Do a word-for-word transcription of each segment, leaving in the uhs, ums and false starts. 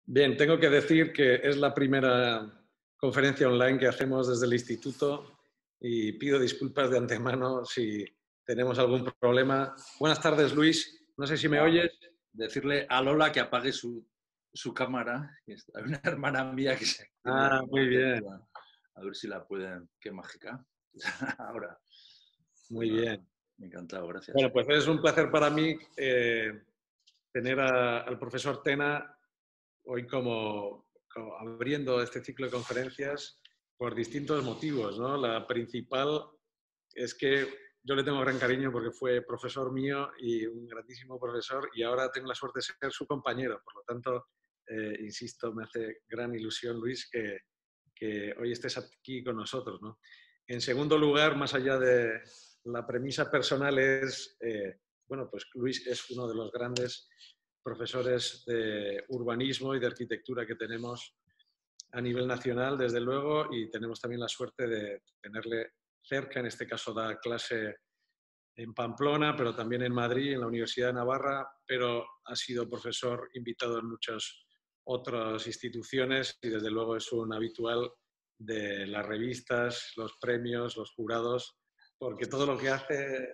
Bien, tengo que decir que es la primera conferencia online que hacemos desde el instituto y pido disculpas de antemano si tenemos algún problema. Buenas tardes, Luis. No sé si me Ah, oyes. decirle a Lola que apague su, su cámara. Hay una hermana mía que se tiene la Ah, cámara muy bien, encendida. A ver si la pueden... Qué mágica. Ahora. Pues muy nada, bien. encantado, gracias. Bueno, pues es un placer para mí eh, tener a- al profesor Tena hoy como, como abriendo este ciclo de conferencias por distintos motivos, ¿no? La principal es que yo le tengo gran cariño porque fue profesor mío y un grandísimo profesor y ahora tengo la suerte de ser su compañero. Por lo tanto, eh, insisto, me hace gran ilusión, Luis, que, que hoy estés aquí con nosotros, ¿no? En segundo lugar, más allá de la premisa personal, es, eh, bueno, pues Luis es uno de los grandes profesores de urbanismo y de arquitectura que tenemos a nivel nacional, desde luego, y tenemos también la suerte de tenerle cerca. En este caso da clase en Pamplona, pero también en Madrid, en la Universidad de Navarra, pero ha sido profesor invitado en muchas otras instituciones y desde luego es un habitual de las revistas, los premios, los jurados, porque todo lo que hace,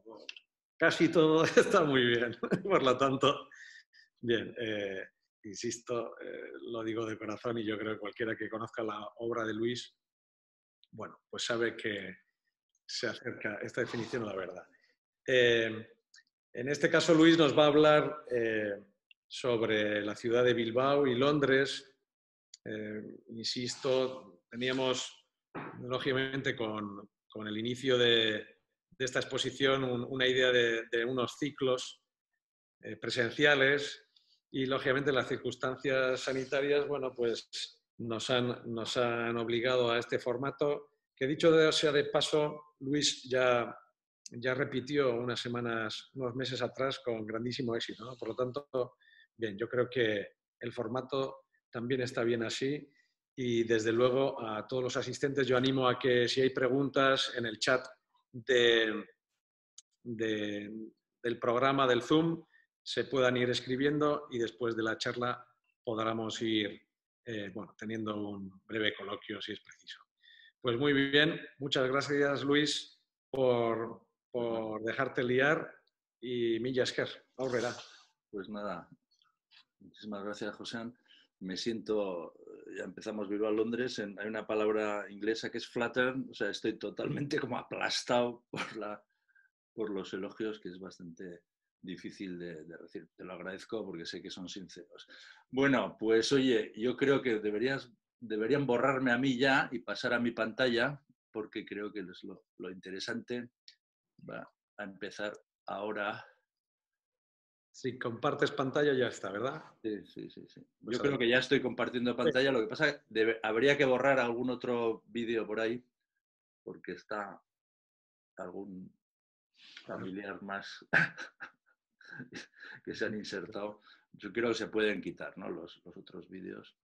casi todo, está muy bien. Por lo tanto, bien, eh, insisto, eh, lo digo de corazón y yo creo que cualquiera que conozca la obra de Luis, bueno, pues sabe que se acerca esta definición a la verdad. Eh, en este caso, Luis nos va a hablar eh, sobre la ciudad de Bilbao y Londres. Eh, insisto, teníamos, lógicamente, con, con el inicio de, de esta exposición un, una idea de, de unos ciclos eh, presenciales y, lógicamente, las circunstancias sanitarias, bueno, pues nos han, nos han obligado a este formato que, dicho sea de paso, Luis ya, ya repitió unas semanas, unos meses atrás con grandísimo éxito, ¿no? Por lo tanto, bien, yo creo que el formato también está bien así y, desde luego, a todos los asistentes yo animo a que, si hay preguntas en el chat de, de, del programa del Zoom, se puedan ir escribiendo y después de la charla podamos ir eh, bueno, teniendo un breve coloquio si es preciso. Pues muy bien, muchas gracias, Luis, por, Pues nada, por dejarte liar y mila esker, aurrera. pues nada, muchísimas gracias, José. Me siento, ya empezamos Bilbao a Londres, en, hay una palabra inglesa que es flattern, o sea, estoy totalmente como aplastado por, la, por los elogios, que es bastante difícil de, de recibir. Te lo agradezco porque sé que son sinceros. Bueno, pues oye, yo creo que deberías, deberían borrarme a mí ya y pasar a mi pantalla, porque creo que es lo, lo interesante. Va a empezar ahora. Si compartes pantalla ya está, ¿verdad? Sí, sí, sí, sí. Pues Yo creo que ya estoy compartiendo pantalla. Lo que pasa es que habría que borrar algún otro vídeo por ahí, porque está algún familiar más que se han insertado. Yo creo que se pueden quitar, ¿no? Los, los otros vídeos.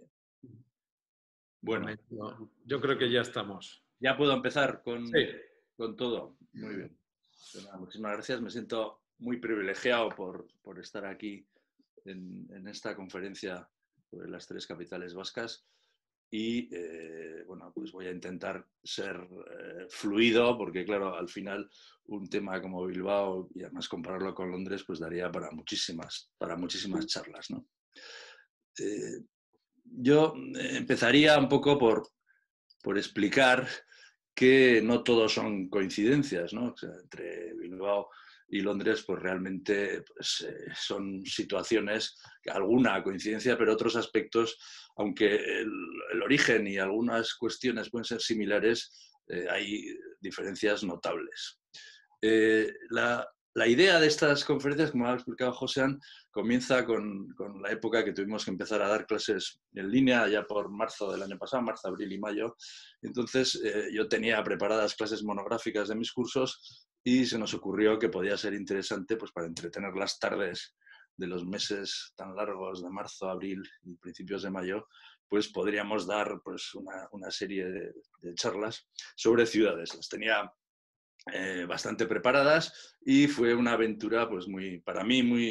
Bueno, momento. Yo creo que ya estamos. ya puedo empezar Sí. con, con todo. Muy bien. Pues nada, muchísimas gracias. Me siento muy privilegiado por, por estar aquí en, en esta conferencia sobre las tres capitales vascas. Y eh, bueno, pues voy a intentar ser eh, fluido, porque claro, al final un tema como Bilbao y además compararlo con Londres, pues daría para muchísimas, para muchísimas charlas, ¿no? Eh, yo empezaría un poco por, por explicar que no todos son coincidencias, ¿no? O sea, entre Bilbao y Londres, pues realmente pues, eh, son situaciones, alguna coincidencia, pero otros aspectos, aunque el, el origen y algunas cuestiones pueden ser similares, eh, hay diferencias notables. Eh, la, la idea de estas conferencias, como ha explicado Josean, comienza con, con, la época que tuvimos que empezar a dar clases en línea, ya por marzo del año pasado, marzo, abril y mayo. Entonces eh, yo tenía preparadas clases monográficas de mis cursos y se nos ocurrió que podía ser interesante pues, para entretener las tardes de los meses tan largos de marzo, abril y principios de mayo, pues podríamos dar pues, una, una serie de, de charlas sobre ciudades. Las tenía Eh, bastante preparadas y fue una aventura, pues muy, para mí, muy,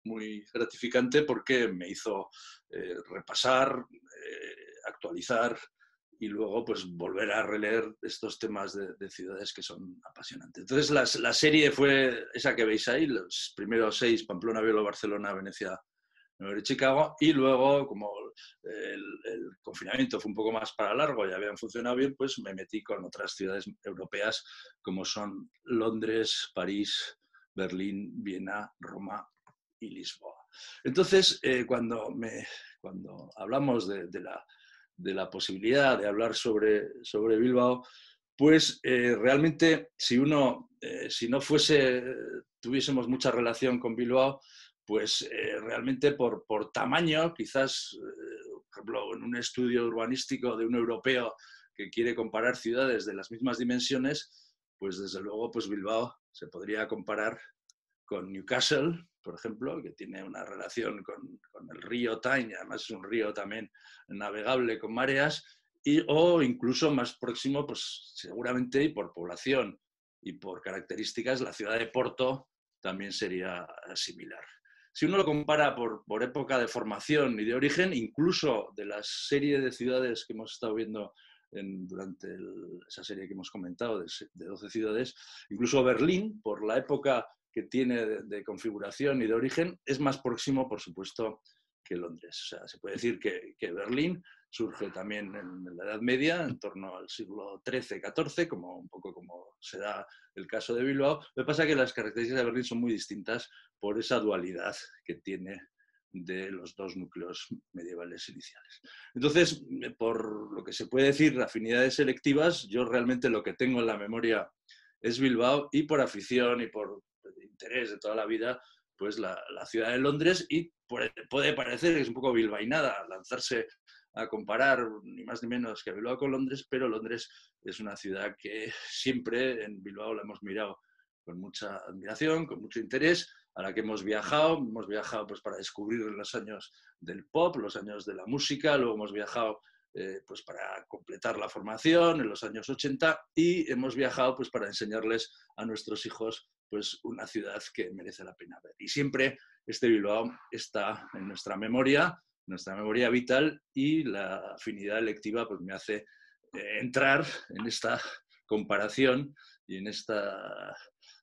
muy gratificante porque me hizo eh, repasar, eh, actualizar y luego pues volver a releer estos temas de, de ciudades que son apasionantes. Entonces la, la serie fue esa que veis ahí, los primeros seis, Pamplona, Oviedo, Barcelona, Venecia, Nueva York y Chicago, y luego como el, el confinamiento fue un poco más para largo y habían funcionado bien, pues me metí con otras ciudades europeas como son Londres, París, Berlín, Viena, Roma y Lisboa. Entonces, eh, cuando, me, cuando hablamos de, de, la, de la posibilidad de hablar sobre, sobre Bilbao, pues eh, realmente si uno, eh, si no fuese, tuviésemos mucha relación con Bilbao, pues eh, realmente por, por tamaño, quizás, eh, por ejemplo, en un estudio urbanístico de un europeo que quiere comparar ciudades de las mismas dimensiones, pues desde luego pues Bilbao se podría comparar con Newcastle, por ejemplo, que tiene una relación con, con el río Tyne, además es un río también navegable con mareas, y, o incluso más próximo, pues seguramente, y por población y por características, la ciudad de Porto también sería similar. Si uno lo compara por, por época de formación y de origen, incluso de la serie de ciudades que hemos estado viendo en, durante el, esa serie que hemos comentado de, de doce ciudades, incluso Berlín, por la época que tiene de, de configuración y de origen, es más próximo, por supuesto, que Londres. O sea, se puede decir que, que Berlín surge también en la Edad Media, en torno al siglo trece catorce, como, un poco como se da el caso de Bilbao. Lo que pasa es que las características de Berlín son muy distintas por esa dualidad que tiene de los dos núcleos medievales iniciales. Entonces, por lo que se puede decir, afinidades selectivas, yo realmente lo que tengo en la memoria es Bilbao, y por afición y por interés de toda la vida, pues la, la ciudad de Londres, y por, puede parecer que es un poco bilbainada lanzarse a comparar ni más ni menos que Bilbao con Londres, pero Londres es una ciudad que siempre en Bilbao la hemos mirado con mucha admiración, con mucho interés, a la que hemos viajado, hemos viajado pues para descubrir los años del pop, los años de la música, luego hemos viajado eh, pues para completar la formación en los años ochenta, y hemos viajado pues para enseñarles a nuestros hijos pues una ciudad que merece la pena ver. Y siempre este Bilbao está en nuestra memoria, nuestra memoria vital, y la afinidad electiva pues me hace eh, entrar en esta comparación y en esta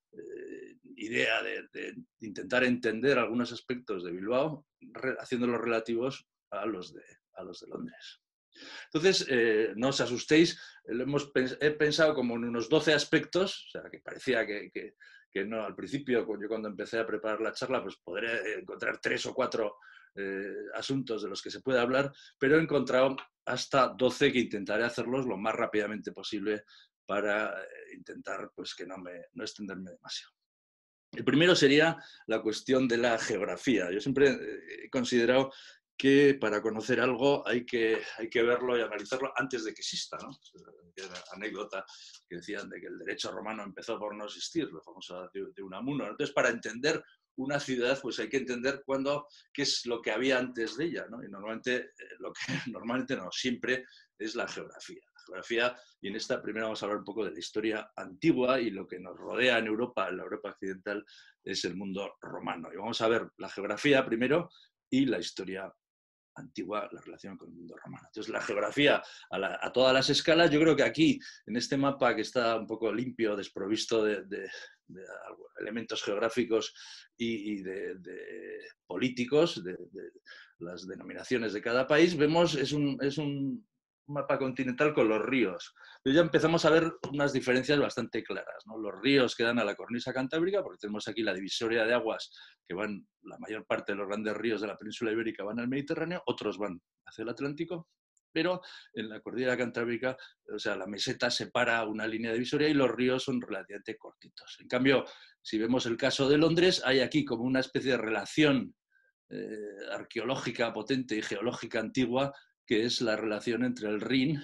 eh, idea de, de intentar entender algunos aspectos de Bilbao, haciéndolos relativos a los de, a los de Londres. Entonces, eh, no os asustéis, lo hemos pens he pensado como en unos doce aspectos, o sea, que parecía que, que, que no, al principio, yo cuando empecé a preparar la charla, pues podré encontrar tres o cuatro eh, asuntos de los que se puede hablar, pero he encontrado hasta doce que intentaré hacerlos lo más rápidamente posible para eh, intentar pues, que no, me, no extenderme demasiado. El primero sería la cuestión de la geografía. Yo siempre he considerado que para conocer algo hay que, hay que verlo y analizarlo antes de que exista, ¿no? Era anécdota que decían de que el derecho romano empezó por no existir, lo famoso de, de Unamuno. Entonces, para entender una ciudad, pues hay que entender cuándo, qué es lo que había antes de ella, ¿no? Y normalmente, lo que normalmente no, siempre es la geografía. La geografía, y en esta primera vamos a hablar un poco de la historia antigua, y lo que nos rodea en Europa, en la Europa occidental, es el mundo romano. Y vamos a ver la geografía primero y la historia antigua, la relación con el mundo romano. Entonces, la geografía a, la, a todas las escalas, yo creo que aquí, en este mapa que está un poco limpio, desprovisto de, de, de elementos geográficos y, y de, de políticos, de, de las denominaciones de cada país, vemos, es un, es un mapa continental con los ríos. Pero ya empezamos a ver unas diferencias bastante claras, ¿no? Los ríos que dan a la cornisa cantábrica, porque tenemos aquí la divisoria de aguas que van, la mayor parte de los grandes ríos de la península ibérica van al Mediterráneo, otros van hacia el Atlántico, pero en la cordillera cantábrica, o sea, la meseta separa una línea divisoria y los ríos son relativamente cortitos. En cambio, si vemos el caso de Londres, hay aquí como una especie de relación eh, arqueológica potente y geológica antigua, que es la relación entre el Rin,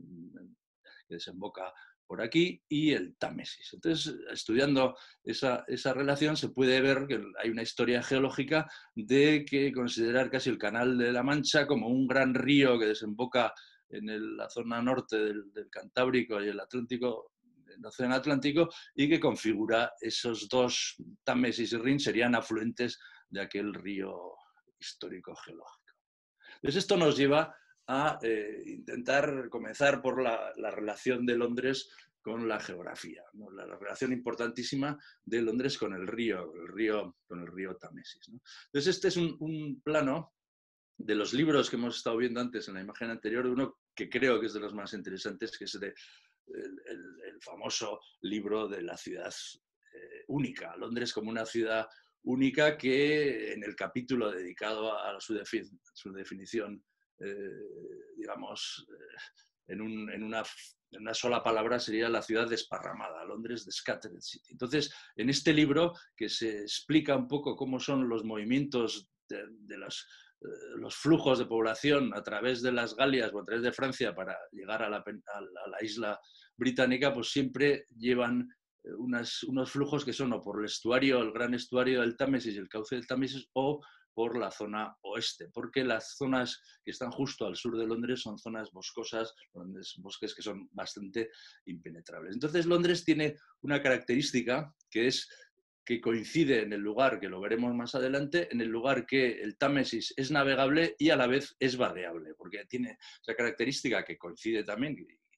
que desemboca por aquí, y el Támesis. Entonces, estudiando esa, esa relación, se puede ver que hay una historia geológica de que considerar casi el Canal de la Mancha como un gran río que desemboca en el, la zona norte del, del Cantábrico y el Atlántico, el Océano Atlántico, y que configura esos dos, Támesis y Rin, serían afluentes de aquel río histórico-geológico. Entonces esto nos lleva a eh, intentar comenzar por la, la relación de Londres con la geografía, ¿no? la, la relación importantísima de Londres con el río, el río con el río Támesis, ¿no? Entonces este es un, un plano de los libros que hemos estado viendo antes en la imagen anterior, uno que creo que es de los más interesantes, que es de, el, el, el famoso libro de la ciudad eh, única, Londres como una ciudad única, que en el capítulo dedicado a su, defi su definición, eh, digamos, eh, en, un, en, una, en una sola palabra sería la ciudad desparramada, Londres the Scattered City. Entonces, en este libro, que se explica un poco cómo son los movimientos de, de las los flujos de población a través de las Galias o a través de Francia para llegar a la, a la isla británica, pues siempre llevan unas, unos flujos que son o por el estuario, el gran estuario del Támesis y el cauce del Támesis, o por la zona oeste, porque las zonas que están justo al sur de Londres son zonas boscosas, bosques que son bastante impenetrables. Entonces Londres tiene una característica que es que coincide en el lugar, que lo veremos más adelante, en el lugar que el Támesis es navegable y a la vez es vadeable, porque tiene esa característica que coincide también,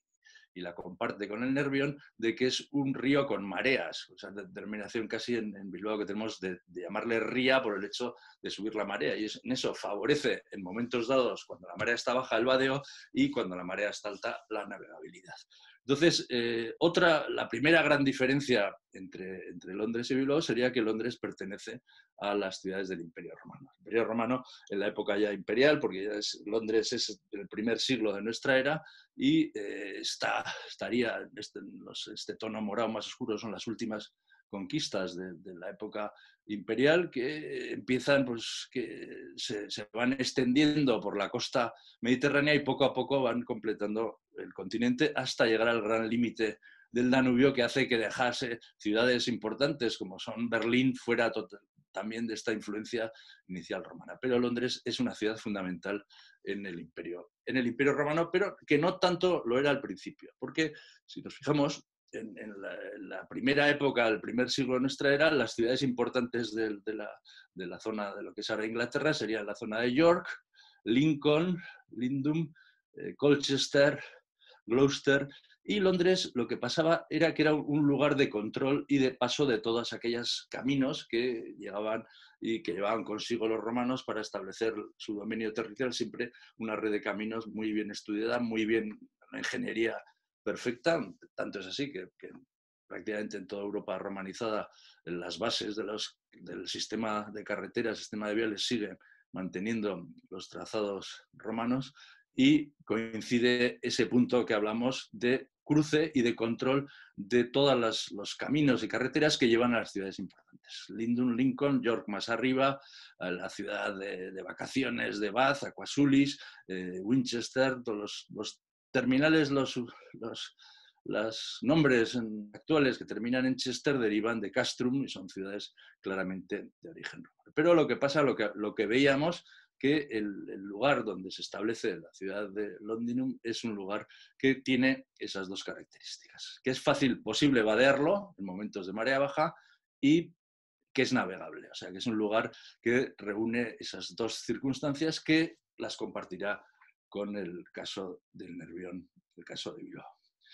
y la comparte con el Nervión, de que es un río con mareas, o sea, de determinación casi en, en Bilbao que tenemos de, de llamarle ría por el hecho de subir la marea, y es, en eso favorece en momentos dados, cuando la marea está baja, el vadeo, y cuando la marea está alta, la navegabilidad. Entonces, eh, otra, la primera gran diferencia entre, entre Londres y Bilbao sería que Londres pertenece a las ciudades del Imperio Romano. El Imperio Romano en la época ya imperial, porque ya es, Londres es el primer siglo de nuestra era, y eh, está, estaría, este, los, este tono morado más oscuro son las últimas conquistas de, de la época imperial, que empiezan, pues, que se, se van extendiendo por la costa mediterránea y poco a poco van completando el continente hasta llegar al gran límite del Danubio, que hace que dejase ciudades importantes como son Berlín fuera total, también de esta influencia inicial romana. Pero Londres es una ciudad fundamental en el imperio, en el imperio romano, pero que no tanto lo era al principio, porque si nos fijamos, en, en, la, en la primera época, el primer siglo de nuestra era, las ciudades importantes de, de, la, de la zona de lo que es ahora Inglaterra serían la zona de York, Lincoln, Lindum, eh, Colchester, Gloucester, y Londres lo que pasaba era que era un lugar de control y de paso de todos aquellos caminos que llegaban y que llevaban consigo los romanos para establecer su dominio territorial, siempre una red de caminos muy bien estudiada, muy bien, una ingeniería perfecta, tanto es así que, que prácticamente en toda Europa romanizada las bases de los, del sistema de carreteras, sistema de viales siguen manteniendo los trazados romanos, y coincide ese punto que hablamos de cruce y de control de todos los caminos y carreteras que llevan a las ciudades importantes. Lindum, Lincoln, York más arriba, la ciudad de, de vacaciones de Bath, Aquasulis, eh, Winchester, todos los, los terminales, los, los, los nombres actuales que terminan en Chester derivan de Castrum y son ciudades claramente de origen romano. Pero lo que pasa, lo que, lo que veíamos, que el, el lugar donde se establece la ciudad de Londinum es un lugar que tiene esas dos características, que es fácil, posible vadearlo en momentos de marea baja y que es navegable, o sea, que es un lugar que reúne esas dos circunstancias que las compartirá con el caso del Nervión, el caso de Bilbao.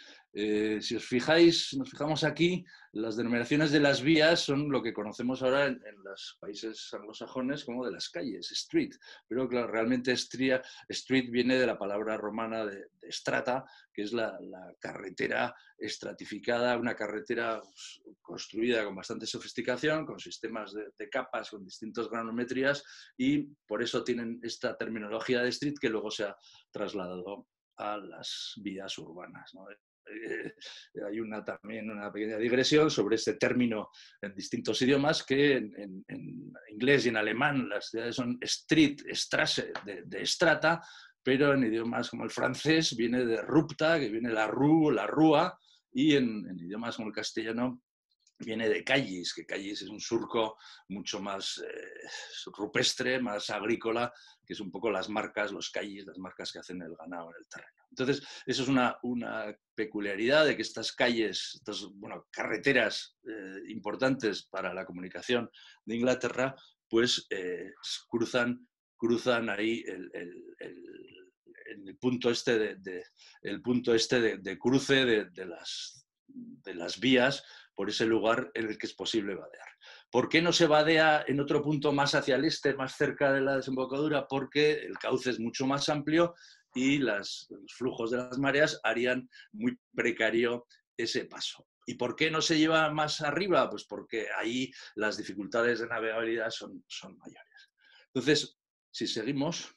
Eh, si os fijáis, nos fijamos aquí, las denominaciones de las vías son lo que conocemos ahora en, en los países anglosajones como de las calles, street, pero claro, realmente stria, street viene de la palabra romana de, de strata, que es la, la carretera estratificada, una carretera construida con bastante sofisticación, con sistemas de, de capas, con distintas granometrías, y por eso tienen esta terminología de street que luego se ha trasladado a las vías urbanas, ¿no? Eh, hay una, también una pequeña digresión sobre este término en distintos idiomas, que en, en, en inglés y en alemán las ciudades son street, strasse, de, de estrata, pero en idiomas como el francés viene de rupta, que viene la rue, la rúa, y en, en idiomas como el castellano viene de calles, que calles es un surco mucho más eh, rupestre, más agrícola, que es un poco las marcas, los calles, las marcas que hacen el ganado en el terreno. Entonces, eso es una, una peculiaridad de que estas calles, estas bueno, carreteras eh, importantes para la comunicación de Inglaterra, pues eh, cruzan, cruzan ahí el, el, el, el punto este de, de, el punto este de, de cruce de, de, las, de las vías por ese lugar en el que es posible vadear. ¿Por qué no se vadea en otro punto más hacia el este, más cerca de la desembocadura? Porque el cauce es mucho más amplio y las, los flujos de las mareas harían muy precario ese paso. ¿Y por qué no se lleva más arriba? Pues porque ahí las dificultades de navegabilidad son, son mayores. Entonces, si seguimos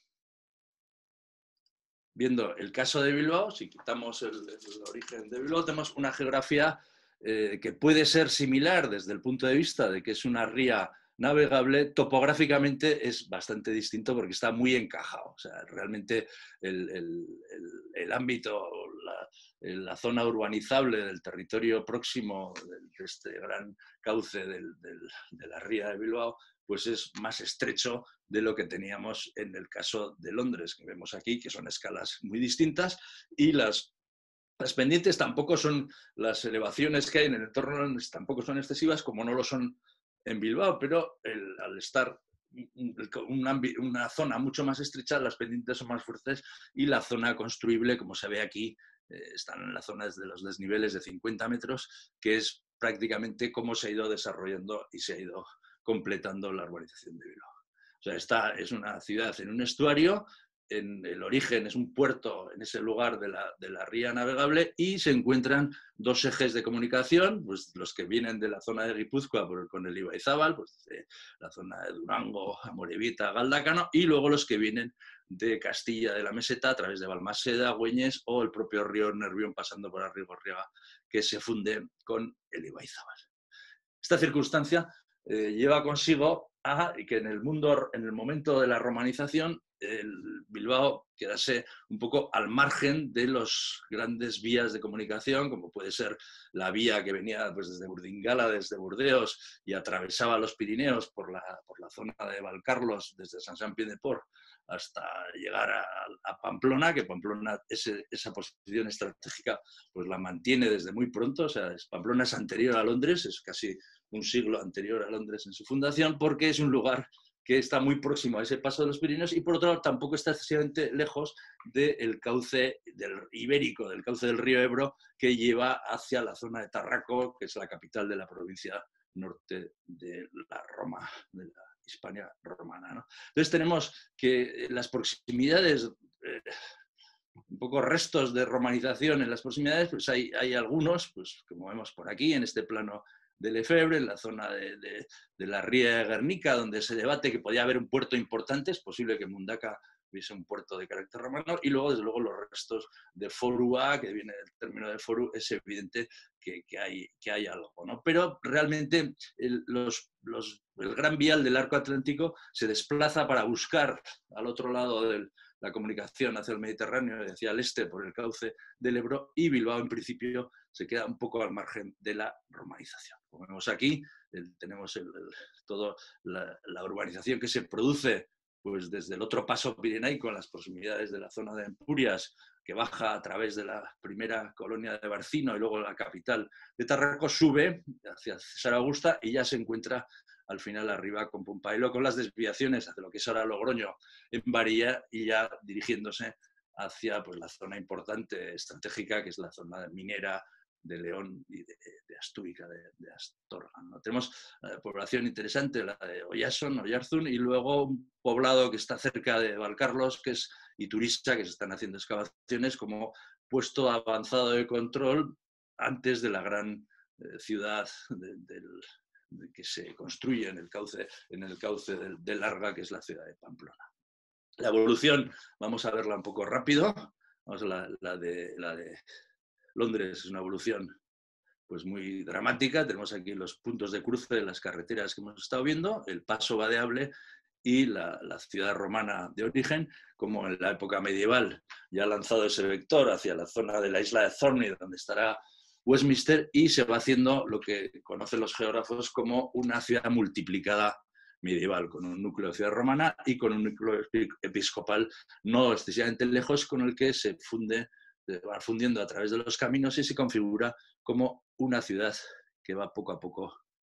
viendo el caso de Bilbao, si quitamos el, el origen de Bilbao, tenemos una geografía eh, que puede ser similar desde el punto de vista de que es una ría navegable. Topográficamente es bastante distinto porque está muy encajado. O sea, realmente el, el, el, el ámbito, la, la zona urbanizable del territorio próximo de este gran cauce del, del, de la ría de Bilbao, pues es más estrecho de lo que teníamos en el caso de Londres, que vemos aquí, que son escalas muy distintas, y las, las pendientes tampoco son, las elevaciones que hay en el entorno de Londres tampoco son excesivas, como no lo son en Bilbao, pero el, al estar una, una zona mucho más estrecha, las pendientes son más fuertes y la zona construible, como se ve aquí, eh, están en las zonas de los desniveles de cincuenta metros, que es prácticamente cómo se ha ido desarrollando y se ha ido completando la urbanización de Bilbao. O sea, esta es una ciudad en un estuario, en el origen es un puerto en ese lugar de la, de la ría navegable y se encuentran dos ejes de comunicación, pues los que vienen de la zona de Guipúzcoa por, con el Ibaizábal, pues de la zona de Durango, Amorebieta, Galdacano, y luego los que vienen de Castilla de la Meseta a través de Balmaseda, Güeñes o el propio río Nervión pasando por Arrigorriaga, que se funde con el Ibaizábal. Esta circunstancia eh, lleva consigo a que en el mundo, en el momento de la romanización, el Bilbao quedase un poco al margen de las grandes vías de comunicación, como puede ser la vía que venía pues, desde Burdingala, desde Burdeos, y atravesaba los Pirineos por la, por la zona de Valcarlos, desde Saint-Jean-Pied-de-Port, hasta llegar a, a Pamplona, que Pamplona, ese, esa posición estratégica, pues la mantiene desde muy pronto. O sea, Pamplona es anterior a Londres, es casi un siglo anterior a Londres en su fundación, porque es un lugar que está muy próximo a ese paso de los Pirineos y por otro lado tampoco está excesivamente lejos del cauce del ibérico, del cauce del río Ebro, que lleva hacia la zona de Tarraco, que es la capital de la provincia norte de la Roma, de la Hispania romana, ¿no? Entonces tenemos que las proximidades, eh, un poco restos de romanización en las proximidades, pues hay, hay algunos, pues como vemos por aquí, en este plano de Lefebvre, en la zona de, de, de la ría de Guernica, donde se debate que podía haber un puerto importante, es posible que Mundaka hubiese un puerto de carácter romano, y luego, desde luego, los restos de Forua, que viene del término de Foru, es evidente que, que, hay, que hay algo, ¿no? Pero realmente el, los, los, el gran vial del arco atlántico se desplaza para buscar al otro lado del, la comunicación hacia el Mediterráneo y hacia el este por el cauce del Ebro, y Bilbao en principio se queda un poco al margen de la romanización. Como vemos aquí, el, tenemos el, el, toda la, la urbanización que se produce pues desde el otro paso pirenaico en las proximidades de la zona de Empurias, que baja a través de la primera colonia de Barcino y luego la capital de Tarraco, sube hacia César Augusta y ya se encuentra al final arriba con Pompaelo, con las desviaciones hacia lo que es ahora Logroño en Varilla y ya dirigiéndose hacia pues, la zona importante estratégica, que es la zona minera de León y de, de Astúrica, de, de Astorga, ¿no? Tenemos eh, población interesante, la de Oyarzun, Oyarzun, y luego un poblado que está cerca de Valcarlos, que es Iturista, que se están haciendo excavaciones como puesto avanzado de control antes de la gran eh, ciudad de, del, de que se construye en el cauce, en el cauce del, del Larga, que es la ciudad de Pamplona. La evolución, vamos a verla un poco rápido. Vamos a la, la, de, la de Londres es una evolución pues muy dramática. Tenemos aquí los puntos de cruce de las carreteras que hemos estado viendo, el paso vadeable y la, la ciudad romana de origen, como en la época medieval ya ha lanzado ese vector hacia la zona de la isla de Thorney, donde estará Westminster, y se va haciendo lo que conocen los geógrafos como una ciudad multiplicada medieval, con un núcleo de ciudad romana y con un núcleo episcopal no excesivamente lejos, con el que se funde, va fundiendo a través de los caminos y se configura como una ciudad que va poco a poco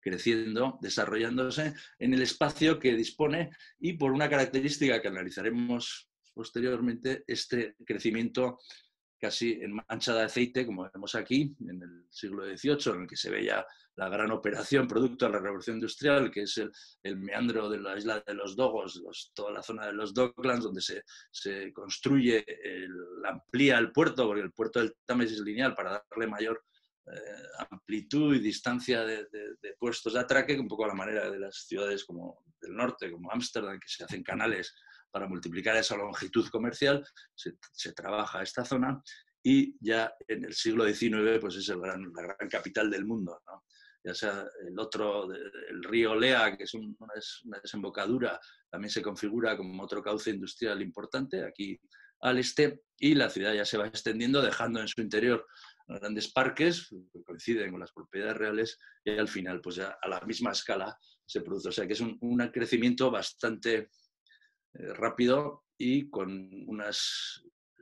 creciendo, desarrollándose en el espacio que dispone y por una característica que analizaremos posteriormente, este crecimiento casi en mancha de aceite, como vemos aquí, en el siglo dieciocho, en el que se ve ya la gran operación producto de la revolución industrial, que es el, el meandro de la isla de los Dogos, los, toda la zona de los Docklands, donde se, se construye, el, amplía el puerto, porque el puerto del Támesis es lineal para darle mayor eh, amplitud y distancia de, de, de puestos de atraque, un poco a la manera de las ciudades como del norte, como Ámsterdam, que se hacen canales para multiplicar esa longitud comercial, se, se trabaja esta zona y ya en el siglo diecinueve pues es el gran, la gran capital del mundo, ¿no? Ya sea el otro, el río Lea, que es un, una, una desembocadura, también se configura como otro cauce industrial importante aquí al este, y la ciudad ya se va extendiendo, dejando en su interior grandes parques que coinciden con las propiedades reales y al final pues ya a la misma escala se produce. O sea que es un, un crecimiento bastante eh, rápido y con unos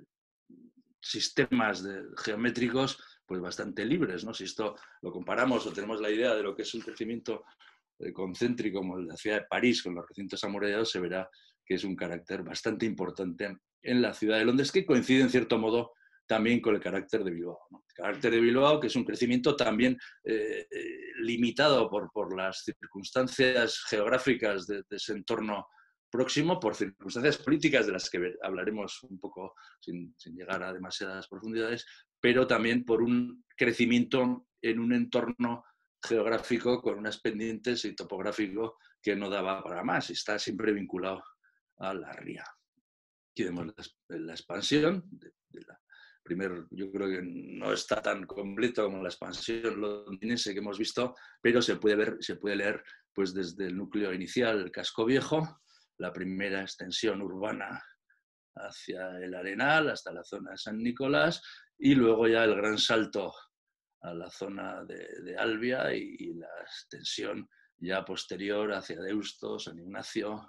sistemas de, geométricos pues bastante libres, ¿no? Si esto lo comparamos o tenemos la idea de lo que es un crecimiento eh, concéntrico como el de la ciudad de París con los recintos amurallados, se verá que es un carácter bastante importante en la ciudad de Londres, que coincide en cierto modo también con el carácter de Bilbao, ¿no? El carácter de Bilbao, que es un crecimiento también eh, eh, limitado por, por las circunstancias geográficas de, de ese entorno próximo, por circunstancias políticas de las que hablaremos un poco sin, sin llegar a demasiadas profundidades, pero también por un crecimiento en un entorno geográfico con unas pendientes y topográfico que no daba para más y está siempre vinculado a la ría. Aquí vemos la, la expansión de, de la primer, yo creo que no está tan completo como la expansión londinense que hemos visto, pero se puede ver, se puede leer pues desde el núcleo inicial, el casco viejo, la primera extensión urbana hacia el Arenal, hasta la zona de San Nicolás, y luego ya el gran salto a la zona de, de Albia y, y la extensión ya posterior hacia Deusto, San Ignacio,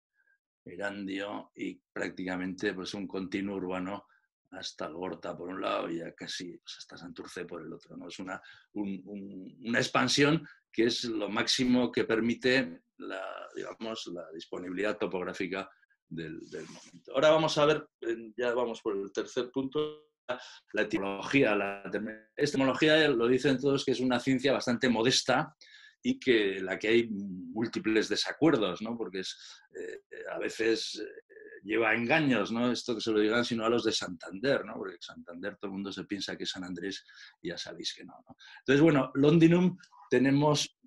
Erandio y prácticamente pues, un continuo urbano hasta Algorta por un lado y ya casi pues, hasta Santurce por el otro, ¿no? Es una, un, un, una expansión que es lo máximo que permite la, digamos, la disponibilidad topográfica del, del momento. Ahora vamos a ver, ya vamos por el tercer punto, la etimología. La etimología, lo dicen todos, que es una ciencia bastante modesta y que la que hay múltiples desacuerdos, ¿no? Porque es, eh, a veces eh, lleva engaños, ¿no? Esto que se lo digan sino a los de Santander, ¿no? Porque Santander todo el mundo se piensa que es San Andrés y ya sabéis que no, ¿no? Entonces, bueno, Londinum tenemos...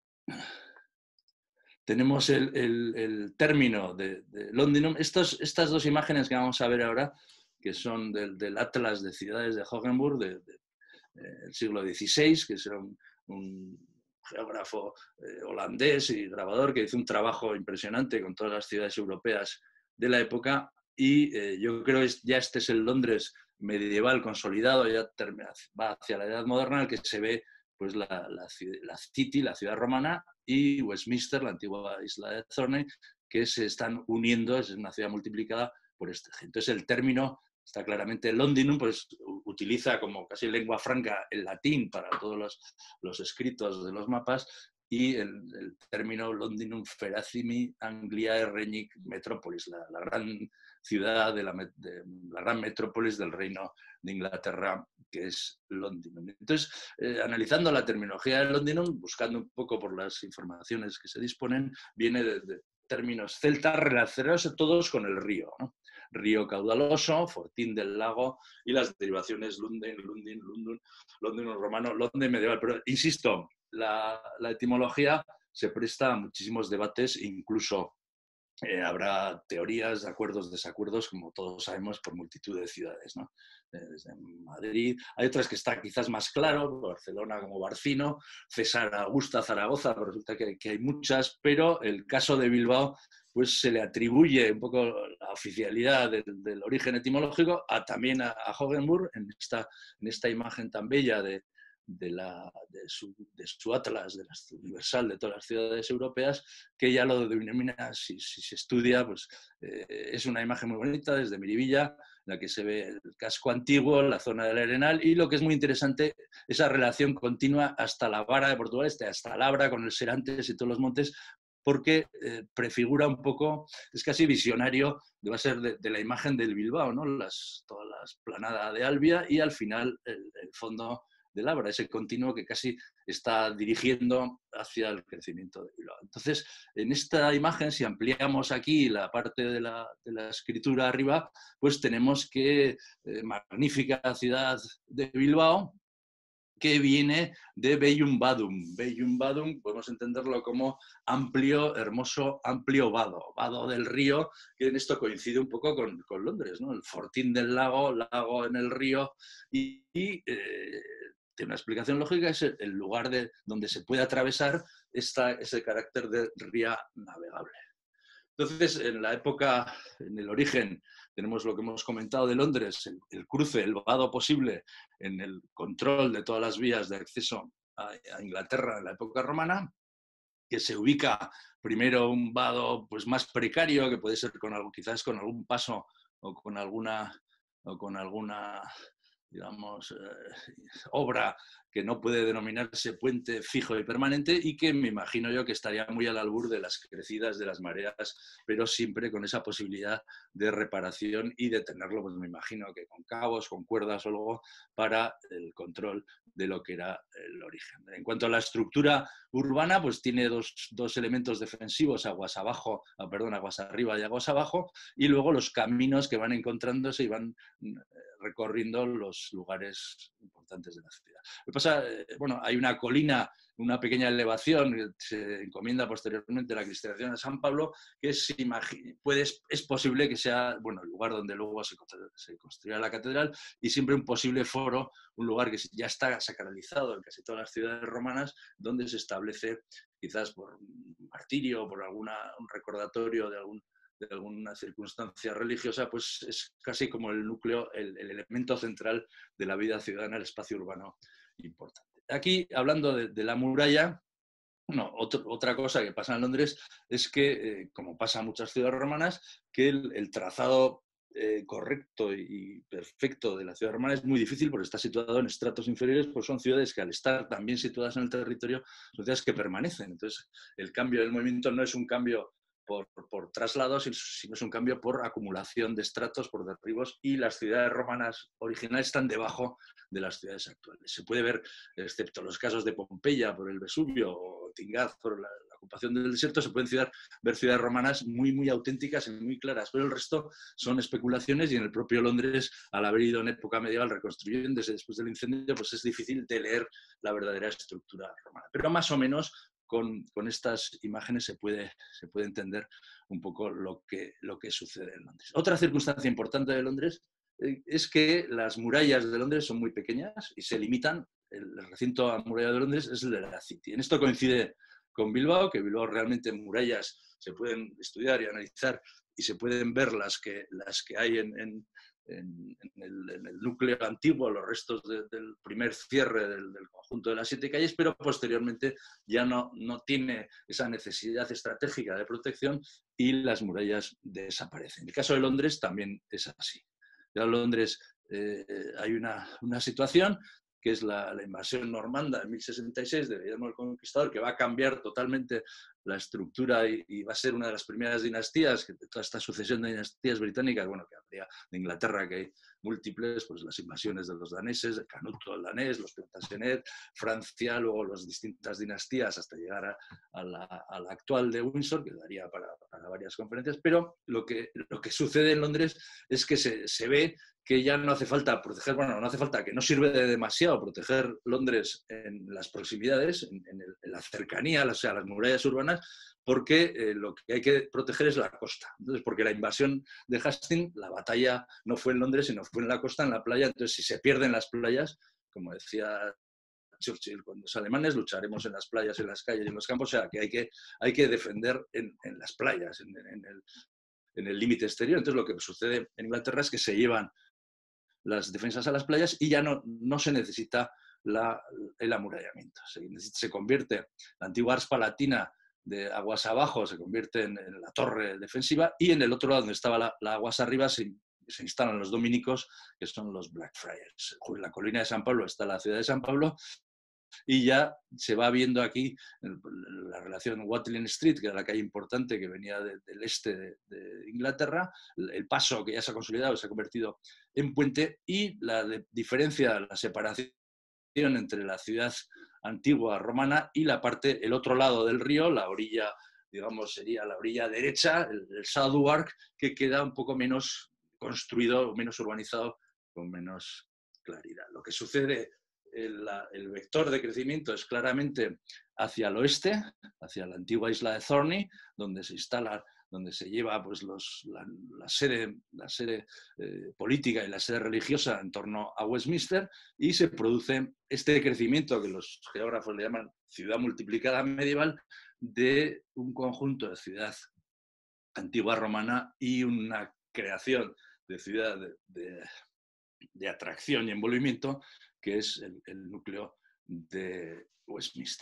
Tenemos el, el, el término de, de Londinum. Estos, estas dos imágenes que vamos a ver ahora, que son del, del Atlas de Ciudades de Hogenburg del de, de, siglo dieciséis, que es un, un geógrafo eh, holandés y grabador que hizo un trabajo impresionante con todas las ciudades europeas de la época. Y eh, yo creo que ya este es el Londres medieval consolidado, ya termina, va hacia la Edad Moderna, en el que se ve pues, la, la, la City, la ciudad romana, y Westminster, la antigua isla de Thorney, que se están uniendo, es una ciudad multiplicada por este. Entonces el término está claramente, Londinum, pues utiliza como casi lengua franca el latín para todos los, los escritos de los mapas, y el, el término Londinum Feracimi Angliae Regni Metropolis, la, la gran ciudad, de la, de la gran metrópolis del Reino de Inglaterra, que es Londinum. Entonces, eh, analizando la terminología de Londinum, buscando un poco por las informaciones que se disponen, viene de, de términos celtas relacionados todos con el río, ¿no? Río caudaloso, Fortín del lago y las derivaciones Lundin, Lundin, Lundun, Londinum romano, London medieval. Pero, insisto, la, la etimología se presta a muchísimos debates, incluso Eh, habrá teorías, acuerdos, desacuerdos, como todos sabemos, por multitud de ciudades, ¿no? Desde Madrid, hay otras que está quizás más claro, Barcelona como Barcino, César Augusta, Zaragoza, pero resulta que, que hay muchas, pero el caso de Bilbao pues se le atribuye un poco la oficialidad del, del origen etimológico a, también a, a Hogenburg, en esta, en esta imagen tan bella de, de, la, de, su, de su atlas, de la universal de todas las ciudades europeas, que ya lo denomina, si, si se estudia, pues eh, es una imagen muy bonita desde Miribilla, en la que se ve el casco antiguo, la zona del Arenal, y lo que es muy interesante, esa relación continua hasta la Vara de Portugal Este, hasta Labra, con el Serantes y todos los montes, porque eh, prefigura un poco, es casi visionario, va a ser de, de la imagen del Bilbao, ¿no? Las, toda la esplanada de Albia y al final el, el fondo de Labra, ese continuo que casi está dirigiendo hacia el crecimiento de Bilbao. Entonces, en esta imagen, si ampliamos aquí la parte de la, de la escritura arriba, pues tenemos que eh, magnífica ciudad de Bilbao, que viene de Bellum Badum. Bellum Badum podemos entenderlo como amplio, hermoso, amplio vado, vado del río, que en esto coincide un poco con, con Londres, ¿no? El fortín del lago, lago en el río, y, y eh, tiene una explicación lógica, es el lugar de, donde se puede atravesar esta, ese carácter de ría navegable. Entonces, en la época, en el origen, tenemos lo que hemos comentado de Londres, el, el cruce, el vado posible en el control de todas las vías de acceso a, a Inglaterra en la época romana, que se ubica primero un vado pues, más precario, que puede ser con algo, quizás con algún paso o con alguna, o con alguna digamos, eh, obra que no puede denominarse puente fijo y permanente y que me imagino yo que estaría muy al albur de las crecidas de las mareas, pero siempre con esa posibilidad de reparación y de tenerlo, pues me imagino que con cabos, con cuerdas o algo, para el control de lo que era el origen. En cuanto a la estructura urbana, pues tiene dos, dos elementos defensivos, aguas abajo, ah, perdón, aguas arriba y aguas abajo, y luego los caminos que van encontrándose y van eh, recorriendo los lugares importantes de la ciudad. Lo que pasa, bueno, hay una colina, una pequeña elevación que se encomienda posteriormente a la cristianización de San Pablo, que es, puede, es posible que sea, bueno, el lugar donde luego se, se construirá la catedral y siempre un posible foro, un lugar que ya está sacralizado en casi todas las ciudades romanas, donde se establece, quizás por un martirio o por alguna, un recordatorio de algún de alguna circunstancia religiosa, pues es casi como el núcleo, el, el elemento central de la vida ciudadana, el espacio urbano importante. Aquí, hablando de, de la muralla, no, otro, otra cosa que pasa en Londres es que, eh, como pasa en muchas ciudades romanas, que el, el trazado eh, correcto y perfecto de la ciudad romana es muy difícil porque está situado en estratos inferiores, pues son ciudades que al estar también situadas en el territorio, son ciudades que permanecen. Entonces, el cambio del movimiento no es un cambio Por, por traslados, sino es un cambio por acumulación de estratos, por derribos, y las ciudades romanas originales están debajo de las ciudades actuales. Se puede ver, excepto los casos de Pompeya por el Vesubio o Tingaz por la, la ocupación del desierto, se pueden ciudad, ver ciudades romanas muy, muy auténticas y muy claras, pero el resto son especulaciones y en el propio Londres, al haber ido en época medieval reconstruyéndose después del incendio, pues es difícil de leer la verdadera estructura romana. Pero más o menos Con, con estas imágenes se puede, se puede entender un poco lo que, lo que sucede en Londres. Otra circunstancia importante de Londres eh, es que las murallas de Londres son muy pequeñas y se limitan. El, el recinto amurallado de Londres es el de la City. En esto coincide con Bilbao, que Bilbao realmente murallas se pueden estudiar y analizar y se pueden ver las que, las que hay en, en En, en, el, en el núcleo antiguo, los restos de, del primer cierre del, del conjunto de las siete calles, pero posteriormente ya no, no tiene esa necesidad estratégica de protección y las murallas desaparecen. En el caso de Londres también es así. Ya en Londres eh, hay una, una situación que es la, la invasión normanda en mil sesenta y seis de Guillermo el Conquistador, que va a cambiar totalmente la estructura y, y va a ser una de las primeras dinastías, que de toda esta sucesión de dinastías británicas, bueno, que habría de Inglaterra, que hay múltiples, pues las invasiones de los daneses, el Canuto el danés, los Plantagenet, Francia, luego las distintas dinastías hasta llegar a, a, la, a la actual de Windsor, que daría para, para varias conferencias, pero lo que, lo que sucede en Londres es que se, se ve que ya no hace falta proteger, bueno, no hace falta, que no sirve de demasiado proteger Londres en las proximidades, en, en, el, en la cercanía, o sea, las murallas urbanas, porque eh, lo que hay que proteger es la costa. Entonces, porque la invasión de Hastings, la batalla no fue en Londres, sino fue en la costa, en la playa. Entonces, si se pierden las playas, como decía Churchill, con los alemanes lucharemos en las playas, en las calles y en los campos, o sea, que hay que, hay que defender en, en las playas, en, en el en el límite exterior. Entonces, lo que sucede en Inglaterra es que se llevan las defensas a las playas y ya no, no se necesita la, el amurallamiento. Se, se convierte, la antigua Ars Palatina de aguas abajo se convierte en, en la torre defensiva, y en el otro lado, donde estaba la, la aguas arriba, se, se instalan los dominicos, que son los Blackfriars. En la colina de San Pablo está la ciudad de San Pablo, y ya se va viendo aquí la relación Watling Street, que era la calle importante que venía de, del este de, de Inglaterra, el paso que ya se ha consolidado, se ha convertido en puente, y la de, diferencia, la separación entre la ciudad antigua romana y la parte, el otro lado del río, la orilla, digamos, sería la orilla derecha, el, el Southwark, que queda un poco menos construido, menos urbanizado, con menos claridad. Lo que sucede, el, el vector de crecimiento es claramente hacia el oeste, hacia la antigua isla de Thorney, donde se instala, donde se lleva pues, los, la, la sede, la sede eh, política y la sede religiosa en torno a Westminster, y se produce este crecimiento que los geógrafos le llaman ciudad multiplicada medieval, de un conjunto de ciudad antigua romana y una creación de ciudad de, de, de atracción y envolvimiento, que es el, el núcleo de Westminster.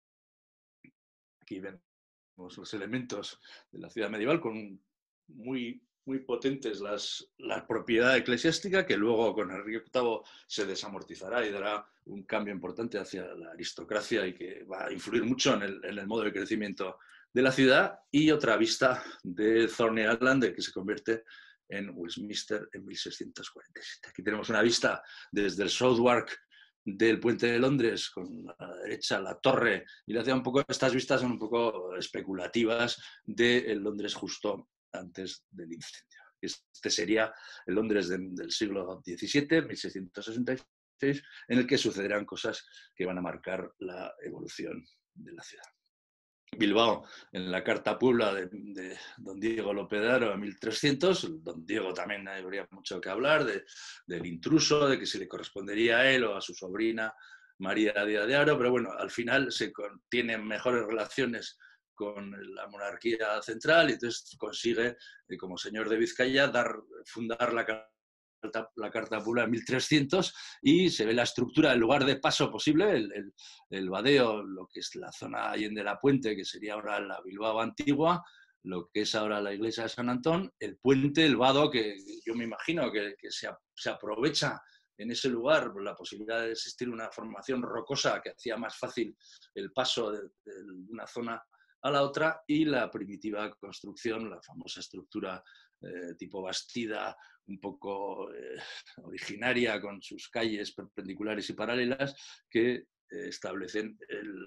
Aquí vemos los elementos de la ciudad medieval, con muy, muy potentes las, la propiedad eclesiástica, que luego con Enrique octavo se desamortizará y dará un cambio importante hacia la aristocracia, y que va a influir mucho en el, en el modo de crecimiento de la ciudad, y otra vista de Thorney Island, que se convierte en Westminster en mil seiscientos cuarenta y siete. Aquí tenemos una vista desde el Southwark del puente de Londres, con a la derecha la torre, y le hacía un poco, estas vistas son un poco especulativas de Londres justo antes del incendio. Este sería el Londres de, del siglo diecisiete, mil seiscientos sesenta y seis, en el que sucederán cosas que van a marcar la evolución de la ciudad. Bilbao, en la Carta Publa de, de don Diego López de Haro, en mil trescientos, don Diego también habría mucho que hablar, de, del intruso, de que si le correspondería a él o a su sobrina María Díaz de Haro, pero bueno, al final se con, tienen mejores relaciones con la monarquía central, y entonces consigue, eh, como señor de Vizcaya, dar, fundar la la Carta Publa en mil trescientos, y se ve la estructura, el lugar de paso posible, el, el, el Badeo, lo que es la zona Allende la Puente, que sería ahora la Bilbao antigua, lo que es ahora la iglesia de San Antón, el puente, el vado, que yo me imagino que, que se, se aprovecha en ese lugar por la posibilidad de existir una formación rocosa que hacía más fácil el paso de, de una zona a la otra, y la primitiva construcción, la famosa estructura eh, tipo bastida, un poco eh, originaria, con sus calles perpendiculares y paralelas, que eh, establecen el,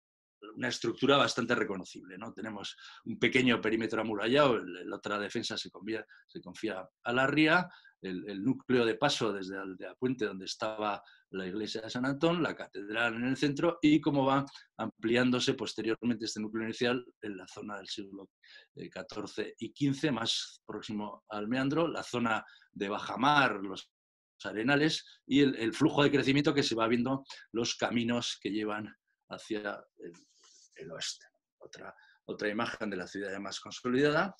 una estructura bastante reconocible, ¿no? Tenemos un pequeño perímetro amurallado, la otra defensa se confía, se confía a la ría, el, el núcleo de paso desde el de la puente, donde estaba la iglesia de San Antón, la catedral en el centro, y cómo va ampliándose posteriormente este núcleo inicial en la zona del siglo catorce y quince, más próximo al meandro, la zona de bajamar, los arenales, y el, el flujo de crecimiento que se va viendo, los caminos que llevan hacia el, el oeste. Otra, otra imagen de la ciudad ya más consolidada.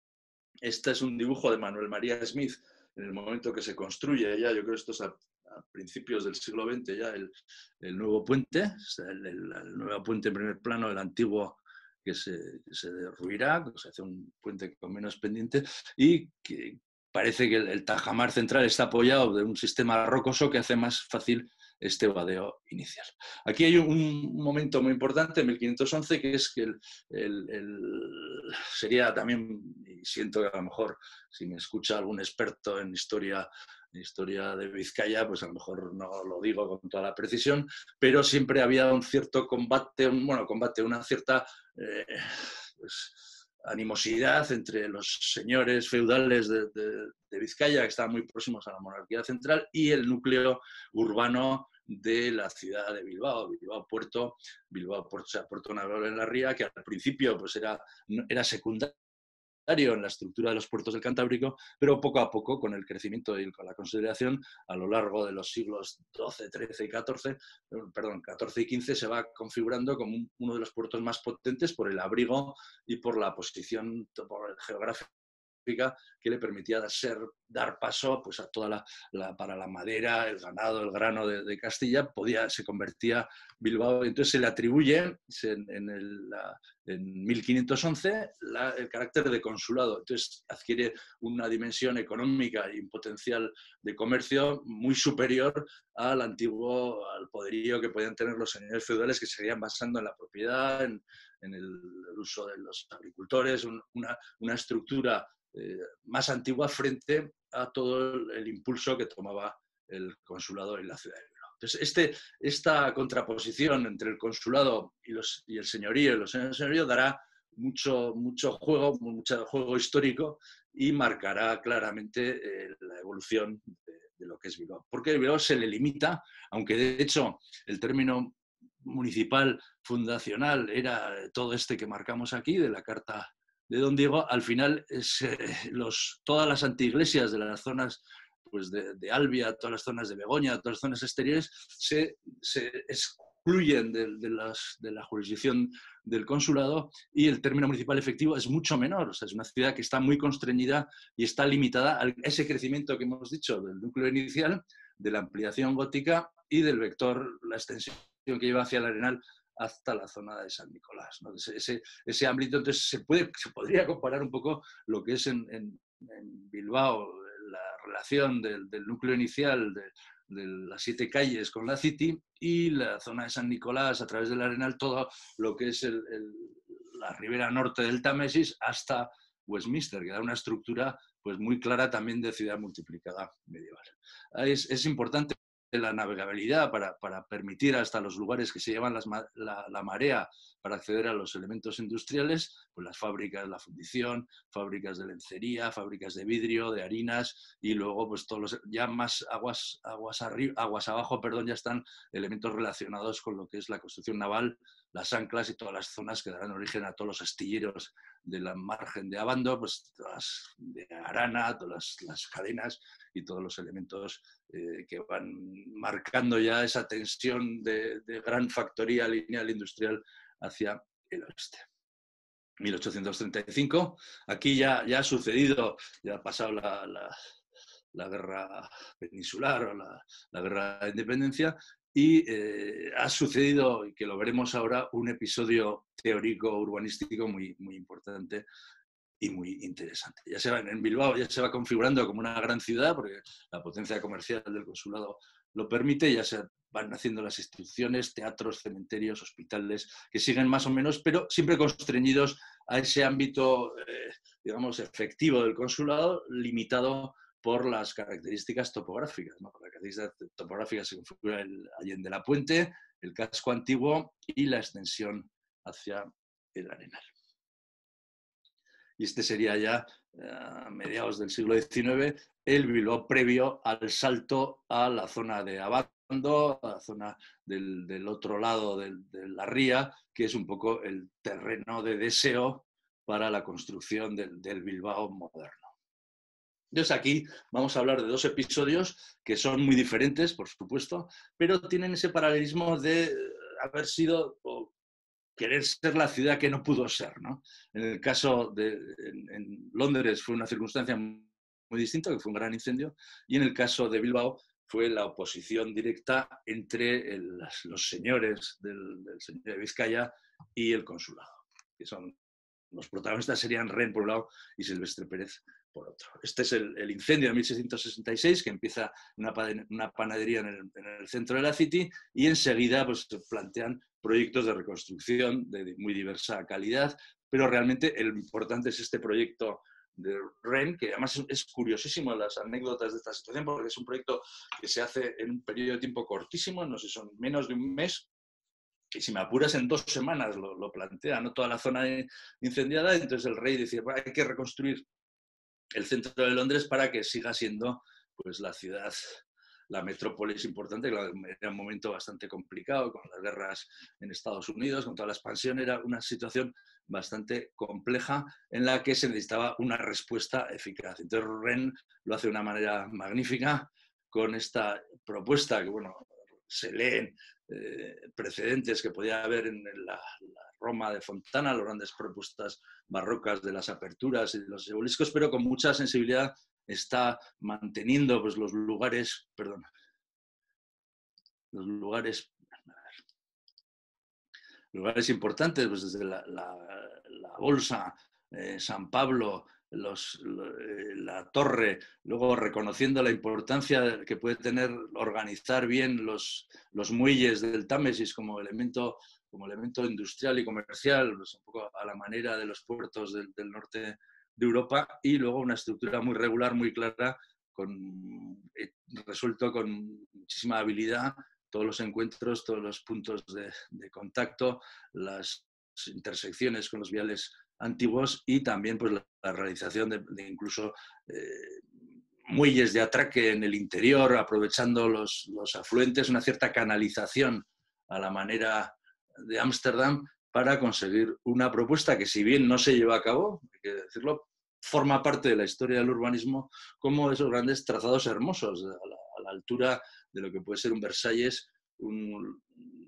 Este es un dibujo de Manuel María Smith en el momento que se construye ya, yo creo que esto es a, a principios del siglo veinte, ya el, el nuevo puente, el, el, el nuevo puente en primer plano, el antiguo que se, que se derruirá, que se hace un puente con menos pendiente, y que parece que el, el tajamar central está apoyado de un sistema rocoso que hace más fácil este vadeo inicial. Aquí hay un momento muy importante, en mil quinientos once, que es que el, el, el, sería también, y siento que a lo mejor si me escucha algún experto en historia, en historia de Vizcaya, pues a lo mejor no lo digo con toda la precisión, pero siempre había un cierto combate, un, bueno, combate, una cierta eh, pues, animosidad entre los señores feudales de, de, de Vizcaya, que estaban muy próximos a la monarquía central, y el núcleo urbano de la ciudad de Bilbao, Bilbao Puerto, Bilbao Puerto, Puerto Navegador en la Ría, que al principio pues era, era secundario en la estructura de los puertos del Cantábrico, pero poco a poco, con el crecimiento y con la consolidación a lo largo de los siglos doce, trece y catorce, perdón, catorce y quince, se va configurando como un, uno de los puertos más potentes por el abrigo y por la posición geográfica que le permitía ser, dar paso pues, a toda la, la, para la madera, el ganado, el grano de, de Castilla, podía, se convertía Bilbao. Entonces se le atribuye se, en, el, la, en mil quinientos once la, el carácter de consulado. Entonces adquiere una dimensión económica y un potencial de comercio muy superior al antiguo, al poderío que podían tener los señores feudales, que se seguían basando en la propiedad, en, en el, el uso de los agricultores, un, una, una estructura eh, más antigua frente a todo el, el impulso que tomaba el consulado en la ciudad de Bilbao. Entonces, este, esta contraposición entre el consulado y, los, y el señorío y los señores del señorío dará mucho, mucho juego, mucho juego histórico y marcará claramente eh, la evolución de, de lo que es Bilbao. Porque Bilbao se le limita, aunque de hecho el término municipal fundacional era todo este que marcamos aquí, de la Carta de Don Diego, al final es, eh, los, todas las antiiglesias de las zonas pues de, de Albia, todas las zonas de Begoña, todas las zonas exteriores, se, se excluyen de, de, las, de la jurisdicción del consulado y el término municipal efectivo es mucho menor. O sea, es una ciudad que está muy constreñida y está limitada a ese crecimiento que hemos dicho del núcleo inicial, de la ampliación gótica y del vector, la extensión que lleva hacia el Arenal hasta la zona de San Nicolás, ¿no? Ese, ese, ese ámbito, entonces, se, puede, se podría comparar un poco lo que es en, en, en Bilbao, la relación del, del núcleo inicial de, de las siete calles con la City y la zona de San Nicolás a través del Arenal, todo lo que es el, el, la ribera norte del Támesis hasta Westminster, que da una estructura pues, muy clara también de ciudad multiplicada medieval. Es, es importante la navegabilidad para, para permitir hasta los lugares que se llevan las, la, la marea para acceder a los elementos industriales, pues las fábricas, la fundición, fábricas de lencería, fábricas de vidrio, de harinas y luego pues todos los, ya más aguas, aguas, arriba, aguas abajo, perdón, ya están elementos relacionados con lo que es la construcción naval, las anclas y todas las zonas que darán origen a todos los astilleros de la margen de Abando, pues todas de Arana, todas las, las cadenas y todos los elementos eh, que van marcando ya esa tensión de, de gran factoría lineal industrial hacia el oeste. mil ochocientos treinta y cinco, aquí ya, ya ha sucedido, ya ha pasado la, la, la guerra peninsular o la, la guerra de independencia y eh, ha sucedido, y que lo veremos ahora, un episodio teórico urbanístico muy, muy importante y muy interesante. Ya se va, en Bilbao ya se va configurando como una gran ciudad, porque la potencia comercial del consulado lo permite, ya se van haciendo las instituciones, teatros, cementerios, hospitales, que siguen más o menos, pero siempre constreñidos a ese ámbito, eh, digamos, efectivo del consulado, limitado por las características topográficas, ¿no? Por las características topográficas se configura el Allende la Puente, el casco antiguo y la extensión hacia el Arenal. Y este sería ya a mediados del siglo diecinueve el Bilbao previo al salto a la zona de Abando, a la zona del, del otro lado de, de la ría, que es un poco el terreno de deseo para la construcción del, del Bilbao moderno. Entonces aquí vamos a hablar de dos episodios que son muy diferentes, por supuesto, pero tienen ese paralelismo de haber sido o querer ser la ciudad que no pudo ser, ¿no? En el caso de en, en Londres fue una circunstancia muy distinta, que fue un gran incendio, y en el caso de Bilbao fue la oposición directa entre el, los señores del, del señor de Vizcaya y el consulado, que son los protagonistas serían Ren por un lado y Silvestre Pérez por otro. Este es el, el incendio de mil seiscientos sesenta y seis, que empieza una, una panadería en el, en el centro de la City y enseguida pues, plantean proyectos de reconstrucción de muy diversa calidad, pero realmente el importante es este proyecto de Ren, que además es curiosísimo las anécdotas de esta situación, porque es un proyecto que se hace en un periodo de tiempo cortísimo, no sé, son menos de un mes, y si me apuras en dos semanas lo, lo plantea, ¿no? Toda la zona incendiada, entonces el rey decía, bueno, hay que reconstruir el centro de Londres para que siga siendo pues, la ciudad, la metrópolis importante, que era un momento bastante complicado con las guerras en Estados Unidos, con toda la expansión, era una situación bastante compleja en la que se necesitaba una respuesta eficaz. Entonces Ren lo hace de una manera magnífica con esta propuesta que, bueno, se leen eh, precedentes que podía haber en la, la Roma de Fontana, las grandes propuestas barrocas de las aperturas y de los obeliscos, pero con mucha sensibilidad está manteniendo pues, los lugares, perdón, los lugares, lugares importantes, pues desde la, la, la Bolsa, eh, San Pablo, los, la torre, luego reconociendo la importancia que puede tener organizar bien los, los muelles del Támesis como elemento, como elemento industrial y comercial, pues un poco a la manera de los puertos del, del norte de Europa, y luego una estructura muy regular, muy clara, con, resuelto con muchísima habilidad, todos los encuentros, todos los puntos de, de contacto, las intersecciones con los viales antiguos y también pues, la, la realización de, de incluso eh, muelles de atraque en el interior, aprovechando los, los afluentes, una cierta canalización a la manera de Ámsterdam para conseguir una propuesta que, si bien no se lleva a cabo, hay que decirlo, forma parte de la historia del urbanismo como esos grandes trazados hermosos a la, a la altura de lo que puede ser un Versalles, un,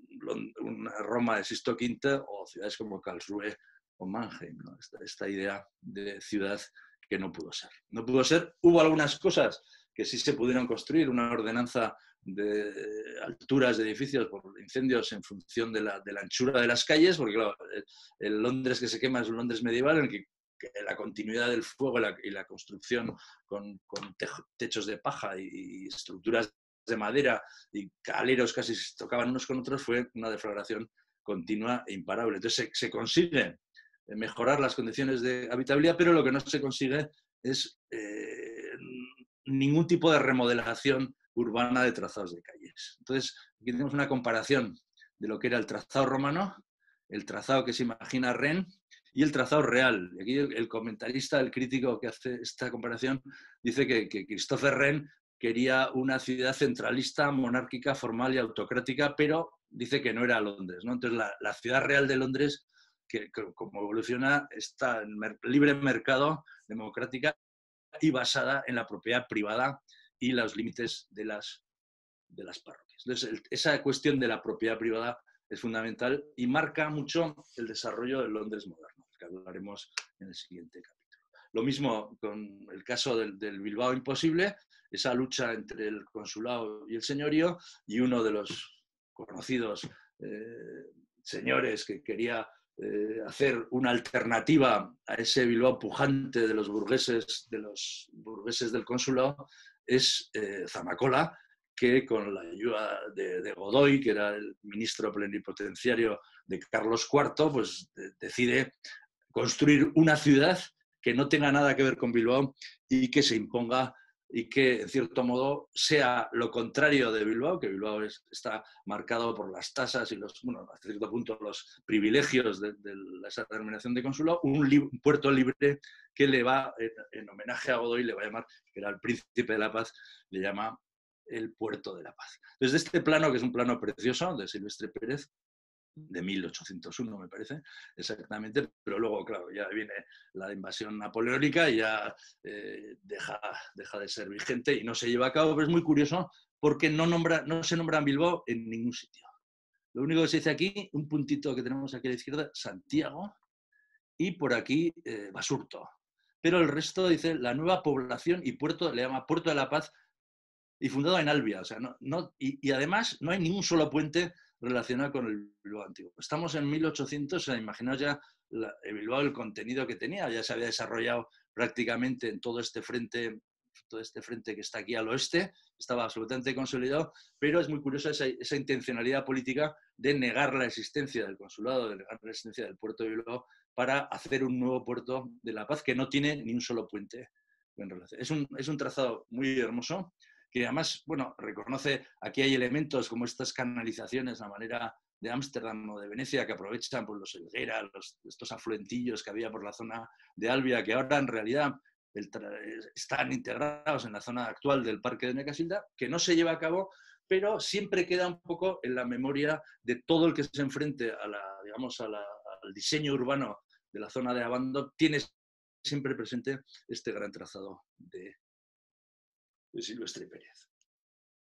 una Roma de Sisto Quinto o ciudades como Karlsruhe o Mannheim, ¿no? esta, esta idea de ciudad que no pudo ser. No pudo ser. Hubo algunas cosas que sí se pudieron construir, una ordenanza de alturas de edificios por incendios en función de la, de la anchura de las calles, porque claro, el Londres que se quema es un Londres medieval en el que, que la continuidad del fuego y la, y la construcción con, con techos de paja y, y estructuras de madera y caleros casi se tocaban unos con otros fue una deflagración continua e imparable. Entonces se, se consigue mejorar las condiciones de habitabilidad, pero lo que no se consigue es eh, ningún tipo de remodelación urbana de trazados de calles. Entonces, aquí tenemos una comparación de lo que era el trazado romano, el trazado que se imagina Rennes y el trazado real. Y aquí el, el comentarista, el crítico que hace esta comparación, dice que, que Christopher Wren quería una ciudad centralista, monárquica, formal y autocrática, pero dice que no era Londres, ¿no? Entonces, la, la ciudad real de Londres, que, que como evoluciona, está en mer libre mercado, democrática y basada en la propiedad privada y los límites de las, de las parroquias. Entonces, el, esa cuestión de la propiedad privada es fundamental y marca mucho el desarrollo del Londres moderno, que hablaremos en el siguiente capítulo. Lo mismo con el caso del, del Bilbao imposible, esa lucha entre el consulado y el señorío, y uno de los conocidos eh, señores que quería eh, hacer una alternativa a ese Bilbao pujante de los burgueses, de los burgueses del consulado es eh, Zamacola, que con la ayuda de, de Godoy, que era el ministro plenipotenciario de Carlos cuarto, pues de, decide construir una ciudad que no tenga nada que ver con Bilbao y que se imponga y que, en cierto modo, sea lo contrario de Bilbao, que Bilbao es, está marcado por las tasas y los, bueno, hasta cierto punto los privilegios de, de esa denominación de consulado, un, li un puerto libre que le va, en, en homenaje a Godoy, le va a llamar, que era el príncipe de la paz, le llama el puerto de la paz. Desde este plano, que es un plano precioso, de Silvestre Pérez, de mil ochocientos uno, me parece, exactamente, pero luego, claro, ya viene la invasión napoleónica y ya eh, deja, deja de ser vigente y no se lleva a cabo, pero es muy curioso porque no, nombra, no se nombra Bilbao en ningún sitio. Lo único que se dice aquí, un puntito que tenemos aquí a la izquierda, Santiago, y por aquí eh, Basurto. Pero el resto dice la nueva población y puerto, le llama Puerto de la Paz, y fundado en Albia. O sea, no, no, y, y además no hay ningún solo puente relacionado con el Bilbao antiguo. Estamos en mil ochocientos, o sea, imaginaos ya la, el Bilbao, el contenido que tenía, ya se había desarrollado prácticamente en todo este frente, todo este frente que está aquí al oeste, estaba absolutamente consolidado, pero es muy curiosa esa, esa intencionalidad política de negar la existencia del consulado, de negar la existencia del puerto de Bilbao para hacer un nuevo puerto de la paz que no tiene ni un solo puente en relación. Es un, es un trazado muy hermoso, que además, bueno, reconoce, aquí hay elementos como estas canalizaciones, la manera de Ámsterdam o de Venecia, que aprovechan pues, los Helguera, los, estos afluentillos que había por la zona de Albia, que ahora en realidad el, están integrados en la zona actual del Parque de Necasilda, que no se lleva a cabo, pero siempre queda un poco en la memoria de todo el que se enfrente a la, digamos, a la, al diseño urbano de la zona de Abando, tiene siempre presente este gran trazado de de Silvestre Pérez.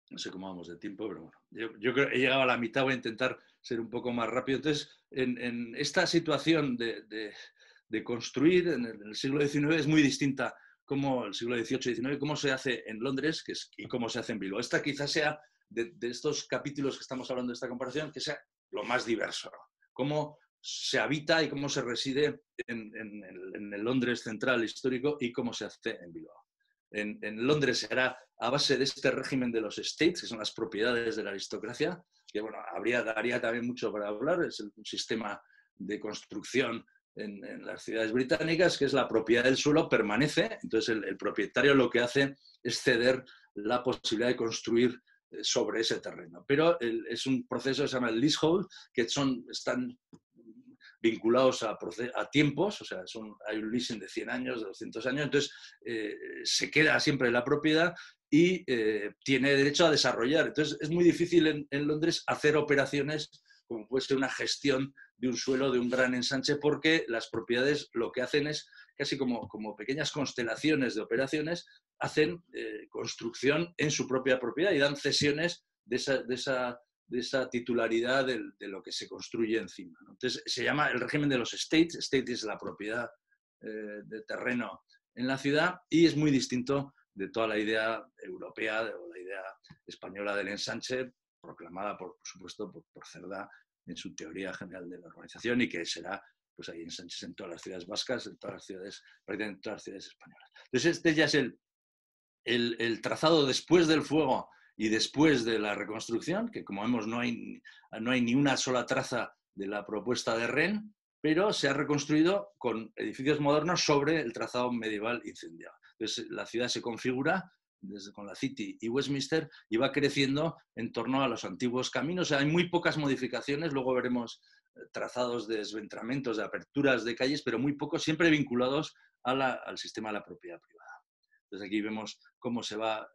No sé cómo vamos de tiempo, pero bueno, yo, yo creo que he llegado a la mitad, voy a intentar ser un poco más rápido. Entonces, en, en esta situación de, de, de construir en el, en el siglo diecinueve es muy distinta como el siglo dieciocho y diecinueve, cómo se hace en Londres que es, y cómo se hace en Bilbao. Esta quizás sea, de, de estos capítulos que estamos hablando de esta comparación, que sea lo más diverso, ¿no? Cómo se habita y cómo se reside en, en, en el Londres central histórico y cómo se hace en Bilbao. En, en Londres se hará a base de este régimen de los estates, que son las propiedades de la aristocracia, que bueno, habría, daría también mucho para hablar, es el, un sistema de construcción en, en las ciudades británicas, que es la propiedad del suelo permanece, entonces el, el propietario lo que hace es ceder la posibilidad de construir sobre ese terreno. Pero el, es un proceso que se llama el leasehold, que son, están vinculados a, a tiempos, o sea, son, hay un leasing de cien años, de doscientos años, entonces eh, se queda siempre la propiedad y eh, tiene derecho a desarrollar. Entonces es muy difícil en, en Londres hacer operaciones como puede ser una gestión de un suelo, de un gran ensanche, porque las propiedades lo que hacen es casi como, como pequeñas constelaciones de operaciones, hacen eh, construcción en su propia propiedad y dan cesiones de esa, de esa, de esa titularidad de, de lo que se construye encima, ¿no? Entonces se llama el régimen de los estates. Estate es la propiedad eh, de terreno en la ciudad y es muy distinto de toda la idea europea o la idea española del ensanche, proclamada por, por supuesto por, por Cerdá en su teoría general de la organización, y que será, pues hay ensanches en todas las ciudades vascas, en todas las ciudades, prácticamente en todas las ciudades españolas. Entonces este ya es el, el, el trazado después del fuego y después de la reconstrucción, que como vemos no hay, no hay ni una sola traza de la propuesta de Rennes, pero se ha reconstruido con edificios modernos sobre el trazado medieval incendiado. Entonces la ciudad se configura desde con la City y Westminster y va creciendo en torno a los antiguos caminos. O sea, hay muy pocas modificaciones, luego veremos trazados de desventramentos, de aperturas de calles, pero muy pocos, siempre vinculados a la, al sistema de la propiedad privada. Entonces aquí vemos cómo se va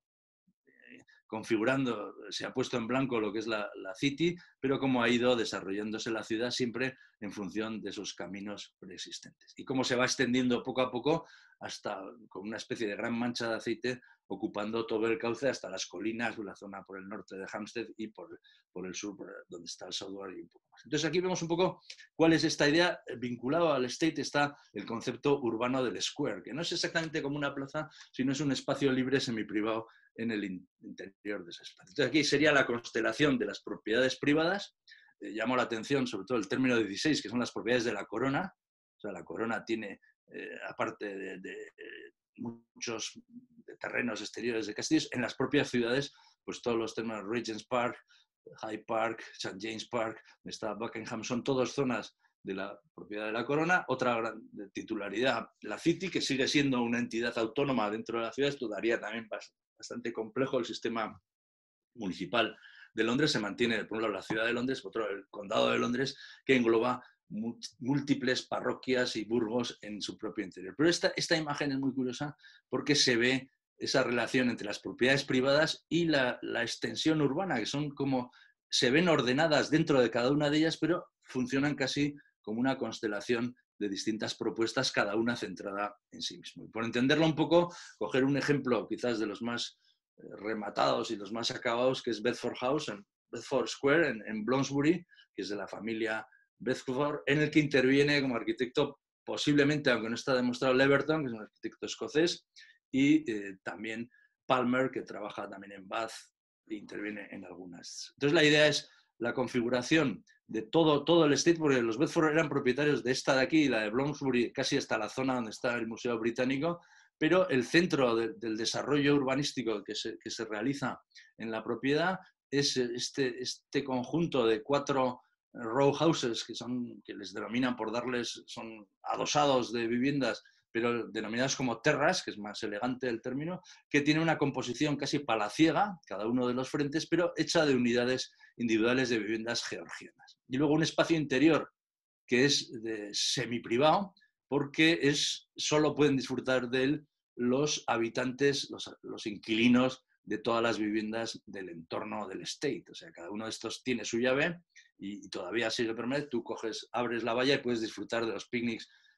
configurando, se ha puesto en blanco lo que es la, la City, pero cómo ha ido desarrollándose la ciudad siempre en función de esos caminos preexistentes. Y cómo se va extendiendo poco a poco hasta con una especie de gran mancha de aceite ocupando todo el cauce hasta las colinas, la zona por el norte de Hampstead y por, por el sur, por donde está el Southwark y un poco más. Entonces aquí vemos un poco cuál es esta idea. Vinculado al estate está el concepto urbano del square, que no es exactamente como una plaza, sino es un espacio libre semiprivado en el interior de ese espacio. Entonces aquí sería la constelación de las propiedades privadas. Eh, llamó la atención sobre todo el término dieciséis, que son las propiedades de la corona. O sea, la corona tiene, eh, aparte de, de eh, muchos de terrenos exteriores de castillos, en las propias ciudades, pues todos los términos Regent's Park, Hyde Park, Saint James Park, donde está Buckingham, son todas zonas de la propiedad de la corona. Otra gran titularidad, la City, que sigue siendo una entidad autónoma dentro de la ciudad. Esto daría también bastante complejo. El sistema municipal de Londres se mantiene, por un lado, la ciudad de Londres, por otro, el condado de Londres, que engloba múltiples parroquias y burgos en su propio interior. Pero esta, esta imagen es muy curiosa porque se ve esa relación entre las propiedades privadas y la, la extensión urbana, que son como, se ven ordenadas dentro de cada una de ellas, pero funcionan casi como una constelación de distintas propuestas, cada una centrada en sí mismo. Y por entenderlo un poco, coger un ejemplo quizás de los más eh, rematados y los más acabados, que es Bedford House, en Bedford Square, en, en Bloomsbury, que es de la familia Bedford, en el que interviene como arquitecto posiblemente, aunque no está demostrado, Leverton, que es un arquitecto escocés, y eh, también Palmer, que trabaja también en Bath e interviene en algunas. Entonces la idea es la configuración de todo, todo el estate, porque los Bedford eran propietarios de esta de aquí, la de Bloomsbury, casi hasta la zona donde está el Museo Británico, pero el centro de, del desarrollo urbanístico que se, que se realiza en la propiedad es este, este conjunto de cuatro row houses, que, son, que les denominan por darles, son adosados de viviendas, pero denominados como terras, que es más elegante el término, que tiene una composición casi palaciega, cada uno de los frentes, pero hecha de unidades individuales de viviendas georgianas. Y luego un espacio interior que es de semiprivado, porque es, solo pueden disfrutar de él los habitantes, los, los inquilinos de todas las viviendas del entorno del estate. O sea, cada uno de estos tiene su llave y, y todavía sigue permanente. Tú coges, abres la valla y puedes disfrutar de los picnics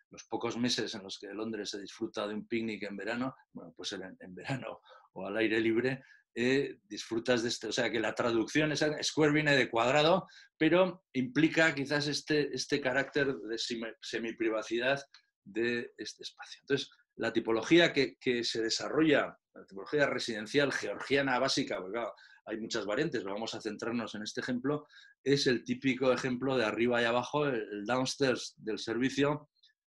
los pocos meses en los que Londres se disfruta de un picnic en verano, bueno, pues en, en verano o al aire libre, eh, disfrutas de este, o sea que la traducción es square viene de cuadrado, pero implica quizás este, este carácter de semiprivacidad de este espacio. Entonces, la tipología que, que se desarrolla, la tipología residencial georgiana básica, porque claro, hay muchas variantes, pero vamos a centrarnos en este ejemplo, es el típico ejemplo de arriba y abajo, el downstairs del servicio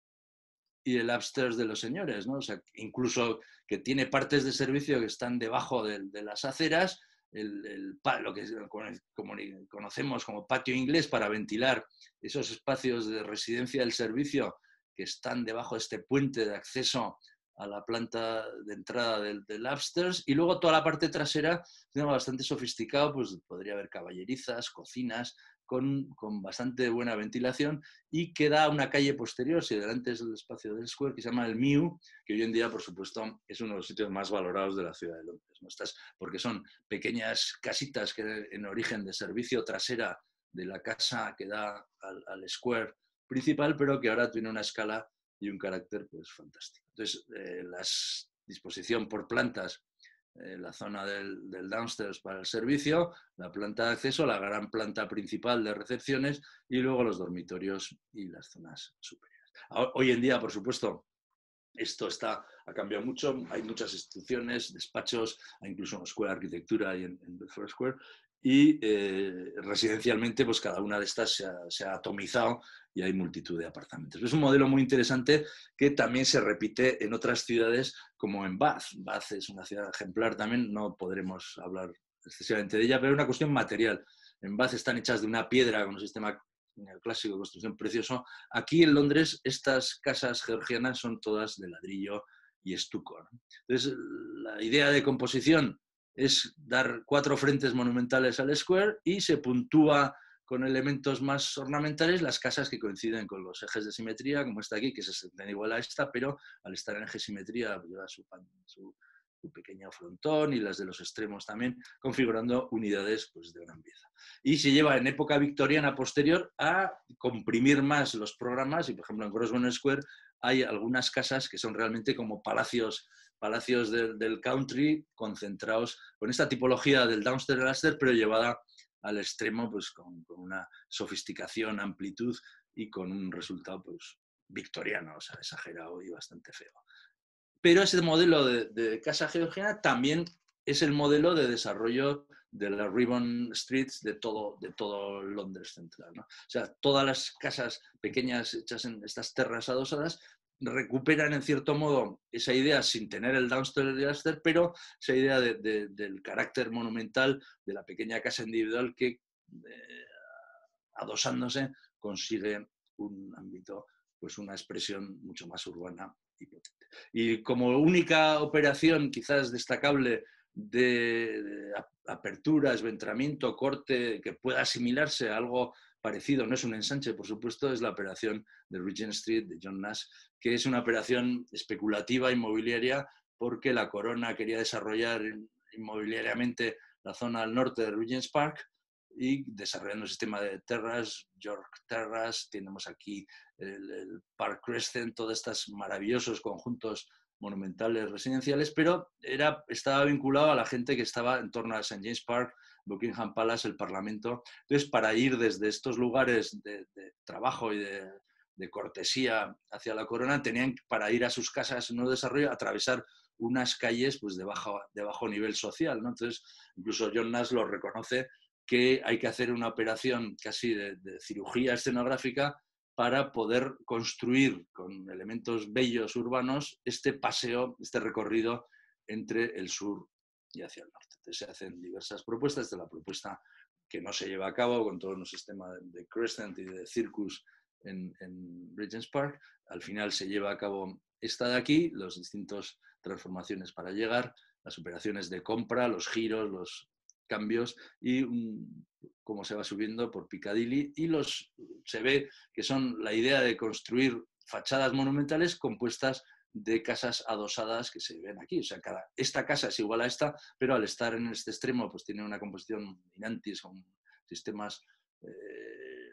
y el upstairs de los señores, ¿no? O sea, incluso que tiene partes de servicio que están debajo de, de las aceras, el, el, lo que como conocemos como patio inglés para ventilar esos espacios de residencia del servicio que están debajo de este puente de acceso a la planta de entrada del, del upstairs, y luego toda la parte trasera, bastante sofisticado, pues podría haber caballerizas, cocinas, Con, con bastante buena ventilación, y que da una calle posterior, si delante es el espacio del Square, que se llama el Mew, que hoy en día, por supuesto, es uno de los sitios más valorados de la ciudad de Londres, ¿no? Estas, porque son pequeñas casitas que en origen de servicio trasera de la casa que da al, al Square principal, pero que ahora tiene una escala y un carácter pues fantástico. Entonces, eh, la disposición por plantas, eh, la zona del, del downstairs para el servicio, la planta de acceso, la gran planta principal de recepciones y luego los dormitorios y las zonas superiores. Hoy en día, por supuesto, esto está, ha cambiado mucho, hay muchas instituciones, despachos, hay incluso una escuela de arquitectura ahí en, en Bedford Square, y eh, residencialmente pues cada una de estas se ha, se ha atomizado y hay multitud de apartamentos. Es un modelo muy interesante que también se repite en otras ciudades como en Bath. Bath es una ciudad ejemplar también, no podremos hablar excesivamente de ella, pero es una cuestión material. En Bath están hechas de una piedra con un sistema clásico de construcción precioso. Aquí en Londres estas casas georgianas son todas de ladrillo y estuco, ¿no? Entonces, la idea de composición es dar cuatro frentes monumentales al Square y se puntúa con elementos más ornamentales las casas que coinciden con los ejes de simetría, como esta aquí, que se sienten igual a esta, pero al estar en eje de simetría lleva su, su, su pequeño frontón y las de los extremos también, configurando unidades pues, de gran pieza. Y se lleva en época victoriana posterior a comprimir más los programas, y por ejemplo en Grosvenor Square hay algunas casas que son realmente como palacios, palacios de, del country concentrados con esta tipología del downstairs and upstairs, pero llevada al extremo pues, con, con una sofisticación, amplitud y con un resultado pues, victoriano, o sea, exagerado y bastante feo. Pero ese modelo de, de casa georgiana también es el modelo de desarrollo de las Ribbon Streets de todo, de todo Londres central, ¿no? O sea, todas las casas pequeñas hechas en estas terras adosadas recuperan en cierto modo esa idea sin tener el downstairs y el upstairs, pero esa idea de, de, del carácter monumental de la pequeña casa individual que eh, adosándose consigue un ámbito, pues una expresión mucho más urbana y potente. Y como única operación quizás destacable de, de apertura, esventramiento, corte, que pueda asimilarse a algo parecido, no es un ensanche, por supuesto, es la operación de Regent Street de John Nash, que es una operación especulativa inmobiliaria porque la corona quería desarrollar inmobiliariamente la zona al norte de Regent's Park y desarrollando un sistema de terras, York Terrace, tenemos aquí el, el Park Crescent, todos estos maravillosos conjuntos monumentales residenciales, pero era, estaba vinculado a la gente que estaba en torno a Saint James Park, Buckingham Palace, el Parlamento. Entonces, para ir desde estos lugares de, de trabajo y de, de cortesía hacia la corona, tenían para ir a sus casas en nuevo desarrollo, atravesar unas calles pues, de, bajo, de bajo nivel social, ¿no? Entonces, incluso John Nash lo reconoce, que hay que hacer una operación casi de, de cirugía escenográfica para poder construir con elementos bellos urbanos este paseo, este recorrido entre el sur y hacia el norte. Entonces se hacen diversas propuestas, de la propuesta que no se lleva a cabo con todo un sistema de Crescent y de Circus en, en Regent's Park. Al final se lleva a cabo esta de aquí, las distintas transformaciones para llegar, las operaciones de compra, los giros, los cambios y um, cómo se va subiendo por Piccadilly, y los, se ve que son la idea de construir fachadas monumentales compuestas de casas adosadas que se ven aquí. O sea, cada, esta casa es igual a esta, pero al estar en este extremo pues tiene una composición dominantis con sistemas eh,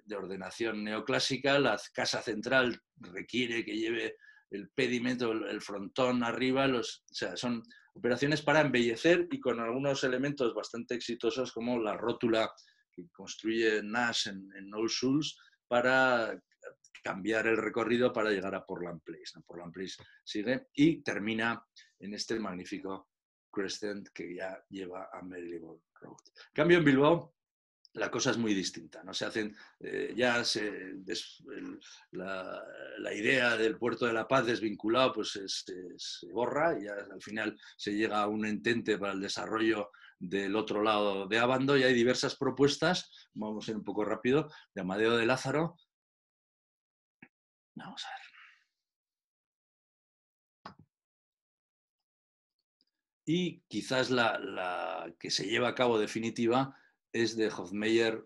de ordenación neoclásica. La casa central requiere que lleve el pedimento, el frontón arriba, los, o sea, son operaciones para embellecer y con algunos elementos bastante exitosos como la rótula que construye Nash en, en Old Souls para cambiar el recorrido para llegar a Portland Place. ¿no? Portland Place sigue y termina en este magnífico Crescent que ya lleva a Marylebone Road. En cambio, en Bilbao la cosa es muy distinta. ¿no? Se hacen, eh, ya se, des, el, la, la idea del Puerto de la Paz desvinculado pues se, se borra y ya al final se llega a un entente para el desarrollo del otro lado de Abando y hay diversas propuestas, vamos a ir un poco rápido, de Amadeo de Lázaro. Vamos a ver. Y quizás la, la que se lleva a cabo definitiva es de Hofmeyr,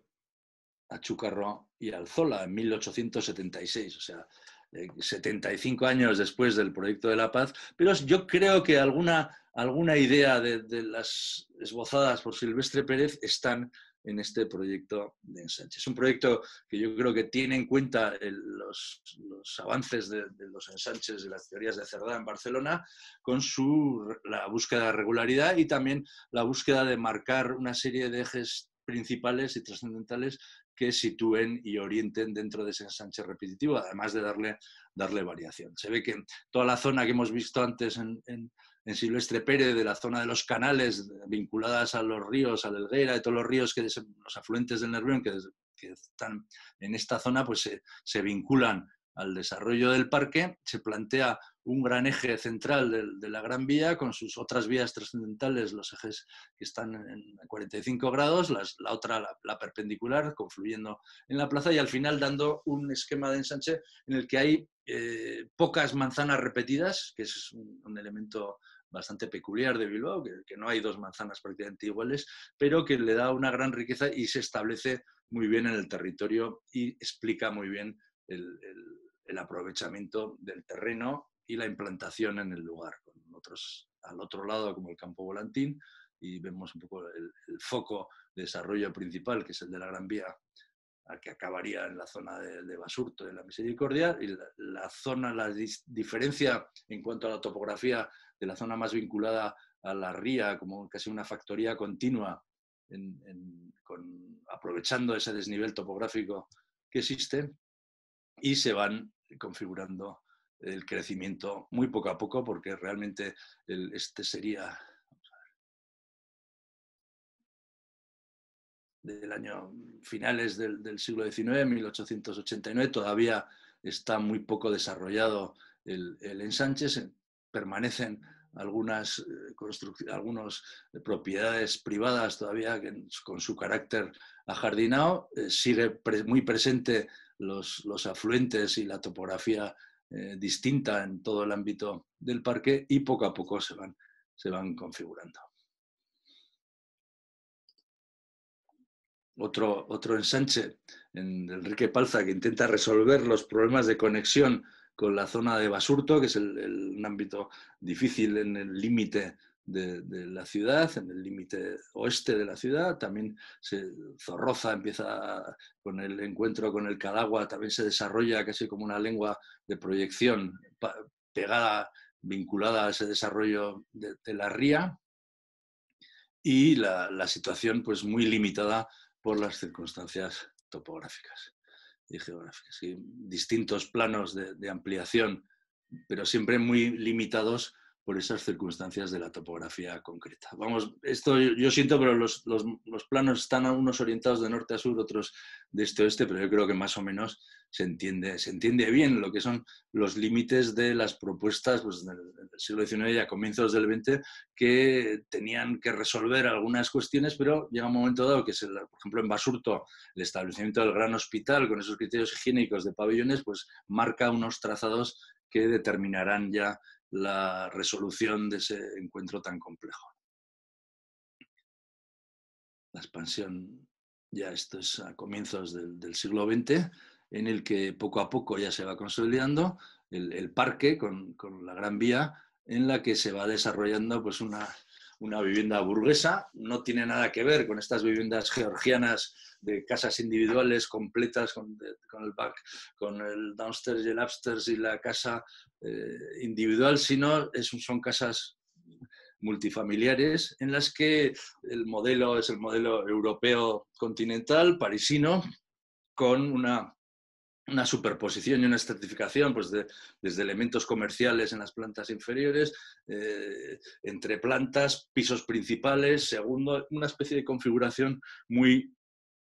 Achúcarro y Alzola en mil ochocientos setenta y seis, o sea, eh, setenta y cinco años después del Proyecto de la Paz, pero yo creo que alguna, alguna idea de, de las esbozadas por Silvestre Pérez están en este proyecto de ensanche. Es un proyecto que yo creo que tiene en cuenta el, los, los avances de, de los ensanches de las teorías de Cerdá en Barcelona con su, la búsqueda de regularidad y también la búsqueda de marcar una serie de ejes principales y trascendentales que sitúen y orienten dentro de ese ensanche repetitivo, además de darle, darle variación. Se ve que toda la zona que hemos visto antes en, en, en Silvestre Pérez, de la zona de los canales vinculadas a los ríos, a la Helguera, de todos los ríos, que los afluentes del Nervión que, que están en esta zona, pues se, se vinculan al desarrollo del parque. Se plantea un gran eje central de, de la Gran Vía con sus otras vías trascendentales, los ejes que están en cuarenta y cinco grados, las, la otra, la, la perpendicular, confluyendo en la plaza y al final dando un esquema de ensanche en el que hay eh, pocas manzanas repetidas, que es un, un elemento bastante peculiar de Bilbao, que, que no hay dos manzanas prácticamente iguales, pero que le da una gran riqueza y se establece muy bien en el territorio y explica muy bien el, el, el aprovechamiento del terreno y la implantación en el lugar, con otros al otro lado como el campo volantín, y vemos un poco el, el foco de desarrollo principal, que es el de la Gran Vía, que acabaría en la zona de, de Basurto, de la Misericordia, y la, la zona, la dis, diferencia en cuanto a la topografía de la zona más vinculada a la ría, como casi una factoría continua, en, en, con, aprovechando ese desnivel topográfico que existe, y se van configurando el crecimiento muy poco a poco, porque realmente el, este sería vamos a ver, del año finales del, del siglo diecinueve, mil ochocientos ochenta y nueve, todavía está muy poco desarrollado el, el ensanche, se, permanecen algunas, eh, algunas propiedades privadas todavía que, con su carácter ajardinado, eh, sigue pre, muy presente los, los afluentes y la topografía eh, distinta en todo el ámbito del parque y poco a poco se van, se van configurando. Otro, otro ensanche en Enrique Palza que intenta resolver los problemas de conexión con la zona de Basurto, que es el, el, un ámbito difícil en el límite de, de la ciudad, en el límite oeste de la ciudad. También se, Zorroza empieza a, con el encuentro con el Cadagua, también se desarrolla casi como una lengua de proyección pegada, vinculada a ese desarrollo de, de la ría, y la, la situación pues muy limitada por las circunstancias topográficas y geográficas. Y distintos planos de, de ampliación, pero siempre muy limitados por esas circunstancias de la topografía concreta. Vamos, esto yo, yo siento, pero los, los, los planos están unos orientados de norte a sur, otros de este a oeste, pero yo creo que más o menos se entiende, se entiende bien lo que son los límites de las propuestas pues, del, del siglo diecinueve y a comienzos del veinte, que tenían que resolver algunas cuestiones, pero llega un momento dado que, es el, por ejemplo, en Basurto, el establecimiento del gran hospital con esos criterios higiénicos de pabellones, pues marca unos trazados que determinarán ya la resolución de ese encuentro tan complejo. La expansión, ya esto es a comienzos del, del siglo veinte, en el que poco a poco ya se va consolidando el, el parque con, con la Gran Vía, en la que se va desarrollando pues una, una vivienda burguesa, no tiene nada que ver con estas viviendas georgianas de casas individuales completas con, de, con el back, con el downstairs y el upstairs y la casa eh, individual, sino es, son casas multifamiliares en las que el modelo es el modelo europeo continental, parisino, con una, una superposición y una estratificación pues de, desde elementos comerciales en las plantas inferiores, eh, entre plantas, pisos principales, segundo, una especie de configuración muy,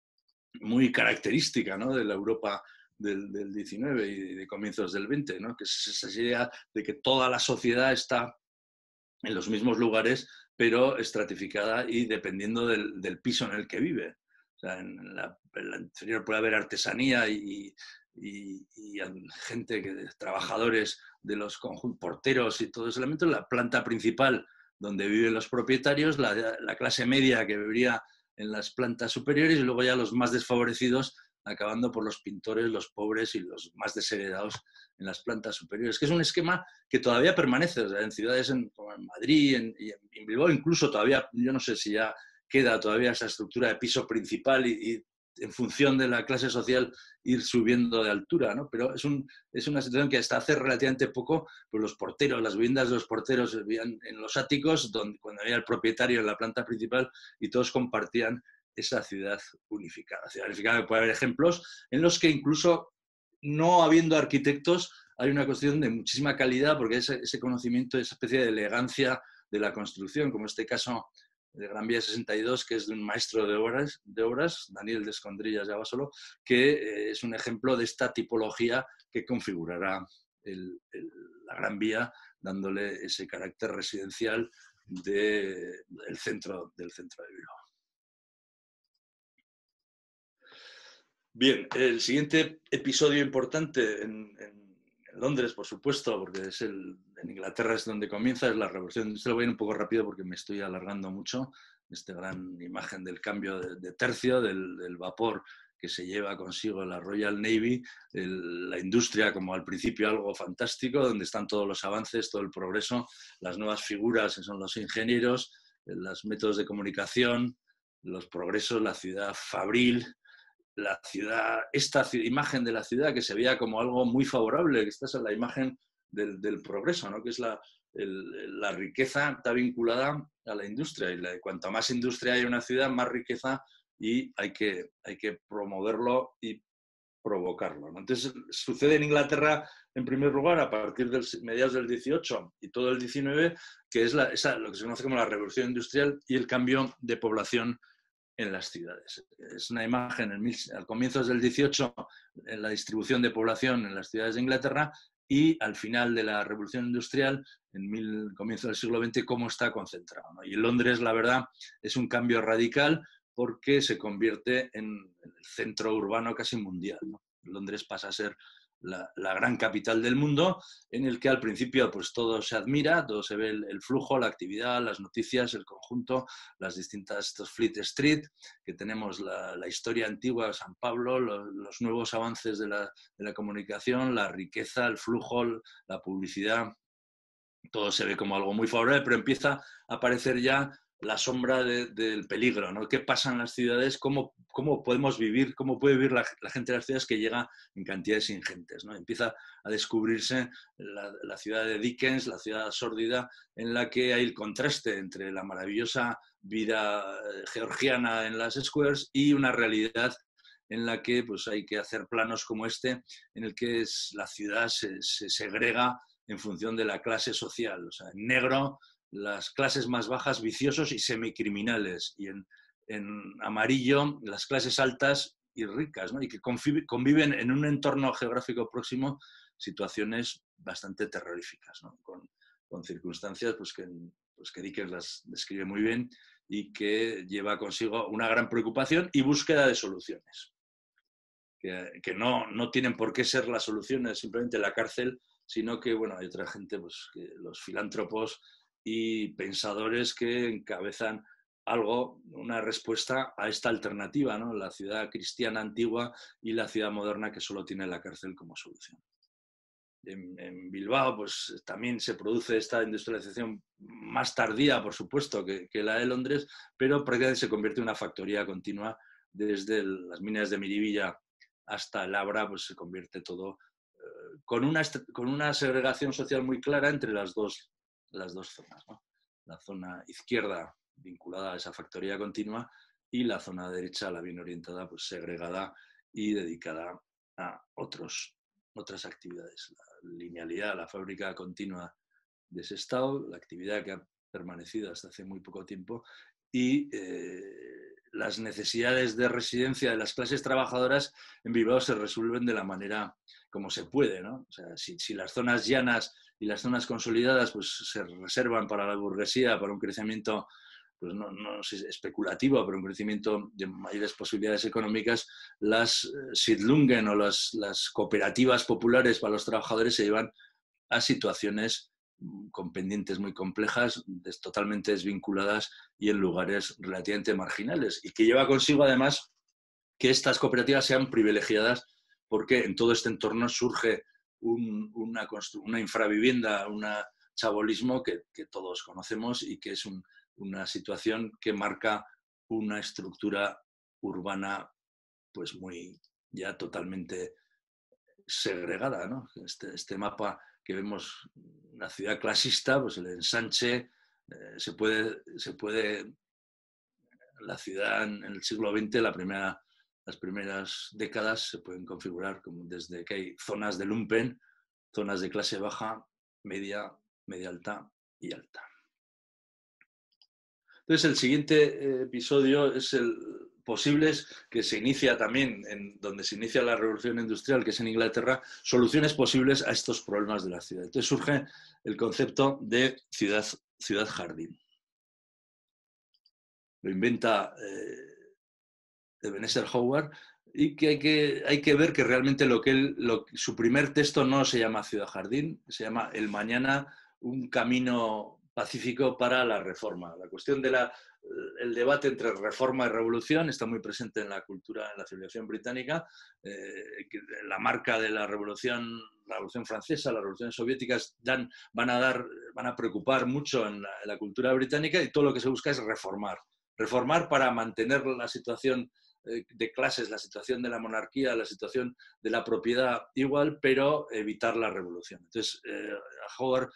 muy característica, ¿no?, de la Europa del, del diecinueve y de comienzos del veinte, ¿no?, que es esa idea de que toda la sociedad está en los mismos lugares, pero estratificada y dependiendo del, del piso en el que vive. O sea, en la, en la inferior puede haber artesanía y, y, y gente, que, trabajadores de los conjuntos, porteros y todos esos elementos. La planta principal, donde viven los propietarios, la, la clase media que viviría en las plantas superiores, y luego ya los más desfavorecidos, acabando por los pintores, los pobres y los más desheredados en las plantas superiores, que es un esquema que todavía permanece, o sea, en ciudades en, como en Madrid en, y en Bilbao, incluso todavía, yo no sé si ya queda todavía esa estructura de piso principal y, y en función de la clase social ir subiendo de altura, ¿no? Pero es, un, es una situación que hasta hace relativamente poco, pues los porteros, las viviendas de los porteros vivían en los áticos, donde, cuando había el propietario en la planta principal, y todos compartían esa ciudad unificada. Ciudad unificada, puede haber ejemplos en los que incluso no habiendo arquitectos hay una cuestión de muchísima calidad, porque ese, ese conocimiento, esa especie de elegancia de la construcción, como este caso de Gran Vía sesenta y dos, que es de un maestro de obras, de obras Daniel de Escondrillas de Abasolo, que eh, es un ejemplo de esta tipología que configurará el, el, la Gran Vía, dándole ese carácter residencial de, del, centro, del centro de Bilbao. Bien, el siguiente episodio importante en, en, en Londres, por supuesto, porque es el, en Inglaterra es donde comienza, es la Revolución Industrial. Voy a ir un poco rápido porque me estoy alargando mucho. Esta gran imagen del cambio de, de tercio, del, del vapor que se lleva consigo la Royal Navy, el, la industria como al principio algo fantástico, donde están todos los avances, todo el progreso, las nuevas figuras que son los ingenieros, los métodos de comunicación, los progresos, la ciudad fabril, la ciudad, esta imagen de la ciudad que se veía como algo muy favorable, que esta es la imagen del, del progreso, ¿no?, que es la, el, la riqueza está vinculada a la industria, y la, cuanto más industria hay en una ciudad, más riqueza, y hay que, hay que promoverlo y provocarlo, ¿no? Entonces, sucede en Inglaterra, en primer lugar, a partir de mediados del dieciocho y todo el diecinueve, que es la, esa, lo que se conoce como la revolución industrial y el cambio de población en las ciudades. Es una imagen en mil, al comienzo del dieciocho, en la distribución de población en las ciudades de Inglaterra, y al final de la revolución industrial, en el comienzo del siglo veinte, cómo está concentrado, ¿no? Y en Londres, la verdad, es un cambio radical porque se convierte en el centro urbano casi mundial, ¿no? Londres pasa a ser La, la gran capital del mundo, en el que al principio pues todo se admira, todo se ve el, el flujo, la actividad, las noticias, el conjunto, las distintas, estos Fleet Street, que tenemos la, la historia antigua de San Pablo, los, los nuevos avances de la, de la comunicación, la riqueza, el flujo, la publicidad, todo se ve como algo muy favorable, pero empieza a aparecer ya la sombra de, del peligro, ¿no? ¿Qué pasa en las ciudades? ¿Cómo, cómo podemos vivir? ¿Cómo puede vivir la, la gente de las ciudades que llega en cantidades ingentes, ¿no? Empieza a descubrirse la, la ciudad de Dickens, la ciudad sórdida, en la que hay el contraste entre la maravillosa vida georgiana en las squares y una realidad en la que pues, hay que hacer planos como este, en el que es, la ciudad se, se segrega en función de la clase social. O sea, en negro, las clases más bajas, viciosos y semicriminales, y en, en amarillo, las clases altas y ricas, ¿no? Y que conviven en un entorno geográfico próximo situaciones bastante terroríficas, ¿no? Con, con circunstancias pues, que, pues, que Dickens las describe muy bien y que lleva consigo una gran preocupación y búsqueda de soluciones. Que, que no, no tienen por qué ser las soluciones simplemente la cárcel, sino que, bueno, hay otra gente, pues, que los filántropos y pensadores que encabezan algo, una respuesta a esta alternativa, ¿no? La ciudad cristiana antigua y la ciudad moderna que solo tiene la cárcel como solución. En, en Bilbao, pues también se produce esta industrialización más tardía, por supuesto, que, que la de Londres, pero prácticamente se convierte en una factoría continua. Desde el, las minas de Miribilla hasta el Abra, pues se convierte todo eh, con, una, con una segregación social muy clara entre las dos, las dos zonas, ¿no? La zona izquierda vinculada a esa factoría continua y la zona derecha, la bien orientada, pues segregada y dedicada a otros, otras actividades. La linealidad, la fábrica continua de ese estado, la actividad que ha permanecido hasta hace muy poco tiempo y eh, las necesidades de residencia de las clases trabajadoras en Bilbao se resuelven de la manera como se puede, ¿no? O sea, si, si las zonas llanas y las zonas consolidadas pues, se reservan para la burguesía, para un crecimiento pues no, no sé, especulativo, pero un crecimiento de mayores posibilidades económicas, las eh, Siedlungen o las, las cooperativas populares para los trabajadores se llevan a situaciones con pendientes muy complejas, des, totalmente desvinculadas y en lugares relativamente marginales. Y que lleva consigo, además, que estas cooperativas sean privilegiadas porque en todo este entorno surge un, una, una infravivienda, un chabolismo que, que todos conocemos y que es un, una situación que marca una estructura urbana pues muy ya totalmente segregada, ¿no? Este, este mapa que vemos, una ciudad clasista, pues el ensanche, eh, se puede, se puede, la ciudad en el siglo veinte, la primera, las primeras décadas se pueden configurar como desde que hay zonas de lumpen, zonas de clase baja, media, media alta y alta. Entonces el siguiente episodio es el posibles que se inicia también en donde se inicia la revolución industrial, que es en Inglaterra, soluciones posibles a estos problemas de la ciudad. Entonces surge el concepto de ciudad, ciudad jardín. Lo inventa eh, Ebenezer Howard y que hay, que hay que ver que realmente lo que él, lo, su primer texto no se llama Ciudad Jardín, se llama El Mañana, un camino pacífico para la reforma. La cuestión de la el debate entre reforma y revolución está muy presente en la cultura, en la civilización británica. Eh, la marca de la revolución, la revolución francesa, las revoluciones soviéticas dan, van, a dar, van a preocupar mucho en la, en la cultura británica y todo lo que se busca es reformar. Reformar para mantener la situación de clases, la situación de la monarquía, la situación de la propiedad igual, pero evitar la revolución. Entonces, eh, a Howard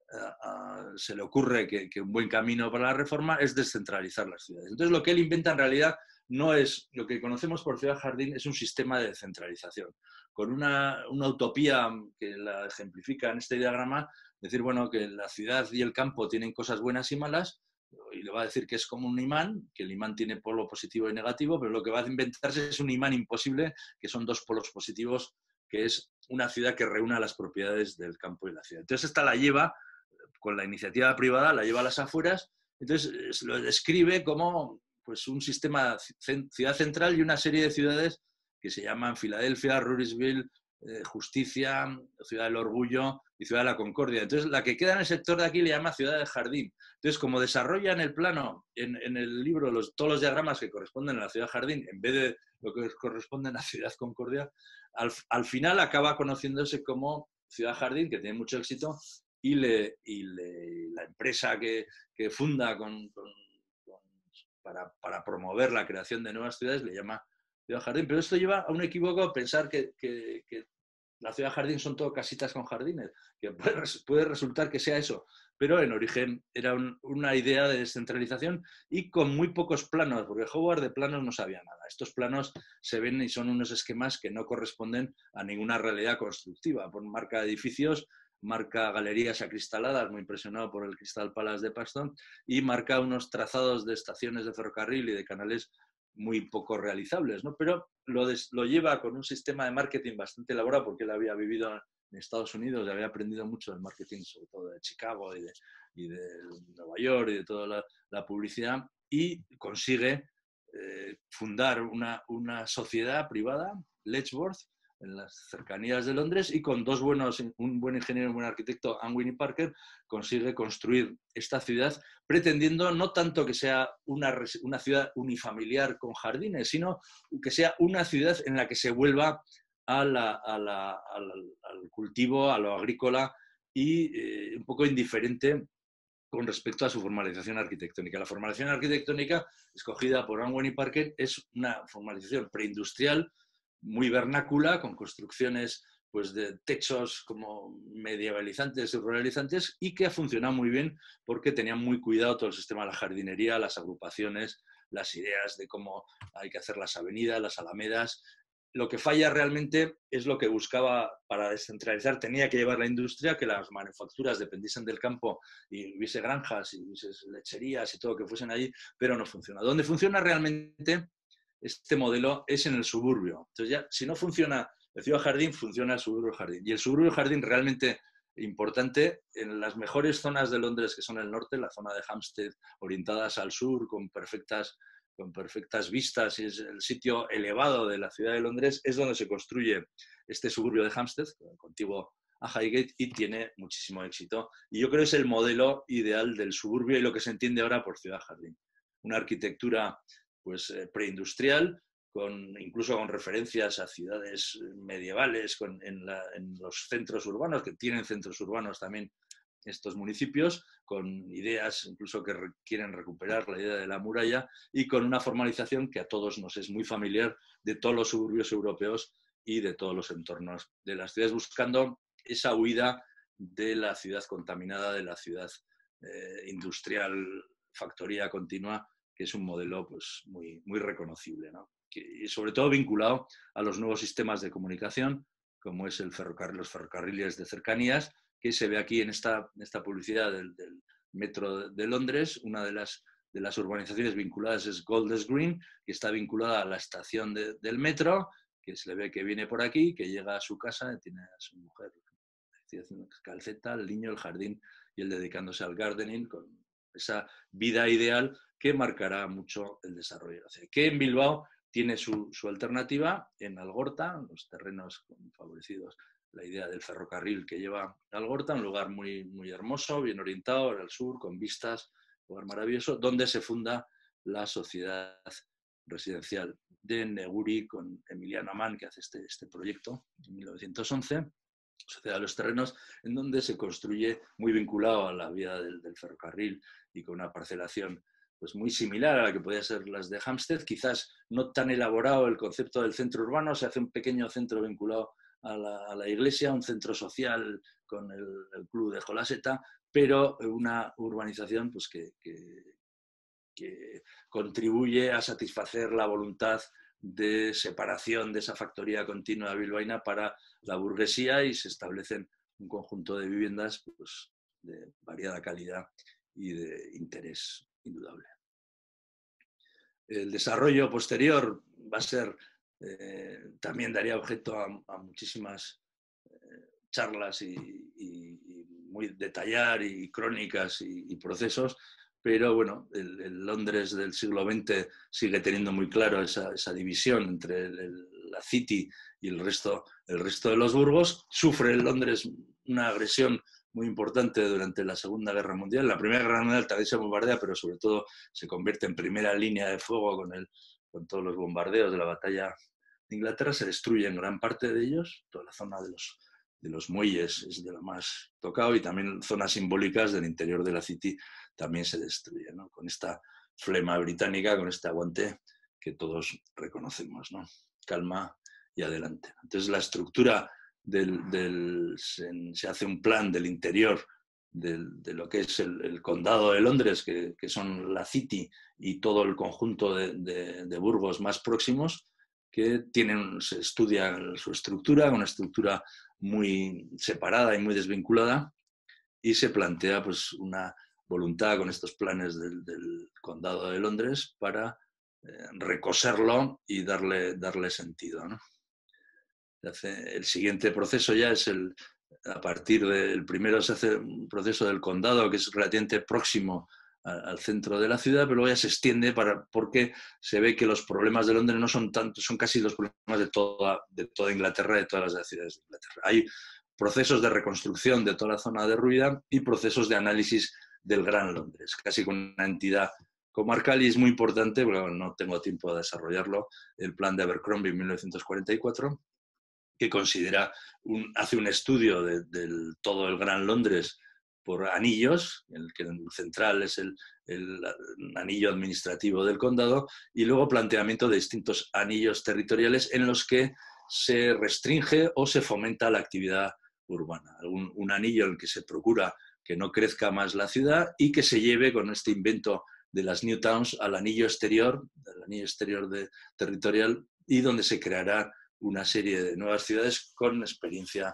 Uh, uh, se le ocurre que, que un buen camino para la reforma es descentralizar las ciudades. Entonces lo que él inventa en realidad no es lo que conocemos por ciudad jardín, es un sistema de descentralización, con una, una utopía que la ejemplifica en este diagrama, decir, bueno, que la ciudad y el campo tienen cosas buenas y malas, y le va a decir que es como un imán, que el imán tiene polo positivo y negativo, pero lo que va a inventarse es un imán imposible, que son dos polos positivos, que es una ciudad que reúna las propiedades del campo y la ciudad. Entonces esta la lleva con la iniciativa privada, la lleva a las afueras, entonces lo describe como pues, un sistema ciudad central y una serie de ciudades que se llaman Filadelfia, Rurisville, eh, Justicia, Ciudad del Orgullo y Ciudad de la Concordia. Entonces la que queda en el sector de aquí le llama Ciudad del Jardín. Entonces como desarrolla en el plano, en, en el libro, los, todos los diagramas que corresponden a la Ciudad Jardín, en vez de lo que corresponden a Ciudad Concordia, al, al final acaba conociéndose como Ciudad Jardín, que tiene mucho éxito, y, le, y le, la empresa que, que funda con, con, con, para, para promover la creación de nuevas ciudades le llama Ciudad Jardín. Pero esto lleva a un equívoco pensar que, que, que la Ciudad Jardín son todo casitas con jardines, que puede, puede resultar que sea eso, pero en origen era un, una idea de descentralización y con muy pocos planos, porque Howard de planos no sabía nada. Estos planos se ven y son unos esquemas que no corresponden a ninguna realidad constructiva, por marca de edificios, marca galerías acristaladas, muy impresionado por el Crystal Palace de Paxton, y marca unos trazados de estaciones de ferrocarril y de canales muy poco realizables, ¿no? Pero lo, des, lo lleva con un sistema de marketing bastante elaborado, porque él había vivido en Estados Unidos y había aprendido mucho del marketing, sobre todo de Chicago y de, y de Nueva York y de toda la, la publicidad, y consigue eh, fundar una, una sociedad privada, Letchworth, en las cercanías de Londres, y con dos buenos, un buen ingeniero y un buen arquitecto, Unwin y Parker, consigue construir esta ciudad pretendiendo no tanto que sea una, una ciudad unifamiliar con jardines, sino que sea una ciudad en la que se vuelva a la, a la, al, al cultivo, a lo agrícola y eh, un poco indiferente con respecto a su formalización arquitectónica. La formalización arquitectónica escogida por Unwin y Parker es una formalización preindustrial muy vernácula, con construcciones pues, de techos como medievalizantes y ruralizantes, y que ha funcionado muy bien porque tenían muy cuidado todo el sistema de la jardinería, las agrupaciones, las ideas de cómo hay que hacer las avenidas, las alamedas. Lo que falla realmente es lo que buscaba para descentralizar. Tenía que llevar la industria, que las manufacturas dependiesen del campo y hubiese granjas y hubiese lecherías y todo que fuesen allí, pero no funciona. Donde funciona realmente este modelo es en el suburbio. Entonces ya, si no funciona el ciudad-jardín, funciona el suburbio-jardín. Y el suburbio-jardín realmente importante en las mejores zonas de Londres, que son el norte, la zona de Hampstead, orientadas al sur, con perfectas con perfectas vistas, y es el sitio elevado de la ciudad de Londres, es donde se construye este suburbio de Hampstead, contiguo a Highgate, y tiene muchísimo éxito. Y yo creo que es el modelo ideal del suburbio y lo que se entiende ahora por ciudad-jardín. Una arquitectura pues, eh, preindustrial, con, incluso con referencias a ciudades medievales, con, en, la, en los centros urbanos, que tienen centros urbanos también estos municipios, con ideas incluso que re quieren recuperar la idea de la muralla y con una formalización que a todos nos es muy familiar de todos los suburbios europeos y de todos los entornos de las ciudades, buscando esa huida de la ciudad contaminada, de la ciudad eh, industrial, factoría continua, que es un modelo pues, muy, muy reconocible, ¿no? Que, y sobre todo vinculado a los nuevos sistemas de comunicación, como es el ferrocarril, los ferrocarriles de cercanías, que se ve aquí en esta, en esta publicidad del, del metro de Londres. Una de las, de las urbanizaciones vinculadas es Golders Green, que está vinculada a la estación de, del metro, que se le ve que viene por aquí, que llega a su casa, tiene a su mujer haciendo calceta, el niño, el jardín y el dedicándose al gardening, con esa vida ideal que marcará mucho el desarrollo. Que en Bilbao tiene su, su alternativa en Algorta, los terrenos favorecidos, la idea del ferrocarril que lleva a Algorta, un lugar muy, muy hermoso, bien orientado al sur, con vistas, un lugar maravilloso, donde se funda la sociedad residencial de Neguri con Emiliano Amán, que hace este, este proyecto en mil novecientos once, Sociedad de los Terrenos, en donde se construye muy vinculado a la vía del, del ferrocarril y con una parcelación pues muy similar a la que podía ser las de Hampstead, quizás no tan elaborado el concepto del centro urbano, se hace un pequeño centro vinculado a la, a la iglesia, un centro social con el, el club de Jolaseta, pero una urbanización pues, que, que, que contribuye a satisfacer la voluntad de separación de esa factoría continua bilbaína para la burguesía, y se establecen un conjunto de viviendas pues, de variada calidad y de interés indudable. El desarrollo posterior va a ser, eh, también daría objeto a, a muchísimas eh, charlas y, y, y muy detallar y crónicas y, y procesos, pero bueno, el, el Londres del siglo veinte sigue teniendo muy claro esa, esa división entre el, el, la City y el resto, el resto de los burgos. Sufre el Londres una agresión muy importante durante la Segunda Guerra Mundial. En la Primera Guerra Mundial también se bombardea, pero sobre todo se convierte en primera línea de fuego con, el, con todos los bombardeos de la batalla de Inglaterra. Se destruyen gran parte de ellos, toda la zona de los, de los muelles es de lo más tocado, y también zonas simbólicas del interior de la City también se destruyen, ¿no? Con esta flema británica, con este aguante que todos reconocemos, ¿no? Calma y adelante. Entonces la estructura del, del se, se hace un plan del interior del, de lo que es el, el condado de Londres, que, que son la City y todo el conjunto de, de, de burgos más próximos, que tienen, se estudia su estructura, una estructura muy separada y muy desvinculada, y se plantea pues, una voluntad con estos planes del, del condado de Londres para eh, recoserlo y darle, darle sentido, ¿no? El siguiente proceso ya es el, a partir del primero se hace un proceso del condado que es relativamente próximo al centro de la ciudad, pero luego ya se extiende para, porque se ve que los problemas de Londres no son tantos, son casi los problemas de toda, de toda Inglaterra, de todas las ciudades de Inglaterra. Hay procesos de reconstrucción de toda la zona derruida y procesos de análisis del Gran Londres, casi con una entidad comarcal, y es muy importante, pero no tengo tiempo de desarrollarlo, el plan de Abercrombie en mil novecientos cuarenta y cuatro, que considera un, hace un estudio de, de todo el Gran Londres por anillos, en el que el central es el, el anillo administrativo del condado, y luego planteamiento de distintos anillos territoriales en los que se restringe o se fomenta la actividad urbana. Un, un anillo en el que se procura que no crezca más la ciudad y que se lleve con este invento de las New Towns al anillo exterior, al anillo exterior de, territorial, y donde se creará una serie de nuevas ciudades con experiencia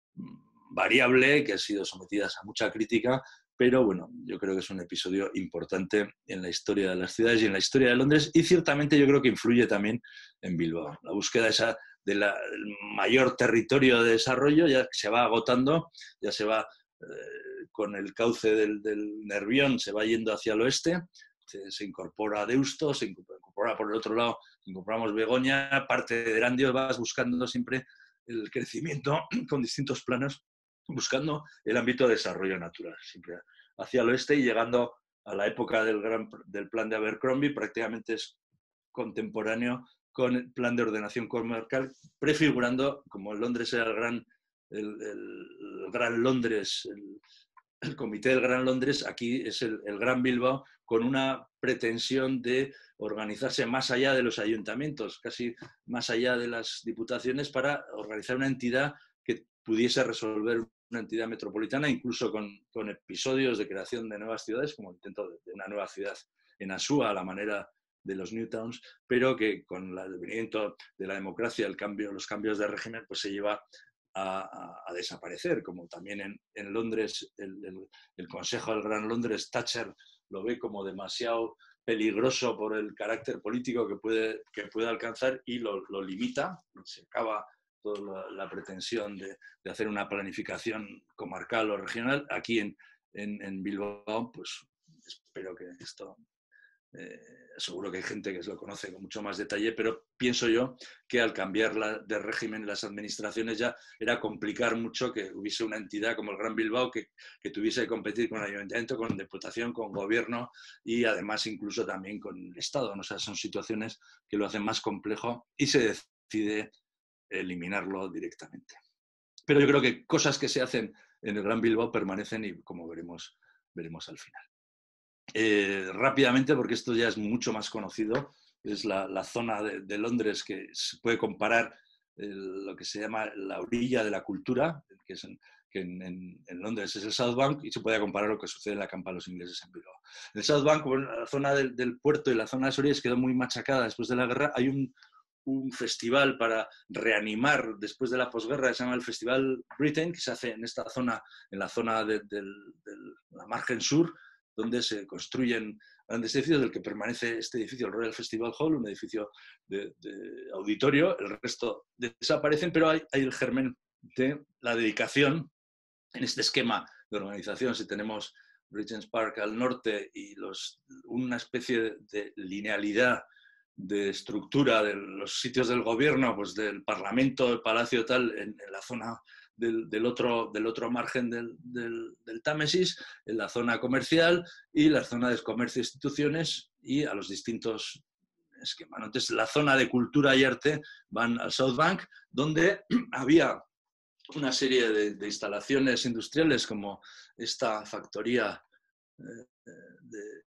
variable, que han sido sometidas a mucha crítica, pero bueno, yo creo que es un episodio importante en la historia de las ciudades y en la historia de Londres, y ciertamente yo creo que influye también en Bilbao. La búsqueda esa del mayor territorio de desarrollo ya se va agotando, ya se va eh, con el cauce del, del Nervión, se va yendo hacia el oeste, se, se incorpora Deusto, se incorpora por el otro lado, incorporamos Begoña, parte de Erandio, vas buscando siempre el crecimiento con distintos planos, buscando el ámbito de desarrollo natural, siempre hacia el oeste, y llegando a la época del, gran, del plan de Abercrombie, prácticamente es contemporáneo con el plan de ordenación comarcal, prefigurando, como Londres era el gran, el, el, el gran Londres, el, el comité del Gran Londres, aquí es el, el Gran Bilbao, con una pretensión de organizarse más allá de los ayuntamientos, casi más allá de las diputaciones, para organizar una entidad que pudiese resolver una entidad metropolitana, incluso con, con episodios de creación de nuevas ciudades, como el intento de, de una nueva ciudad en Asúa, a la manera de los New Towns, pero que con el advenimiento de la democracia, el cambio, los cambios de régimen, pues se lleva A, a, a desaparecer, como también en, en Londres, el, el, el Consejo del Gran Londres, Thatcher lo ve como demasiado peligroso por el carácter político que puede, que puede alcanzar, y lo, lo limita, se acaba toda la, la pretensión de, de hacer una planificación comarcal o regional. Aquí en, en, en Bilbao, pues espero que esto... Eh, seguro que hay gente que se lo conoce con mucho más detalle, pero pienso yo que al cambiar la, de régimen las administraciones ya era complicar mucho que hubiese una entidad como el Gran Bilbao que, que tuviese que competir con el ayuntamiento, con diputación, con gobierno, y además incluso también con el Estado, ¿no? O sea, son situaciones que lo hacen más complejo y se decide eliminarlo directamente. Pero yo creo que cosas que se hacen en el Gran Bilbao permanecen, y como veremos, veremos al final. Eh, rápidamente, porque esto ya es mucho más conocido, es la, la zona de, de Londres que se puede comparar el, lo que se llama la orilla de la cultura, que, es en, que en, en, en Londres es el South Bank, y se puede comparar lo que sucede en la campa de los ingleses en Bilbao. En el South Bank, bueno, la zona del, del puerto y la zona de Sorías quedó muy machacada después de la guerra. Hay un, un festival para reanimar después de la posguerra, que se llama el Festival Britain, que se hace en esta zona, en la zona de, de, de la margen sur, donde se construyen grandes edificios, del que permanece este edificio, el Royal Festival Hall, un edificio de, de auditorio. El resto desaparecen, pero hay, hay el germen de la dedicación en este esquema de organización. Si tenemos Regent's Park al norte y los, una especie de, de linealidad de estructura de los sitios del gobierno, pues del Parlamento, el Palacio tal, en, en la zona Del, del, otro, del otro margen del, del, del Támesis, en la zona comercial y la zona de comercio e instituciones, y a los distintos esquemas. Entonces, la zona de cultura y arte van al South Bank, donde había una serie de, de instalaciones industriales, como esta factoría eh, de,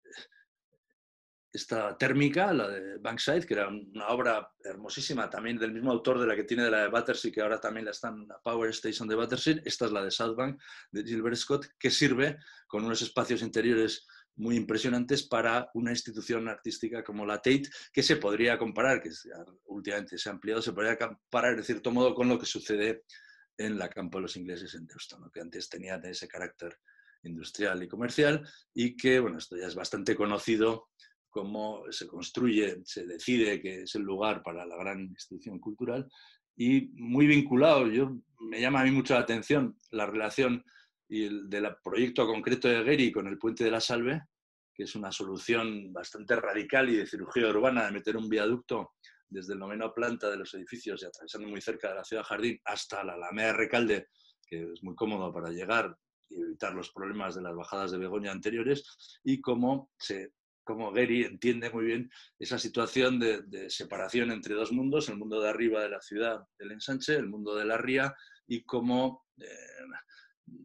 esta térmica, la de Bankside, que era una obra hermosísima, también del mismo autor de la que tiene de la de Battersea, que ahora también la está en la Power Station de Battersea. Esta es la de South Bank, de Gilbert Scott, que sirve con unos espacios interiores muy impresionantes para una institución artística como la Tate, que se podría comparar, que últimamente se ha ampliado, se podría comparar de cierto modo con lo que sucede en la campo de los ingleses en Deusto, ¿no? Que antes tenía ese carácter industrial y comercial, y que, bueno, esto ya es bastante conocido, cómo se construye, se decide que es el lugar para la gran institución cultural, y muy vinculado, yo, me llama a mí mucho la atención la relación y el, del proyecto concreto de Gehry con el Puente de la Salve, que es una solución bastante radical y de cirugía urbana, de meter un viaducto desde el noveno planta de los edificios y atravesando muy cerca de la Ciudad Jardín hasta la Alameda de Recalde, que es muy cómodo para llegar y evitar los problemas de las bajadas de Begoña anteriores, y cómo se cómo Gehry entiende muy bien esa situación de, de separación entre dos mundos, el mundo de arriba de la ciudad del ensanche, el mundo de la ría, y cómo eh,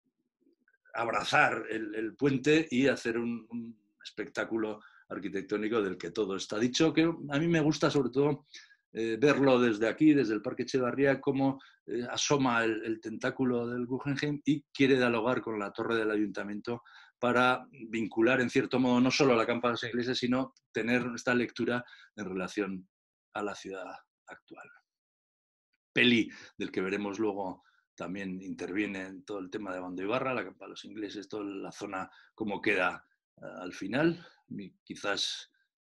abrazar el, el puente y hacer un, un espectáculo arquitectónico del que todo está dicho, que a mí me gusta sobre todo eh, verlo desde aquí, desde el Parque Etxebarria, cómo eh, asoma el, el tentáculo del Guggenheim y quiere dialogar con la torre del ayuntamiento para vincular, en cierto modo, no solo la Campa de los Ingleses, sino tener esta lectura en relación a la ciudad actual. Peli, del que veremos luego, también interviene en todo el tema de Abandoibarra, la Campa de los Ingleses, toda la zona, cómo queda uh, al final. Quizás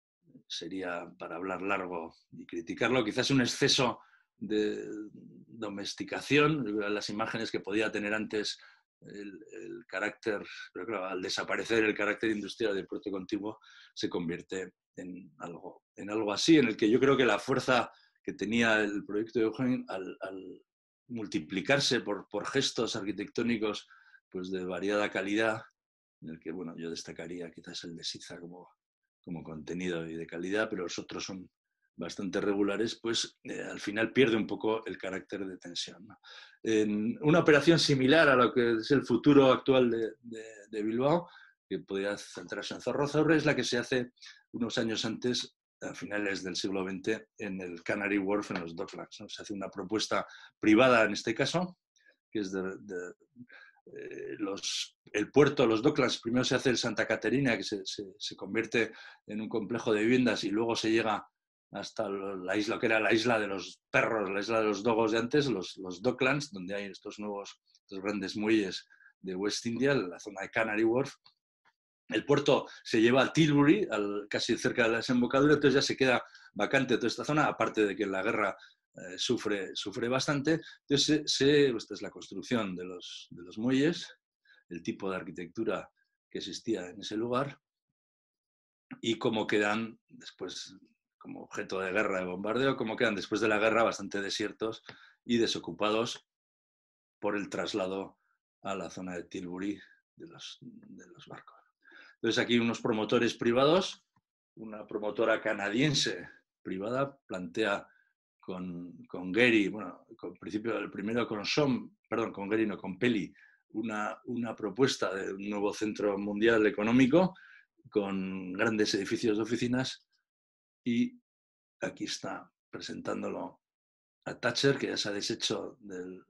sería para hablar largo y criticarlo, quizás un exceso de domesticación, las imágenes que podía tener antes el, el carácter, pero claro, al desaparecer el carácter industrial del puerto contiguo, se convierte en algo, en algo así, en el que yo creo que la fuerza que tenía el proyecto de Eugen al, al multiplicarse por, por gestos arquitectónicos pues de variada calidad, en el que bueno, yo destacaría quizás el de Siza como, como contenido y de calidad, pero los otros son bastante regulares, pues eh, al final pierde un poco el carácter de tensión, ¿no? En una operación similar a lo que es el futuro actual de, de, de Bilbao, que podría centrarse en Zorrozaurre, es la que se hace unos años antes, a finales del siglo veinte, en el Canary Wharf, en los Docklands, ¿no? Se hace una propuesta privada en este caso, que es de, de eh, los, el puerto, los Docklands. Primero se hace el Santa Caterina, que se, se, se convierte en un complejo de viviendas, y luego se llega hasta la isla, que era la isla de los perros, la isla de los dogos de antes, los, los Docklands, donde hay estos nuevos, estos grandes muelles de West India, la zona de Canary Wharf. El puerto se lleva a Tilbury, al, casi cerca de la desembocadura, entonces ya se queda vacante toda esta zona, aparte de que la guerra eh, sufre, sufre bastante. Entonces, se, se, esta es la construcción de los, de los muelles, el tipo de arquitectura que existía en ese lugar, y cómo quedan después, como objeto de guerra, de bombardeo, cómo quedan después de la guerra bastante desiertos y desocupados por el traslado a la zona de Tilbury de los, de los barcos. Entonces aquí unos promotores privados, una promotora canadiense privada plantea con, con Gehry, bueno, con principio, el primero con Som, perdón, con Gehry no, con Peli, una, una propuesta de un nuevo centro mundial económico con grandes edificios de oficinas, y aquí está presentándolo a Thatcher, que ya se ha deshecho del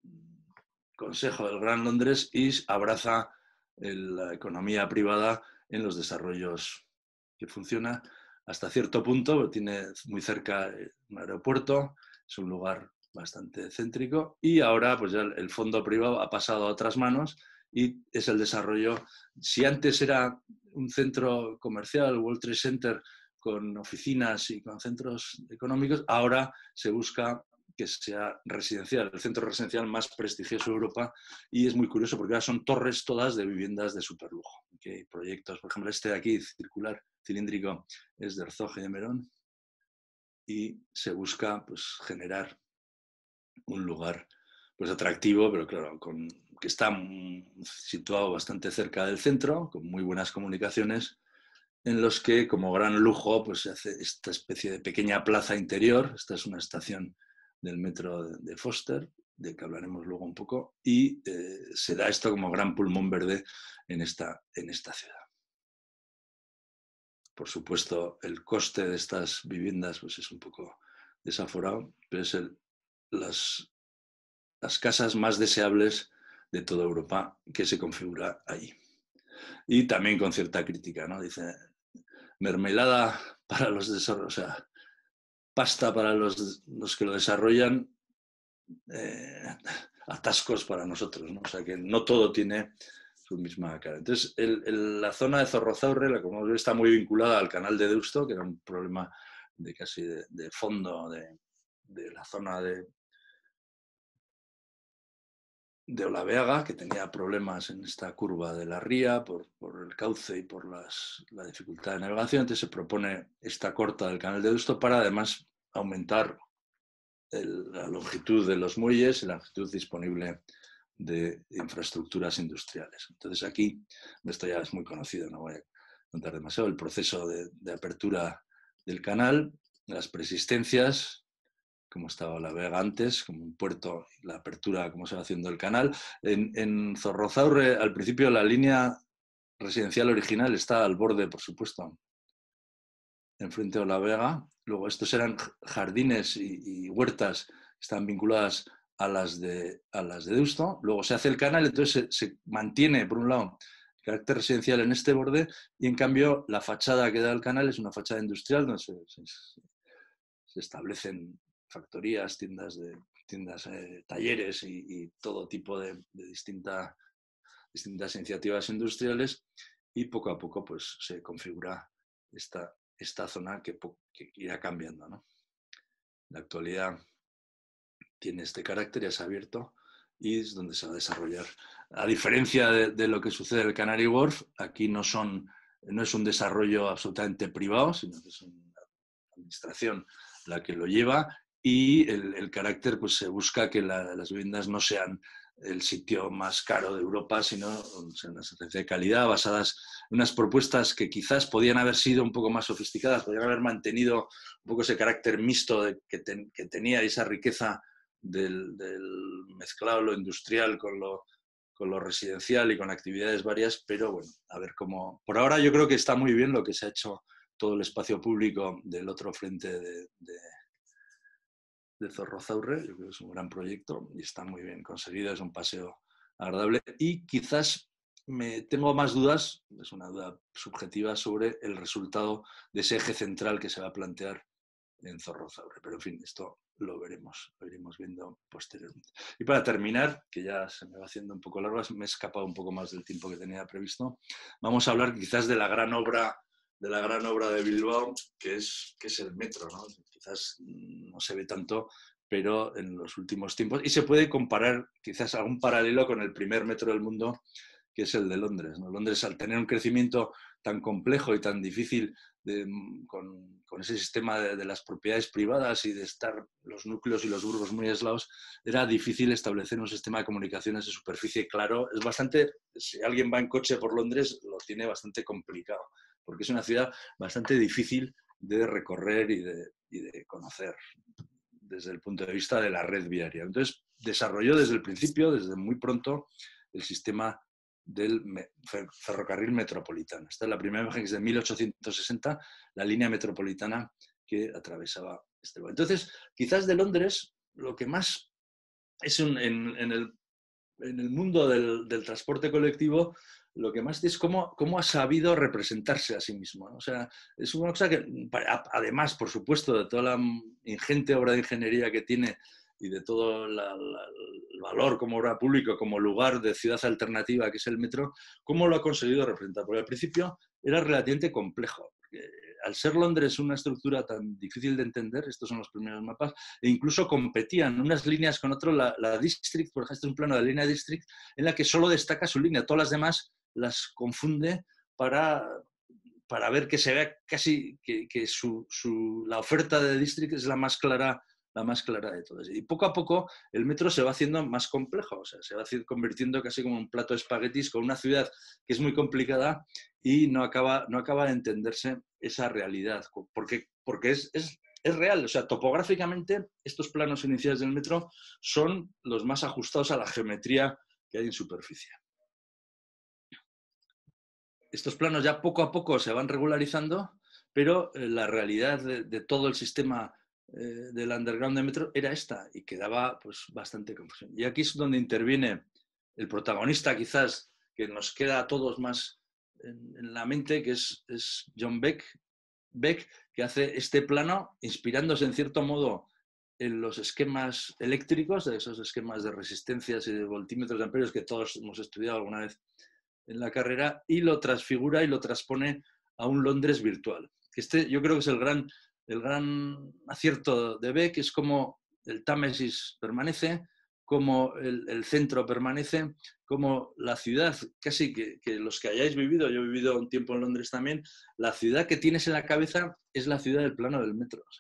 Consejo del Gran Londres y abraza el, la economía privada en los desarrollos, que funciona hasta cierto punto, tiene muy cerca un aeropuerto, es un lugar bastante céntrico, y ahora pues ya el fondo privado ha pasado a otras manos y es el desarrollo. Si antes era un centro comercial, World Trade Center, con oficinas y con centros económicos, ahora se busca que sea residencial, el centro residencial más prestigioso de Europa, y es muy curioso porque ahora son torres todas de viviendas de superlujo. Hay proyectos, por ejemplo, este de aquí, circular, cilíndrico, es de Herzog y de Merón, y se busca pues, generar un lugar pues, atractivo, pero claro, con, que está situado bastante cerca del centro, con muy buenas comunicaciones, en los que como gran lujo pues, se hace esta especie de pequeña plaza interior. Esta es una estación del metro de Foster, del que hablaremos luego un poco, y eh, se da esto como gran pulmón verde en esta, en esta ciudad. Por supuesto, el coste de estas viviendas pues, es un poco desaforado, pero es el, las, las casas más deseables de toda Europa que se configura allí. Y también con cierta crítica, ¿no? Dice, mermelada para los desarrollos, o sea, pasta para los, los que lo desarrollan, eh, atascos para nosotros, ¿no? O sea que no todo tiene su misma cara. Entonces, el, el, la zona de Zorrozaurre, la, como veis, está muy vinculada al canal de Deusto, que era un problema de casi de, de fondo de, de la zona de, de Olaveaga, que tenía problemas en esta curva de la ría por, por el cauce y por las, la dificultad de navegación. Entonces se propone esta corta del canal de Deusto para además aumentar el, la longitud de los muelles y la longitud disponible de infraestructuras industriales. Entonces aquí, esto ya es muy conocido, no voy a contar demasiado, el proceso de, de apertura del canal, las persistencias, cómo estaba La Vega antes, como un puerto, la apertura, cómo se va haciendo el canal. En, en Zorrozaurre, al principio, la línea residencial original está al borde, por supuesto, enfrente de La Vega. Luego, estos eran jardines y, y huertas que están vinculadas a las, de, a las de Deusto. Luego se hace el canal, entonces se, se mantiene, por un lado, el carácter residencial en este borde, y en cambio la fachada que da el canal es una fachada industrial donde se, se, se establecen factorías, tiendas, de, tiendas eh, talleres y, y todo tipo de, de distinta, distintas iniciativas industriales, y poco a poco pues, se configura esta, esta zona que, que irá cambiando, ¿no? En la actualidad tiene este carácter, ya es abierto y es donde se va a desarrollar. A diferencia de, de lo que sucede en el Canary Wharf, aquí no, son, no es un desarrollo absolutamente privado, sino que es una administración la que lo lleva, y el, el carácter, pues se busca que la, las viviendas no sean el sitio más caro de Europa, sino sean una sentencia de calidad, basadas en unas propuestas que quizás podían haber sido un poco más sofisticadas, podían haber mantenido un poco ese carácter mixto de, que, ten, que tenía esa riqueza del, del mezclado, lo industrial con lo, con lo residencial y con actividades varias, pero bueno, a ver cómo... Por ahora yo creo que está muy bien lo que se ha hecho todo el espacio público del otro frente de, de, de Zorrozaurre. Yo creo que es un gran proyecto y está muy bien conseguido, es un paseo agradable, y quizás me tengo más dudas, es una duda subjetiva, sobre el resultado de ese eje central que se va a plantear en Zorrozaurre, pero en fin, esto lo veremos, lo iremos viendo posteriormente. Y para terminar, que ya se me va haciendo un poco largo, me he escapado un poco más del tiempo que tenía previsto, vamos a hablar quizás de la gran obra de la gran obra de Bilbao, que es, que es el metro, ¿no? Quizás no se ve tanto, pero en los últimos tiempos, y se puede comparar quizás algún paralelo con el primer metro del mundo, que es el de Londres, ¿no? Londres, al tener un crecimiento tan complejo y tan difícil de, con, con ese sistema de, de las propiedades privadas y de estar los núcleos y los burgos muy aislados, era difícil establecer un sistema de comunicaciones de superficie claro. Es bastante, si alguien va en coche por Londres, lo tiene bastante complicado, porque es una ciudad bastante difícil de recorrer y de, y de conocer desde el punto de vista de la red viaria. Entonces, desarrolló desde el principio, desde muy pronto, el sistema del ferrocarril metropolitano. Esta es la primera imagen, que es de mil ochocientos sesenta, la línea metropolitana que atravesaba este lugar. Entonces, quizás de Londres, lo que más es un, en, en, el, en el mundo del, del transporte colectivo, lo que más es cómo, cómo ha sabido representarse a sí mismo, ¿no? O sea, es una cosa que, además, por supuesto, de toda la ingente obra de ingeniería que tiene y de todo la, la, el valor como obra pública, como lugar de ciudad alternativa que es el metro, ¿cómo lo ha conseguido representar? Porque al principio era relativamente complejo. Porque al ser Londres una estructura tan difícil de entender, estos son los primeros mapas, e incluso competían unas líneas con otras. La, la District, por ejemplo, este es un plano de la línea District en la que solo destaca su línea, todas las demás las confunde para, para ver que se vea casi que, que su, su, la oferta de District es la más clara, la más clara de todas. Y poco a poco el metro se va haciendo más complejo, o sea, se va convirtiendo casi como un plato de espaguetis con una ciudad que es muy complicada y no acaba, no acaba de entenderse esa realidad, porque, porque es, es, es real, o sea, topográficamente estos planos iniciales del metro son los más ajustados a la geometría que hay en superficie. Estos planos ya poco a poco se van regularizando, pero eh, la realidad de, de todo el sistema eh, del underground de metro era esta, y quedaba pues, bastante confusión. Y aquí es donde interviene el protagonista, quizás, que nos queda a todos más en, en la mente, que es, es John Beck, Beck, que hace este plano inspirándose en cierto modo en los esquemas eléctricos, de esos esquemas de resistencias y de voltímetros de amperios que todos hemos estudiado alguna vez en la carrera, y lo transfigura y lo transpone a un Londres virtual. Este yo creo que es el gran, el gran acierto de Beck, es como el Támesis permanece, como el, el centro permanece, como la ciudad, casi que, que los que hayáis vivido, yo he vivido un tiempo en Londres también, la ciudad que tienes en la cabeza es la ciudad del plano del metro. O sea,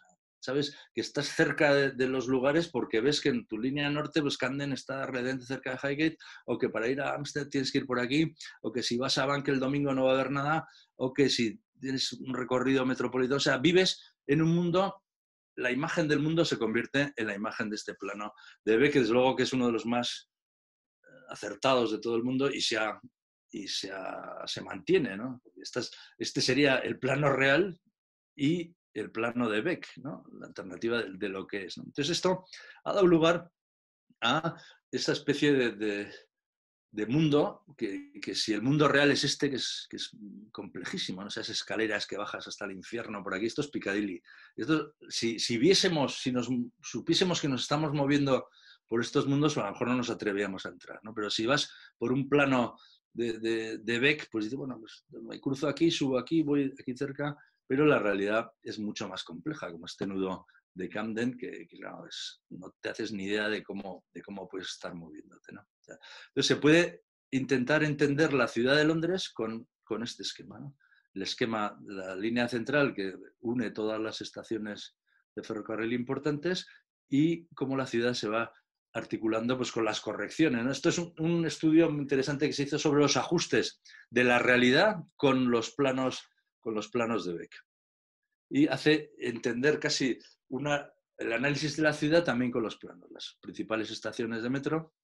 sabes que estás cerca de, de los lugares porque ves que en tu línea norte, pues Camden está relativamente cerca de Highgate, o que para ir a Hampstead tienes que ir por aquí, o que si vas a Bank el domingo no va a haber nada, o que si tienes un recorrido metropolitano, o sea, vives en un mundo, la imagen del mundo se convierte en la imagen de este plano de Beck, que desde luego que es uno de los más acertados de todo el mundo y se, ha, y se, ha, se mantiene, ¿no? Este, es, este sería el plano real y el plano de Beck, ¿no? La alternativa de, de lo que es, ¿no? Entonces esto ha dado lugar a esa especie de, de, de mundo que, que si el mundo real es este, que es, que es complejísimo, ¿no? Esas escaleras que bajas hasta el infierno por aquí, esto es Piccadilly. Esto, si, si viésemos, si nos supiésemos que nos estamos moviendo por estos mundos, a lo mejor no nos atrevíamos a entrar, ¿no? Pero si vas por un plano de, de, de Beck, pues dices, bueno, pues me cruzo aquí, subo aquí, voy aquí cerca, pero la realidad es mucho más compleja, como este nudo de Camden, que, que claro, es, no te haces ni idea de cómo, de cómo puedes estar moviéndote, ¿no? O sea, entonces se puede intentar entender la ciudad de Londres con, con este esquema, ¿no? El esquema de la línea central que une todas las estaciones de ferrocarril importantes y cómo la ciudad se va articulando pues, con las correcciones, ¿no? Esto es un, un estudio muy interesante que se hizo sobre los ajustes de la realidad con los planos, con los planos de Beck. Y hace entender casi una, el análisis de la ciudad también con los planos. Las principales estaciones de metro,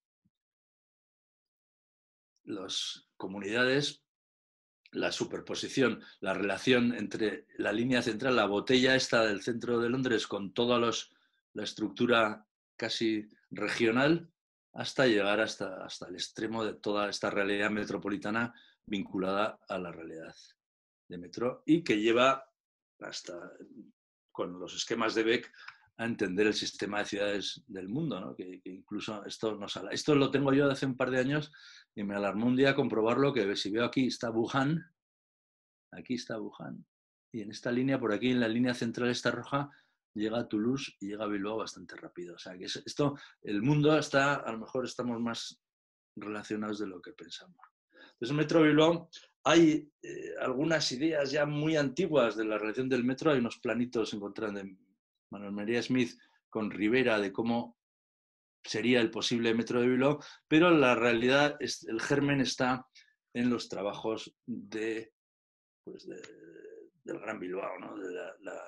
las comunidades, la superposición, la relación entre la línea central, la botella esta del centro de Londres con toda los, la estructura casi regional, hasta llegar hasta, hasta el extremo de toda esta realidad metropolitana vinculada a la realidad de metro y que lleva hasta con los esquemas de Beck a entender el sistema de ciudades del mundo, ¿no? que, que incluso esto nos habla. Esto lo tengo yo de hace un par de años y me alarmó un día comprobarlo, que si veo aquí está Wuhan, aquí está Wuhan, y en esta línea, por aquí en la línea central esta roja, llega a Toulouse y llega a Bilbao bastante rápido. O sea, que esto, el mundo está, a lo mejor estamos más relacionados de lo que pensamos. Entonces, el Metro Bilbao, hay eh, algunas ideas ya muy antiguas de la relación del metro, hay unos planitos encontrados de Manuel María Smith con Rivera de cómo sería el posible metro de Bilbao, pero la realidad, es, el germen está en los trabajos de, pues de, del Gran Bilbao, ¿no? De la, la,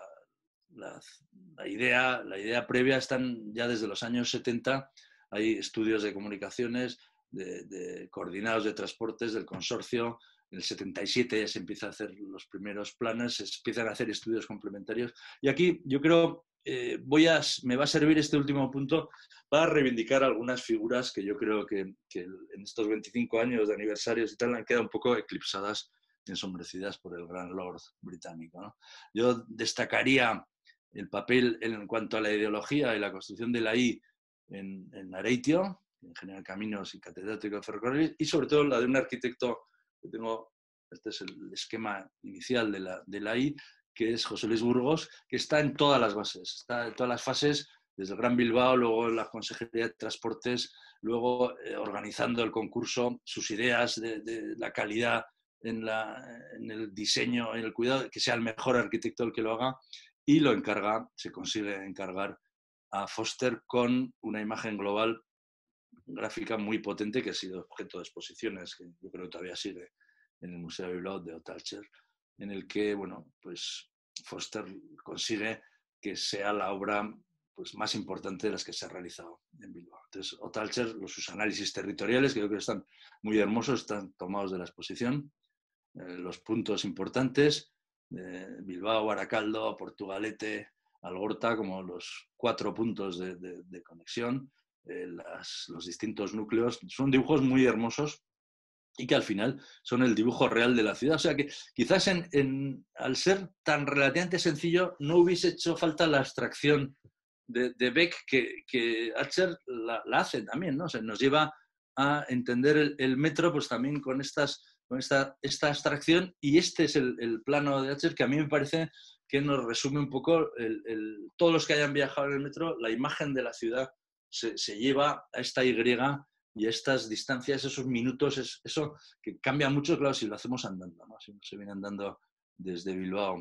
la, la, idea, la idea previa están ya desde los años setenta, hay estudios de comunicaciones, de, de coordinados de transportes del consorcio. En el setenta y siete ya se empieza a hacer los primeros planes, se empiezan a hacer estudios complementarios. Y aquí yo creo, eh, voy a, me va a servir este último punto para reivindicar algunas figuras que yo creo que, que en estos veinticinco años de aniversarios y tal han quedado un poco eclipsadas, ensombrecidas por el gran Lord británico, ¿no? Yo destacaría el papel en cuanto a la ideología y la construcción de la I en, en Areitio, en General Caminos y catedrático de ferrocarril, y sobre todo la de un arquitecto que tengo, este es el esquema inicial de la, de la I, que es José Luis Burgos, que está en todas las bases, está en todas las fases, desde el Gran Bilbao, luego en la Consejería de Transportes, luego eh, organizando el concurso, sus ideas de, de la calidad en, la, en el diseño, en el cuidado, que sea el mejor arquitecto el que lo haga, y lo encarga, se consigue encargar a Foster con una imagen global gráfica muy potente que ha sido objeto de exposiciones, que yo creo que todavía sigue en el Museo de Bilbao de Otalcher, en el que, bueno, pues Foster consigue que sea la obra pues, más importante de las que se ha realizado en Bilbao. Entonces, Otalcher, los, sus análisis territoriales, que yo creo que están muy hermosos, están tomados de la exposición, eh, los puntos importantes, eh, Bilbao, Baracaldo, Portugalete, Algorta, como los cuatro puntos de, de, de conexión, eh, las, los distintos núcleos, son dibujos muy hermosos y que al final son el dibujo real de la ciudad. O sea que quizás en, en, al ser tan relativamente sencillo no hubiese hecho falta la abstracción de, de Beck que, que Archer la, la hace también, ¿no? O sea, nos lleva a entender el, el metro pues también con, estas, con esta, esta abstracción, y este es el, el plano de Archer que a mí me parece que nos resume un poco el, el, todos los que hayan viajado en el metro, la imagen de la ciudad se, se lleva a esta Y y estas distancias, esos minutos, es, eso que cambia mucho, claro, si lo hacemos andando, ¿no? Si se viene andando desde Bilbao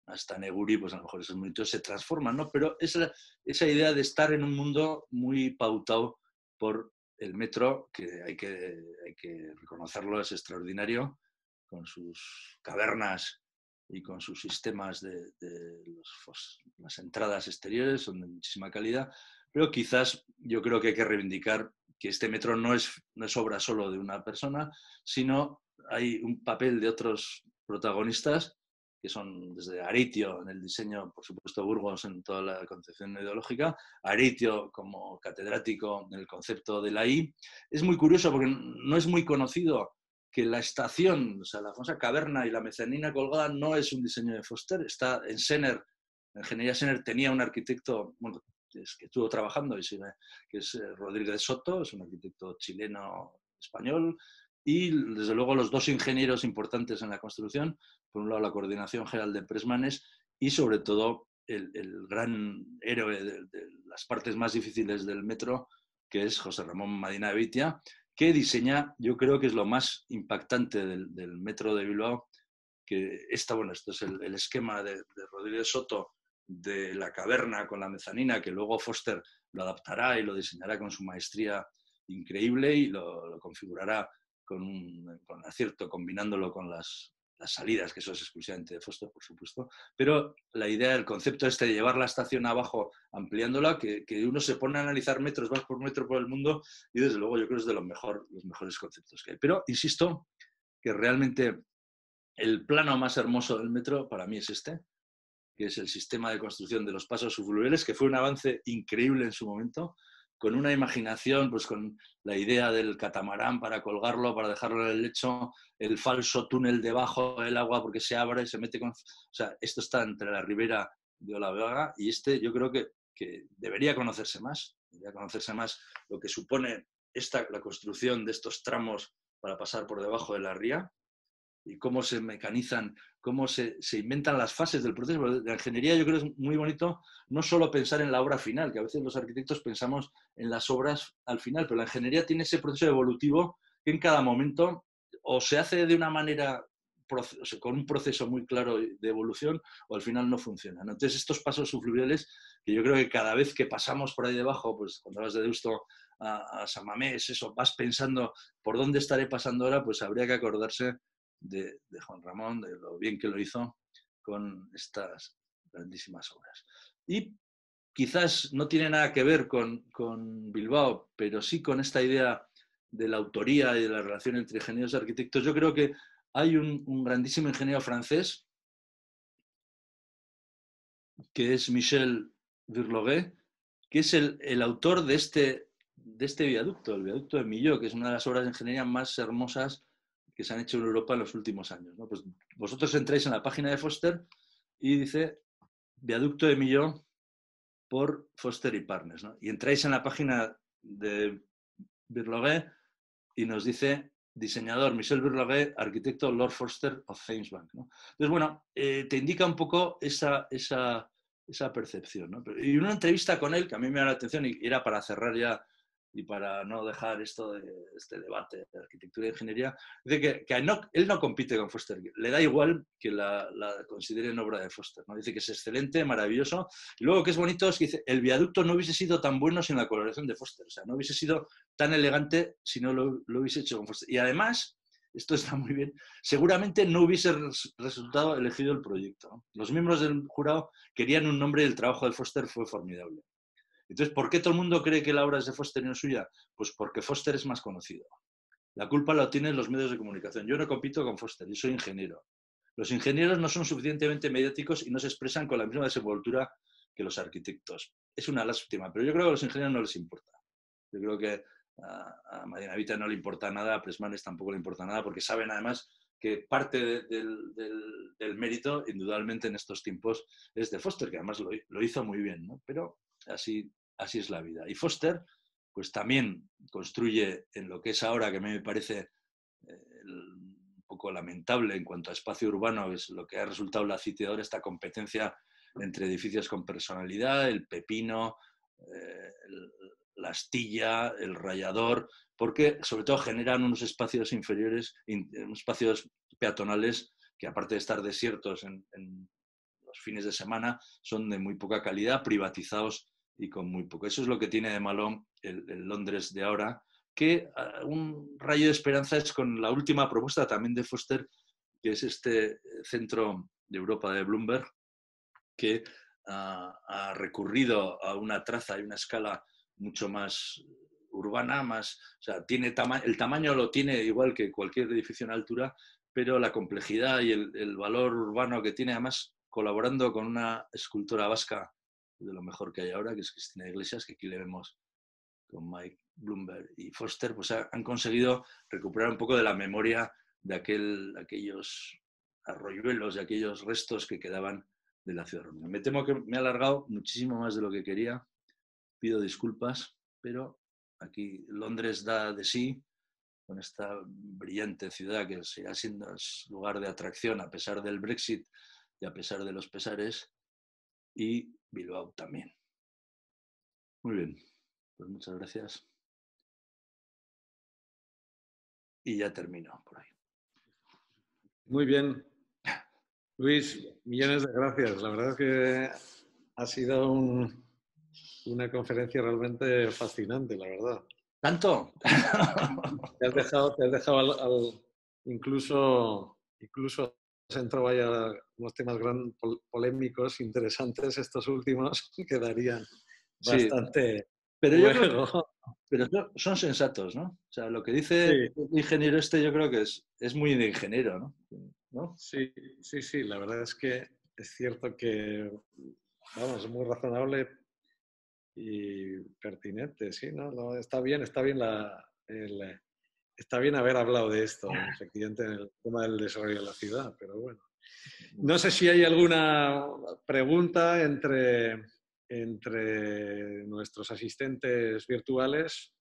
hasta Neguri, pues a lo mejor esos monitos se transforman, ¿no? Pero esa, esa idea de estar en un mundo muy pautado por el metro, que hay que, hay que reconocerlo, es extraordinario, con sus cavernas y con sus sistemas de, de los, las entradas exteriores, son de muchísima calidad, pero quizás yo creo que hay que reivindicar que este metro no es, no es obra solo de una persona, sino hay un papel de otros protagonistas, que son desde Aritio en el diseño, por supuesto Burgos en toda la concepción ideológica, Aritio como catedrático en el concepto de la I. Es muy curioso porque no es muy conocido que la estación, o sea, la famosa caverna y la mezanina colgada no es un diseño de Foster, está en Senner, en ingeniería Senner tenía un arquitecto, bueno, es que estuvo trabajando, y sigue, que es Rodríguez Soto, es un arquitecto chileno-español, y desde luego los dos ingenieros importantes en la construcción, por un lado la Coordinación General de Pressmanes y sobre todo el, el gran héroe de, de las partes más difíciles del metro, que es José Ramón Madina Vitia, que diseña, yo creo que es lo más impactante del, del metro de Bilbao, que esta, bueno, esto es el, el esquema de, de Rodríguez Soto de la caverna con la mezanina, que luego Foster lo adaptará y lo diseñará con su maestría increíble y lo, lo configurará con un con acierto, combinándolo con las, las salidas, que eso es exclusivamente de Foster, por supuesto, pero la idea, el concepto este de llevar la estación abajo, ampliándola, que, que uno se pone a analizar metros más por metro por el mundo y desde luego yo creo que es de los, mejor, los mejores conceptos que hay. Pero insisto que realmente el plano más hermoso del metro para mí es este, que es el sistema de construcción de los pasos subfluviales, que fue un avance increíble en su momento, con una imaginación, pues con la idea del catamarán para colgarlo, para dejarlo en el lecho, el falso túnel debajo del agua porque se abre y se mete con... O sea, esto está entre la ribera de Olaveaga y este yo creo que, que debería conocerse más, debería conocerse más lo que supone esta, la construcción de estos tramos para pasar por debajo de la ría, y cómo se mecanizan, cómo se, se inventan las fases del proceso. La ingeniería yo creo que es muy bonito no solo pensar en la obra final, que a veces los arquitectos pensamos en las obras al final, pero la ingeniería tiene ese proceso evolutivo que en cada momento o se hace de una manera, o sea, con un proceso muy claro de evolución, o al final no funciona. Entonces estos pasos subfluviales, que yo creo que cada vez que pasamos por ahí debajo, pues cuando vas de Deusto a, a San Mamés, eso, vas pensando por dónde estaré pasando ahora, pues habría que acordarse De, de Juan Ramón, de lo bien que lo hizo con estas grandísimas obras. Y quizás no tiene nada que ver con, con Bilbao, pero sí con esta idea de la autoría y de la relación entre ingenieros y arquitectos. Yo creo que hay un, un grandísimo ingeniero francés, que es Michel Virloguet, que es el, el autor de este, de este viaducto, el viaducto de Millau, que es una de las obras de ingeniería más hermosas que se han hecho en Europa en los últimos años, ¿no? Pues vosotros entráis en la página de Foster y dice viaducto de Millau por Foster y Partners, ¿no? Y entráis en la página de Virloguet y nos dice diseñador Michel Virloguet, arquitecto Lord Foster of Thamesbank, ¿no? Entonces, bueno, eh, te indica un poco esa, esa, esa percepción, ¿no? Y una entrevista con él que a mí me da la atención y era para cerrar ya y para no dejar esto de este debate de arquitectura y ingeniería, dice que, que no, él no compite con Foster, le da igual que la, la consideren obra de Foster, ¿no? Dice que es excelente, maravilloso, y luego que es bonito es que dice, el viaducto no hubiese sido tan bueno sin la colaboración de Foster, o sea, no hubiese sido tan elegante si no lo, lo hubiese hecho con Foster. Y además, esto está muy bien, seguramente no hubiese res, resultado elegido el proyecto, ¿no? Los miembros del jurado querían un nombre y el trabajo de Foster fue formidable. Entonces, ¿por qué todo el mundo cree que la obra es de Foster y no suya? Pues porque Foster es más conocido. La culpa la tienen los medios de comunicación. Yo no compito con Foster, yo soy ingeniero. Los ingenieros no son suficientemente mediáticos y no se expresan con la misma desenvoltura que los arquitectos. Es una lástima, pero yo creo que a los ingenieros no les importa. Yo creo que a, a Madina Vitia no le importa nada, a Pressmanes tampoco le importa nada, porque saben además que parte de, del, del, del mérito, indudablemente en estos tiempos, es de Foster, que además lo, lo hizo muy bien, ¿no? Pero así, así es la vida. Y Foster, pues también construye en lo que es ahora, que a mí me parece eh, el, un poco lamentable en cuanto a espacio urbano, es lo que ha resultado la City ahora, esta competencia entre edificios con personalidad, el Pepino, eh, el, la astilla, el rayador, porque sobre todo generan unos espacios inferiores, unos espacios peatonales que aparte de estar desiertos en, en los fines de semana son de muy poca calidad, privatizados y con muy poco. Eso es lo que tiene de malo el, el Londres de ahora, que uh, un rayo de esperanza es con la última propuesta también de Foster, que es este centro de Europa de Bloomberg, que uh, ha recurrido a una traza y una escala mucho más urbana, más, o sea, tiene tama el tamaño lo tiene igual que cualquier edificio en altura, pero la complejidad y el, el valor urbano que tiene, además colaborando con una escultora vasca de lo mejor que hay ahora, que es Cristina Iglesias, que aquí le vemos con Mike Bloomberg y Foster, pues han conseguido recuperar un poco de la memoria de aquel, aquellos arroyuelos, de aquellos restos que quedaban de la ciudad romana. Me temo que me he alargado muchísimo más de lo que quería, pido disculpas, pero aquí Londres da de sí con esta brillante ciudad que seguirá siendo lugar de atracción a pesar del Brexit y a pesar de los pesares, y Bilbao también. Muy bien, pues muchas gracias. Y ya termino por ahí. Muy bien. Luis, millones de gracias. La verdad es que ha sido un, una conferencia realmente fascinante, la verdad. ¿Tanto? Te has dejado, te has dejado al, al, incluso, incluso has entrado ahí a unos temas gran, pol, polémicos, interesantes, estos últimos, que darían Sí, bastante pero yo juego. creo, pero son sensatos, ¿no? O sea, lo que dice Sí. el ingeniero este yo creo que es, es muy de ingeniero, ¿no? ¿no? Sí, sí, sí, la verdad es que es cierto que, vamos, es muy razonable y pertinente, sí, ¿no? No, está bien, está bien la, el, está bien haber hablado de esto, efectivamente, en el tema del desarrollo de la ciudad, pero bueno. No sé si hay alguna pregunta entre, entre nuestros asistentes virtuales.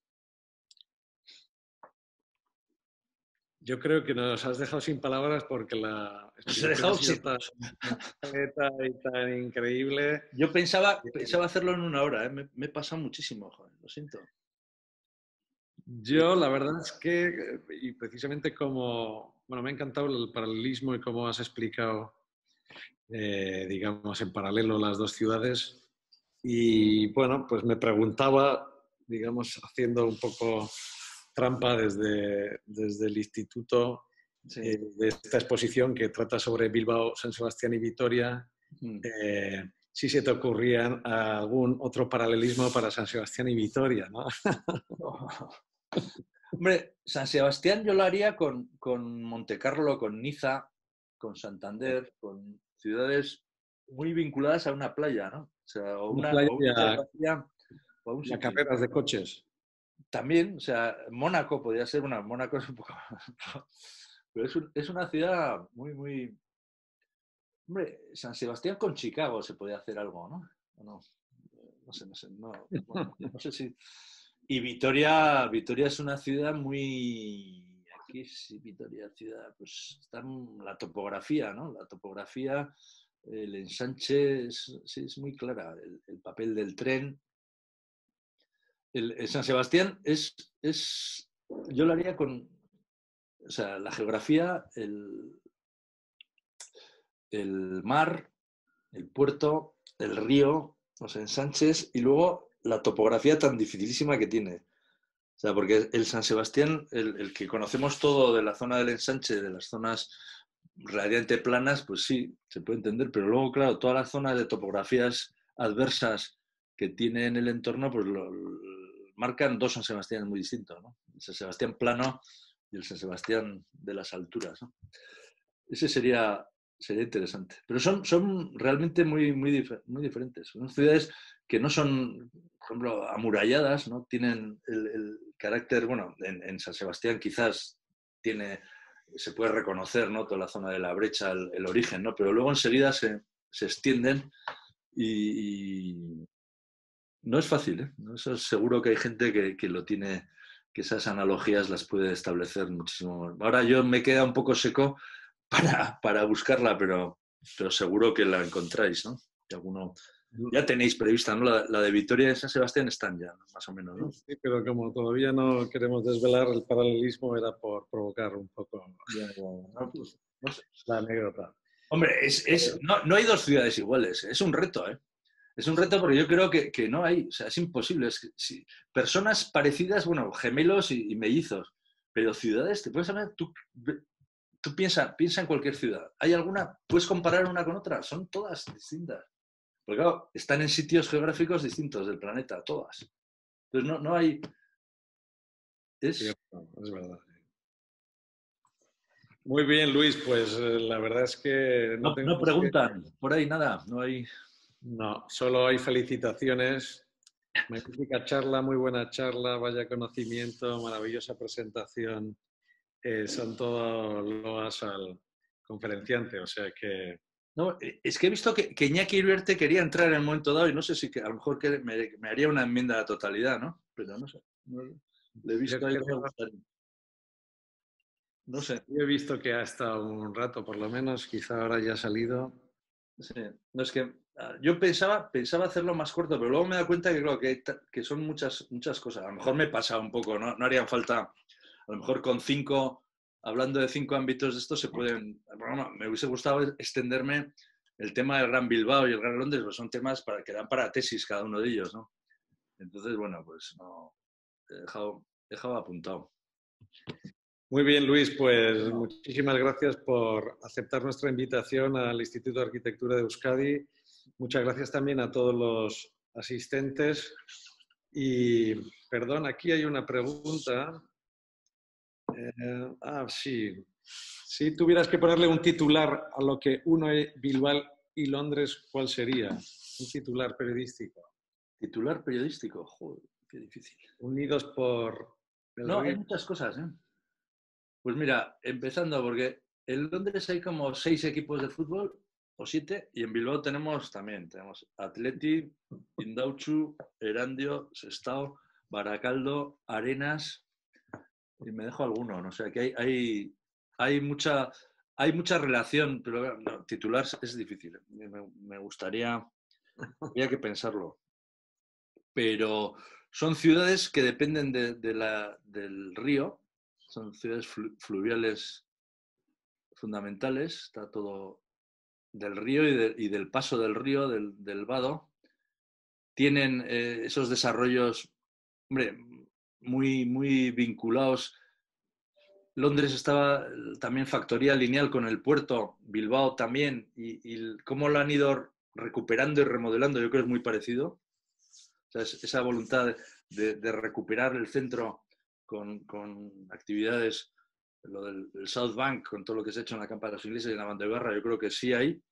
Yo creo que nos has dejado sin palabras porque la explicación ha sido tan completa y tan increíble. Yo pensaba, pensaba hacerlo en una hora, ¿eh? me, me he pasado muchísimo, joder, lo siento. Yo, la verdad es que, y precisamente como, bueno, me ha encantado el paralelismo y cómo has explicado, eh, digamos, en paralelo las dos ciudades. Y bueno, pues me preguntaba, digamos, haciendo un poco trampa desde, desde el instituto, Sí. eh, de esta exposición que trata sobre Bilbao, San Sebastián y Vitoria, Mm. eh, si se te ocurría algún otro paralelismo para San Sebastián y Vitoria, ¿no? Oh. Hombre, San Sebastián yo lo haría con, con Montecarlo, con Niza, con Santander, con ciudades muy vinculadas a una playa, ¿no? O sea, o Una una, playa o y una a, geografía, o a un y a sitio. carreras de coches. También, o sea, Mónaco podría ser una... Mónaco es un poco... Pero es, un, es una ciudad muy, muy... Hombre, San Sebastián con Chicago se podría hacer algo, ¿no? No, no sé, no sé. No, bueno, no sé si... Y Vitoria, Vitoria es una ciudad muy... Aquí sí, Vitoria, ciudad, pues está la topografía, ¿no? La topografía, el ensanche, es, sí, es muy clara. El, el papel del tren. El, el San Sebastián es, es... Yo lo haría con... O sea, la geografía, el, el mar, el puerto, el río, los ensanches y luego la topografía tan dificilísima que tiene. O sea, porque el San Sebastián, el, el que conocemos todo de la zona del ensanche, de las zonas relativamente planas, pues sí, se puede entender, pero luego, claro, todas las zonas de topografías adversas que tiene en el entorno, pues lo, lo, marcan dos San Sebastián muy distintos, ¿no? El San Sebastián plano y el San Sebastián de las alturas, ¿no? Ese sería, sería interesante. Pero son, son realmente muy, muy, dif muy diferentes. Son ciudades que no son, por ejemplo, amuralladas, ¿no? Tienen el, el carácter, bueno, en, en San Sebastián quizás tiene, se puede reconocer, ¿no? Toda la zona de la brecha, el, el origen, ¿no? Pero luego enseguida se, se extienden y, y no es fácil, ¿eh? Eso seguro que hay gente que, que lo tiene, que esas analogías las puede establecer muchísimo. Ahora yo me queda un poco seco para, para buscarla, pero, pero seguro que la encontráis, ¿no? Que alguno... Ya tenéis prevista, ¿no? La, la de Vitoria de San Sebastián están ya, ¿no? Más o menos, ¿no? Sí, pero como todavía no queremos desvelar el paralelismo, era por provocar un poco ya, ya, ya. No, pues, no sé. la anécdota. Hombre, es, es, no, no hay dos ciudades iguales, es un reto, ¿eh? Es un reto porque yo creo que, que no hay, o sea, es imposible. Es que, si, personas parecidas, bueno, gemelos y, y mellizos, pero ciudades, te puedes saber, tú, tú piensa, piensa en cualquier ciudad. ¿Hay alguna? ¿Puedes comparar una con otra? Son todas distintas. Porque claro, están en sitios geográficos distintos del planeta, todas. Entonces no, no hay... Es... Cierto, es verdad. Muy bien, Luis, pues eh, la verdad es que no No, tengo no más que... preguntan, por ahí nada, no hay... No, solo hay felicitaciones. Magnífica charla, muy buena charla, vaya conocimiento, maravillosa presentación. Eh, son todo loas al conferenciante, o sea que... No, es que he visto que, que Iñaki Iriarte quería entrar en el momento dado y no sé si que, a lo mejor que me, me haría una enmienda a la totalidad, ¿no? Pero no sé. No, le he visto ahí, no me gustaría. No sé. Yo he visto que ha estado un rato, por lo menos, quizá ahora ya ha salido. Sí. No es que yo pensaba, pensaba hacerlo más corto, pero luego me he dado cuenta que, claro, que, que son muchas, muchas cosas. A lo mejor me he pasado un poco, ¿no? No harían falta, a lo mejor con cinco, hablando de cinco ámbitos de esto, se pueden... Bueno, me hubiese gustado extenderme el tema del Gran Bilbao y el Gran Londres, pues son temas para, que dan para tesis cada uno de ellos, ¿no? Entonces, bueno, pues no, he dejado, he dejado apuntado. Muy bien, Luis, pues muchísimas gracias por aceptar nuestra invitación al Instituto de Arquitectura de Euskadi. Muchas gracias también a todos los asistentes. Y, perdón, aquí hay una pregunta. Eh, ah, sí. Si tuvieras que ponerle un titular a lo que uno es Bilbao y Londres, ¿cuál sería? Un titular periodístico. Titular periodístico, joder, qué difícil. Unidos por el No, hay río. muchas cosas, ¿eh? Pues mira, empezando, porque en Londres hay como seis equipos de fútbol, o siete, y en Bilbao tenemos también, tenemos Atleti, Indautxu, Erandio, Sestao, Baracaldo, Arenas, y me dejo alguno, no sé, aquí hay, hay, hay, mucha, hay mucha relación, pero no, titular es difícil, me, me gustaría, habría que pensarlo, pero son ciudades que dependen de, de la, del río, son ciudades flu, fluviales fundamentales, está todo del río y, de, y del paso del río, del, del vado. Tienen eh, esos desarrollos, hombre, muy, muy vinculados. Londres estaba también factoría lineal con el puerto, Bilbao también, y, y cómo lo han ido recuperando y remodelando, yo creo que es muy parecido. O sea, es, esa voluntad de, de recuperar el centro con, con actividades, lo del, del South Bank, con todo lo que se ha hecho en la campa de los ingleses y en la Mandelbarra, yo creo que sí hay.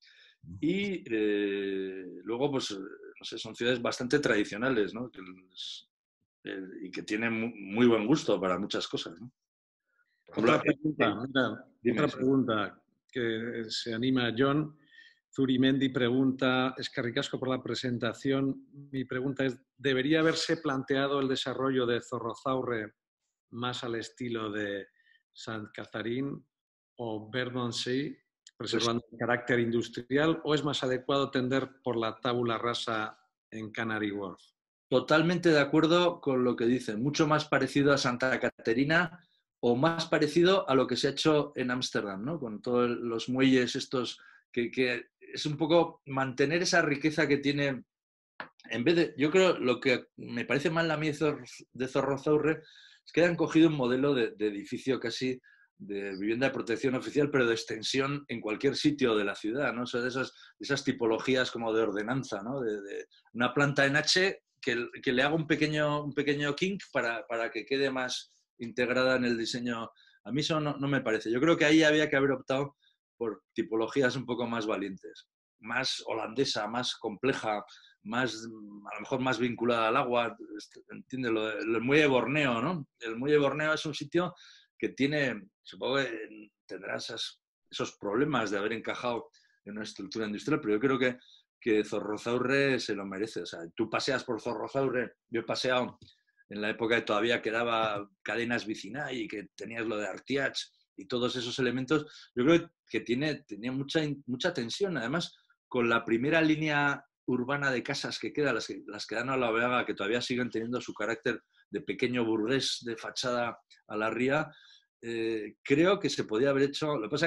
Y eh, luego, pues, no sé, son ciudades bastante tradicionales, ¿no? Que les, eh, y que tienen muy, muy buen gusto para muchas cosas, ¿no? Por ejemplo, Otra pregunta, eh, mira, dime, otra sí. pregunta que se anima John. Zurimendi pregunta, es que ricasco por la presentación. Mi pregunta es, ¿debería haberse planteado el desarrollo de Zorrozaurre más al estilo de Sant Catharín o Bermondsey, preservando el carácter industrial, o es más adecuado tender por la tabula rasa en Canary Wharf? Totalmente de acuerdo con lo que dicen. Mucho más parecido a Santa Caterina o más parecido a lo que se ha hecho en Ámsterdam, ¿no? Con todos los muelles estos, que, que es un poco mantener esa riqueza que tiene. En vez de, yo creo, lo que me parece mal a mí de Zorrozaurre es que han cogido un modelo de, de edificio casi de vivienda de protección oficial, pero de extensión en cualquier sitio de la ciudad, ¿no? O sea, de esas, de esas tipologías como de ordenanza, ¿no? De, de una planta en H que, que, le haga un pequeño, un pequeño kink para, para que quede más integrada en el diseño. A mí eso no, no me parece. Yo creo que ahí había que haber optado por tipologías un poco más valientes, más holandesa, más compleja, más, a lo mejor más vinculada al agua, ¿entiendes? Lo, el muelle Borneo, ¿no? El muelle Borneo es un sitio que tiene, supongo que tendrá esas, esos problemas de haber encajado en una estructura industrial, pero yo creo que, que Zorrozaurre se lo merece. O sea, tú paseas por Zorrozaurre, yo he paseado en la época que todavía quedaba cadenas Vicinay y que tenías lo de Artiach y todos esos elementos, yo creo que tiene, tenía mucha, mucha tensión. Además, con la primera línea urbana de casas que queda, las que, las que dan a la Veaga, que todavía siguen teniendo su carácter de pequeño burgués de fachada a la ría, eh, creo que se podía haber hecho. Lo que pasa es que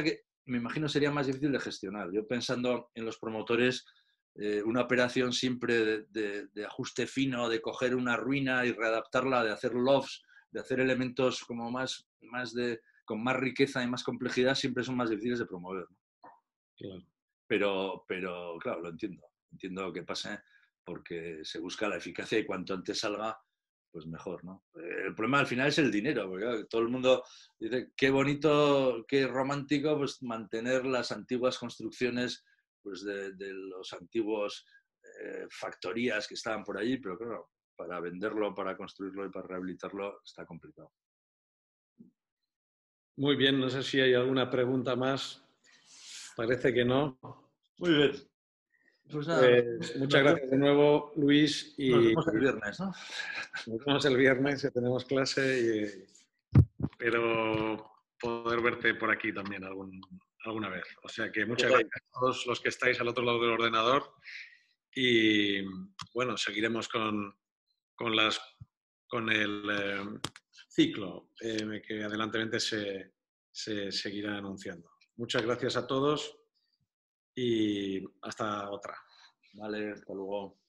me imagino sería más difícil de gestionar. Yo pensando en los promotores, eh, una operación siempre de, de, de ajuste fino, de coger una ruina y readaptarla, de hacer lofts, de hacer elementos como más, más de, con más riqueza y más complejidad, siempre son más difíciles de promover, ¿no? Claro. Pero, pero, claro, lo entiendo. Entiendo que pase porque se busca la eficacia y cuanto antes salga, pues mejor, ¿no? El problema al final es el dinero, porque claro, todo el mundo dice, qué bonito, qué romántico, pues mantener las antiguas construcciones pues de, de los antiguos eh, factorías que estaban por allí, pero claro, para venderlo, para construirlo y para rehabilitarlo está complicado. Muy bien, no sé si hay alguna pregunta más. Parece que no. Muy bien. Pues nada, Pues muchas gracias de nuevo, Luis. Y nos vemos el viernes, ¿no? nos vemos el viernes, que tenemos clase, y espero poder verte por aquí también algún, alguna vez. O sea que muchas Okay. gracias a todos los que estáis al otro lado del ordenador y bueno, seguiremos con, con, las, con el eh, ciclo eh, que adelantemente se, se seguirá anunciando. Muchas gracias a todos y hasta otra. Vale, hasta luego.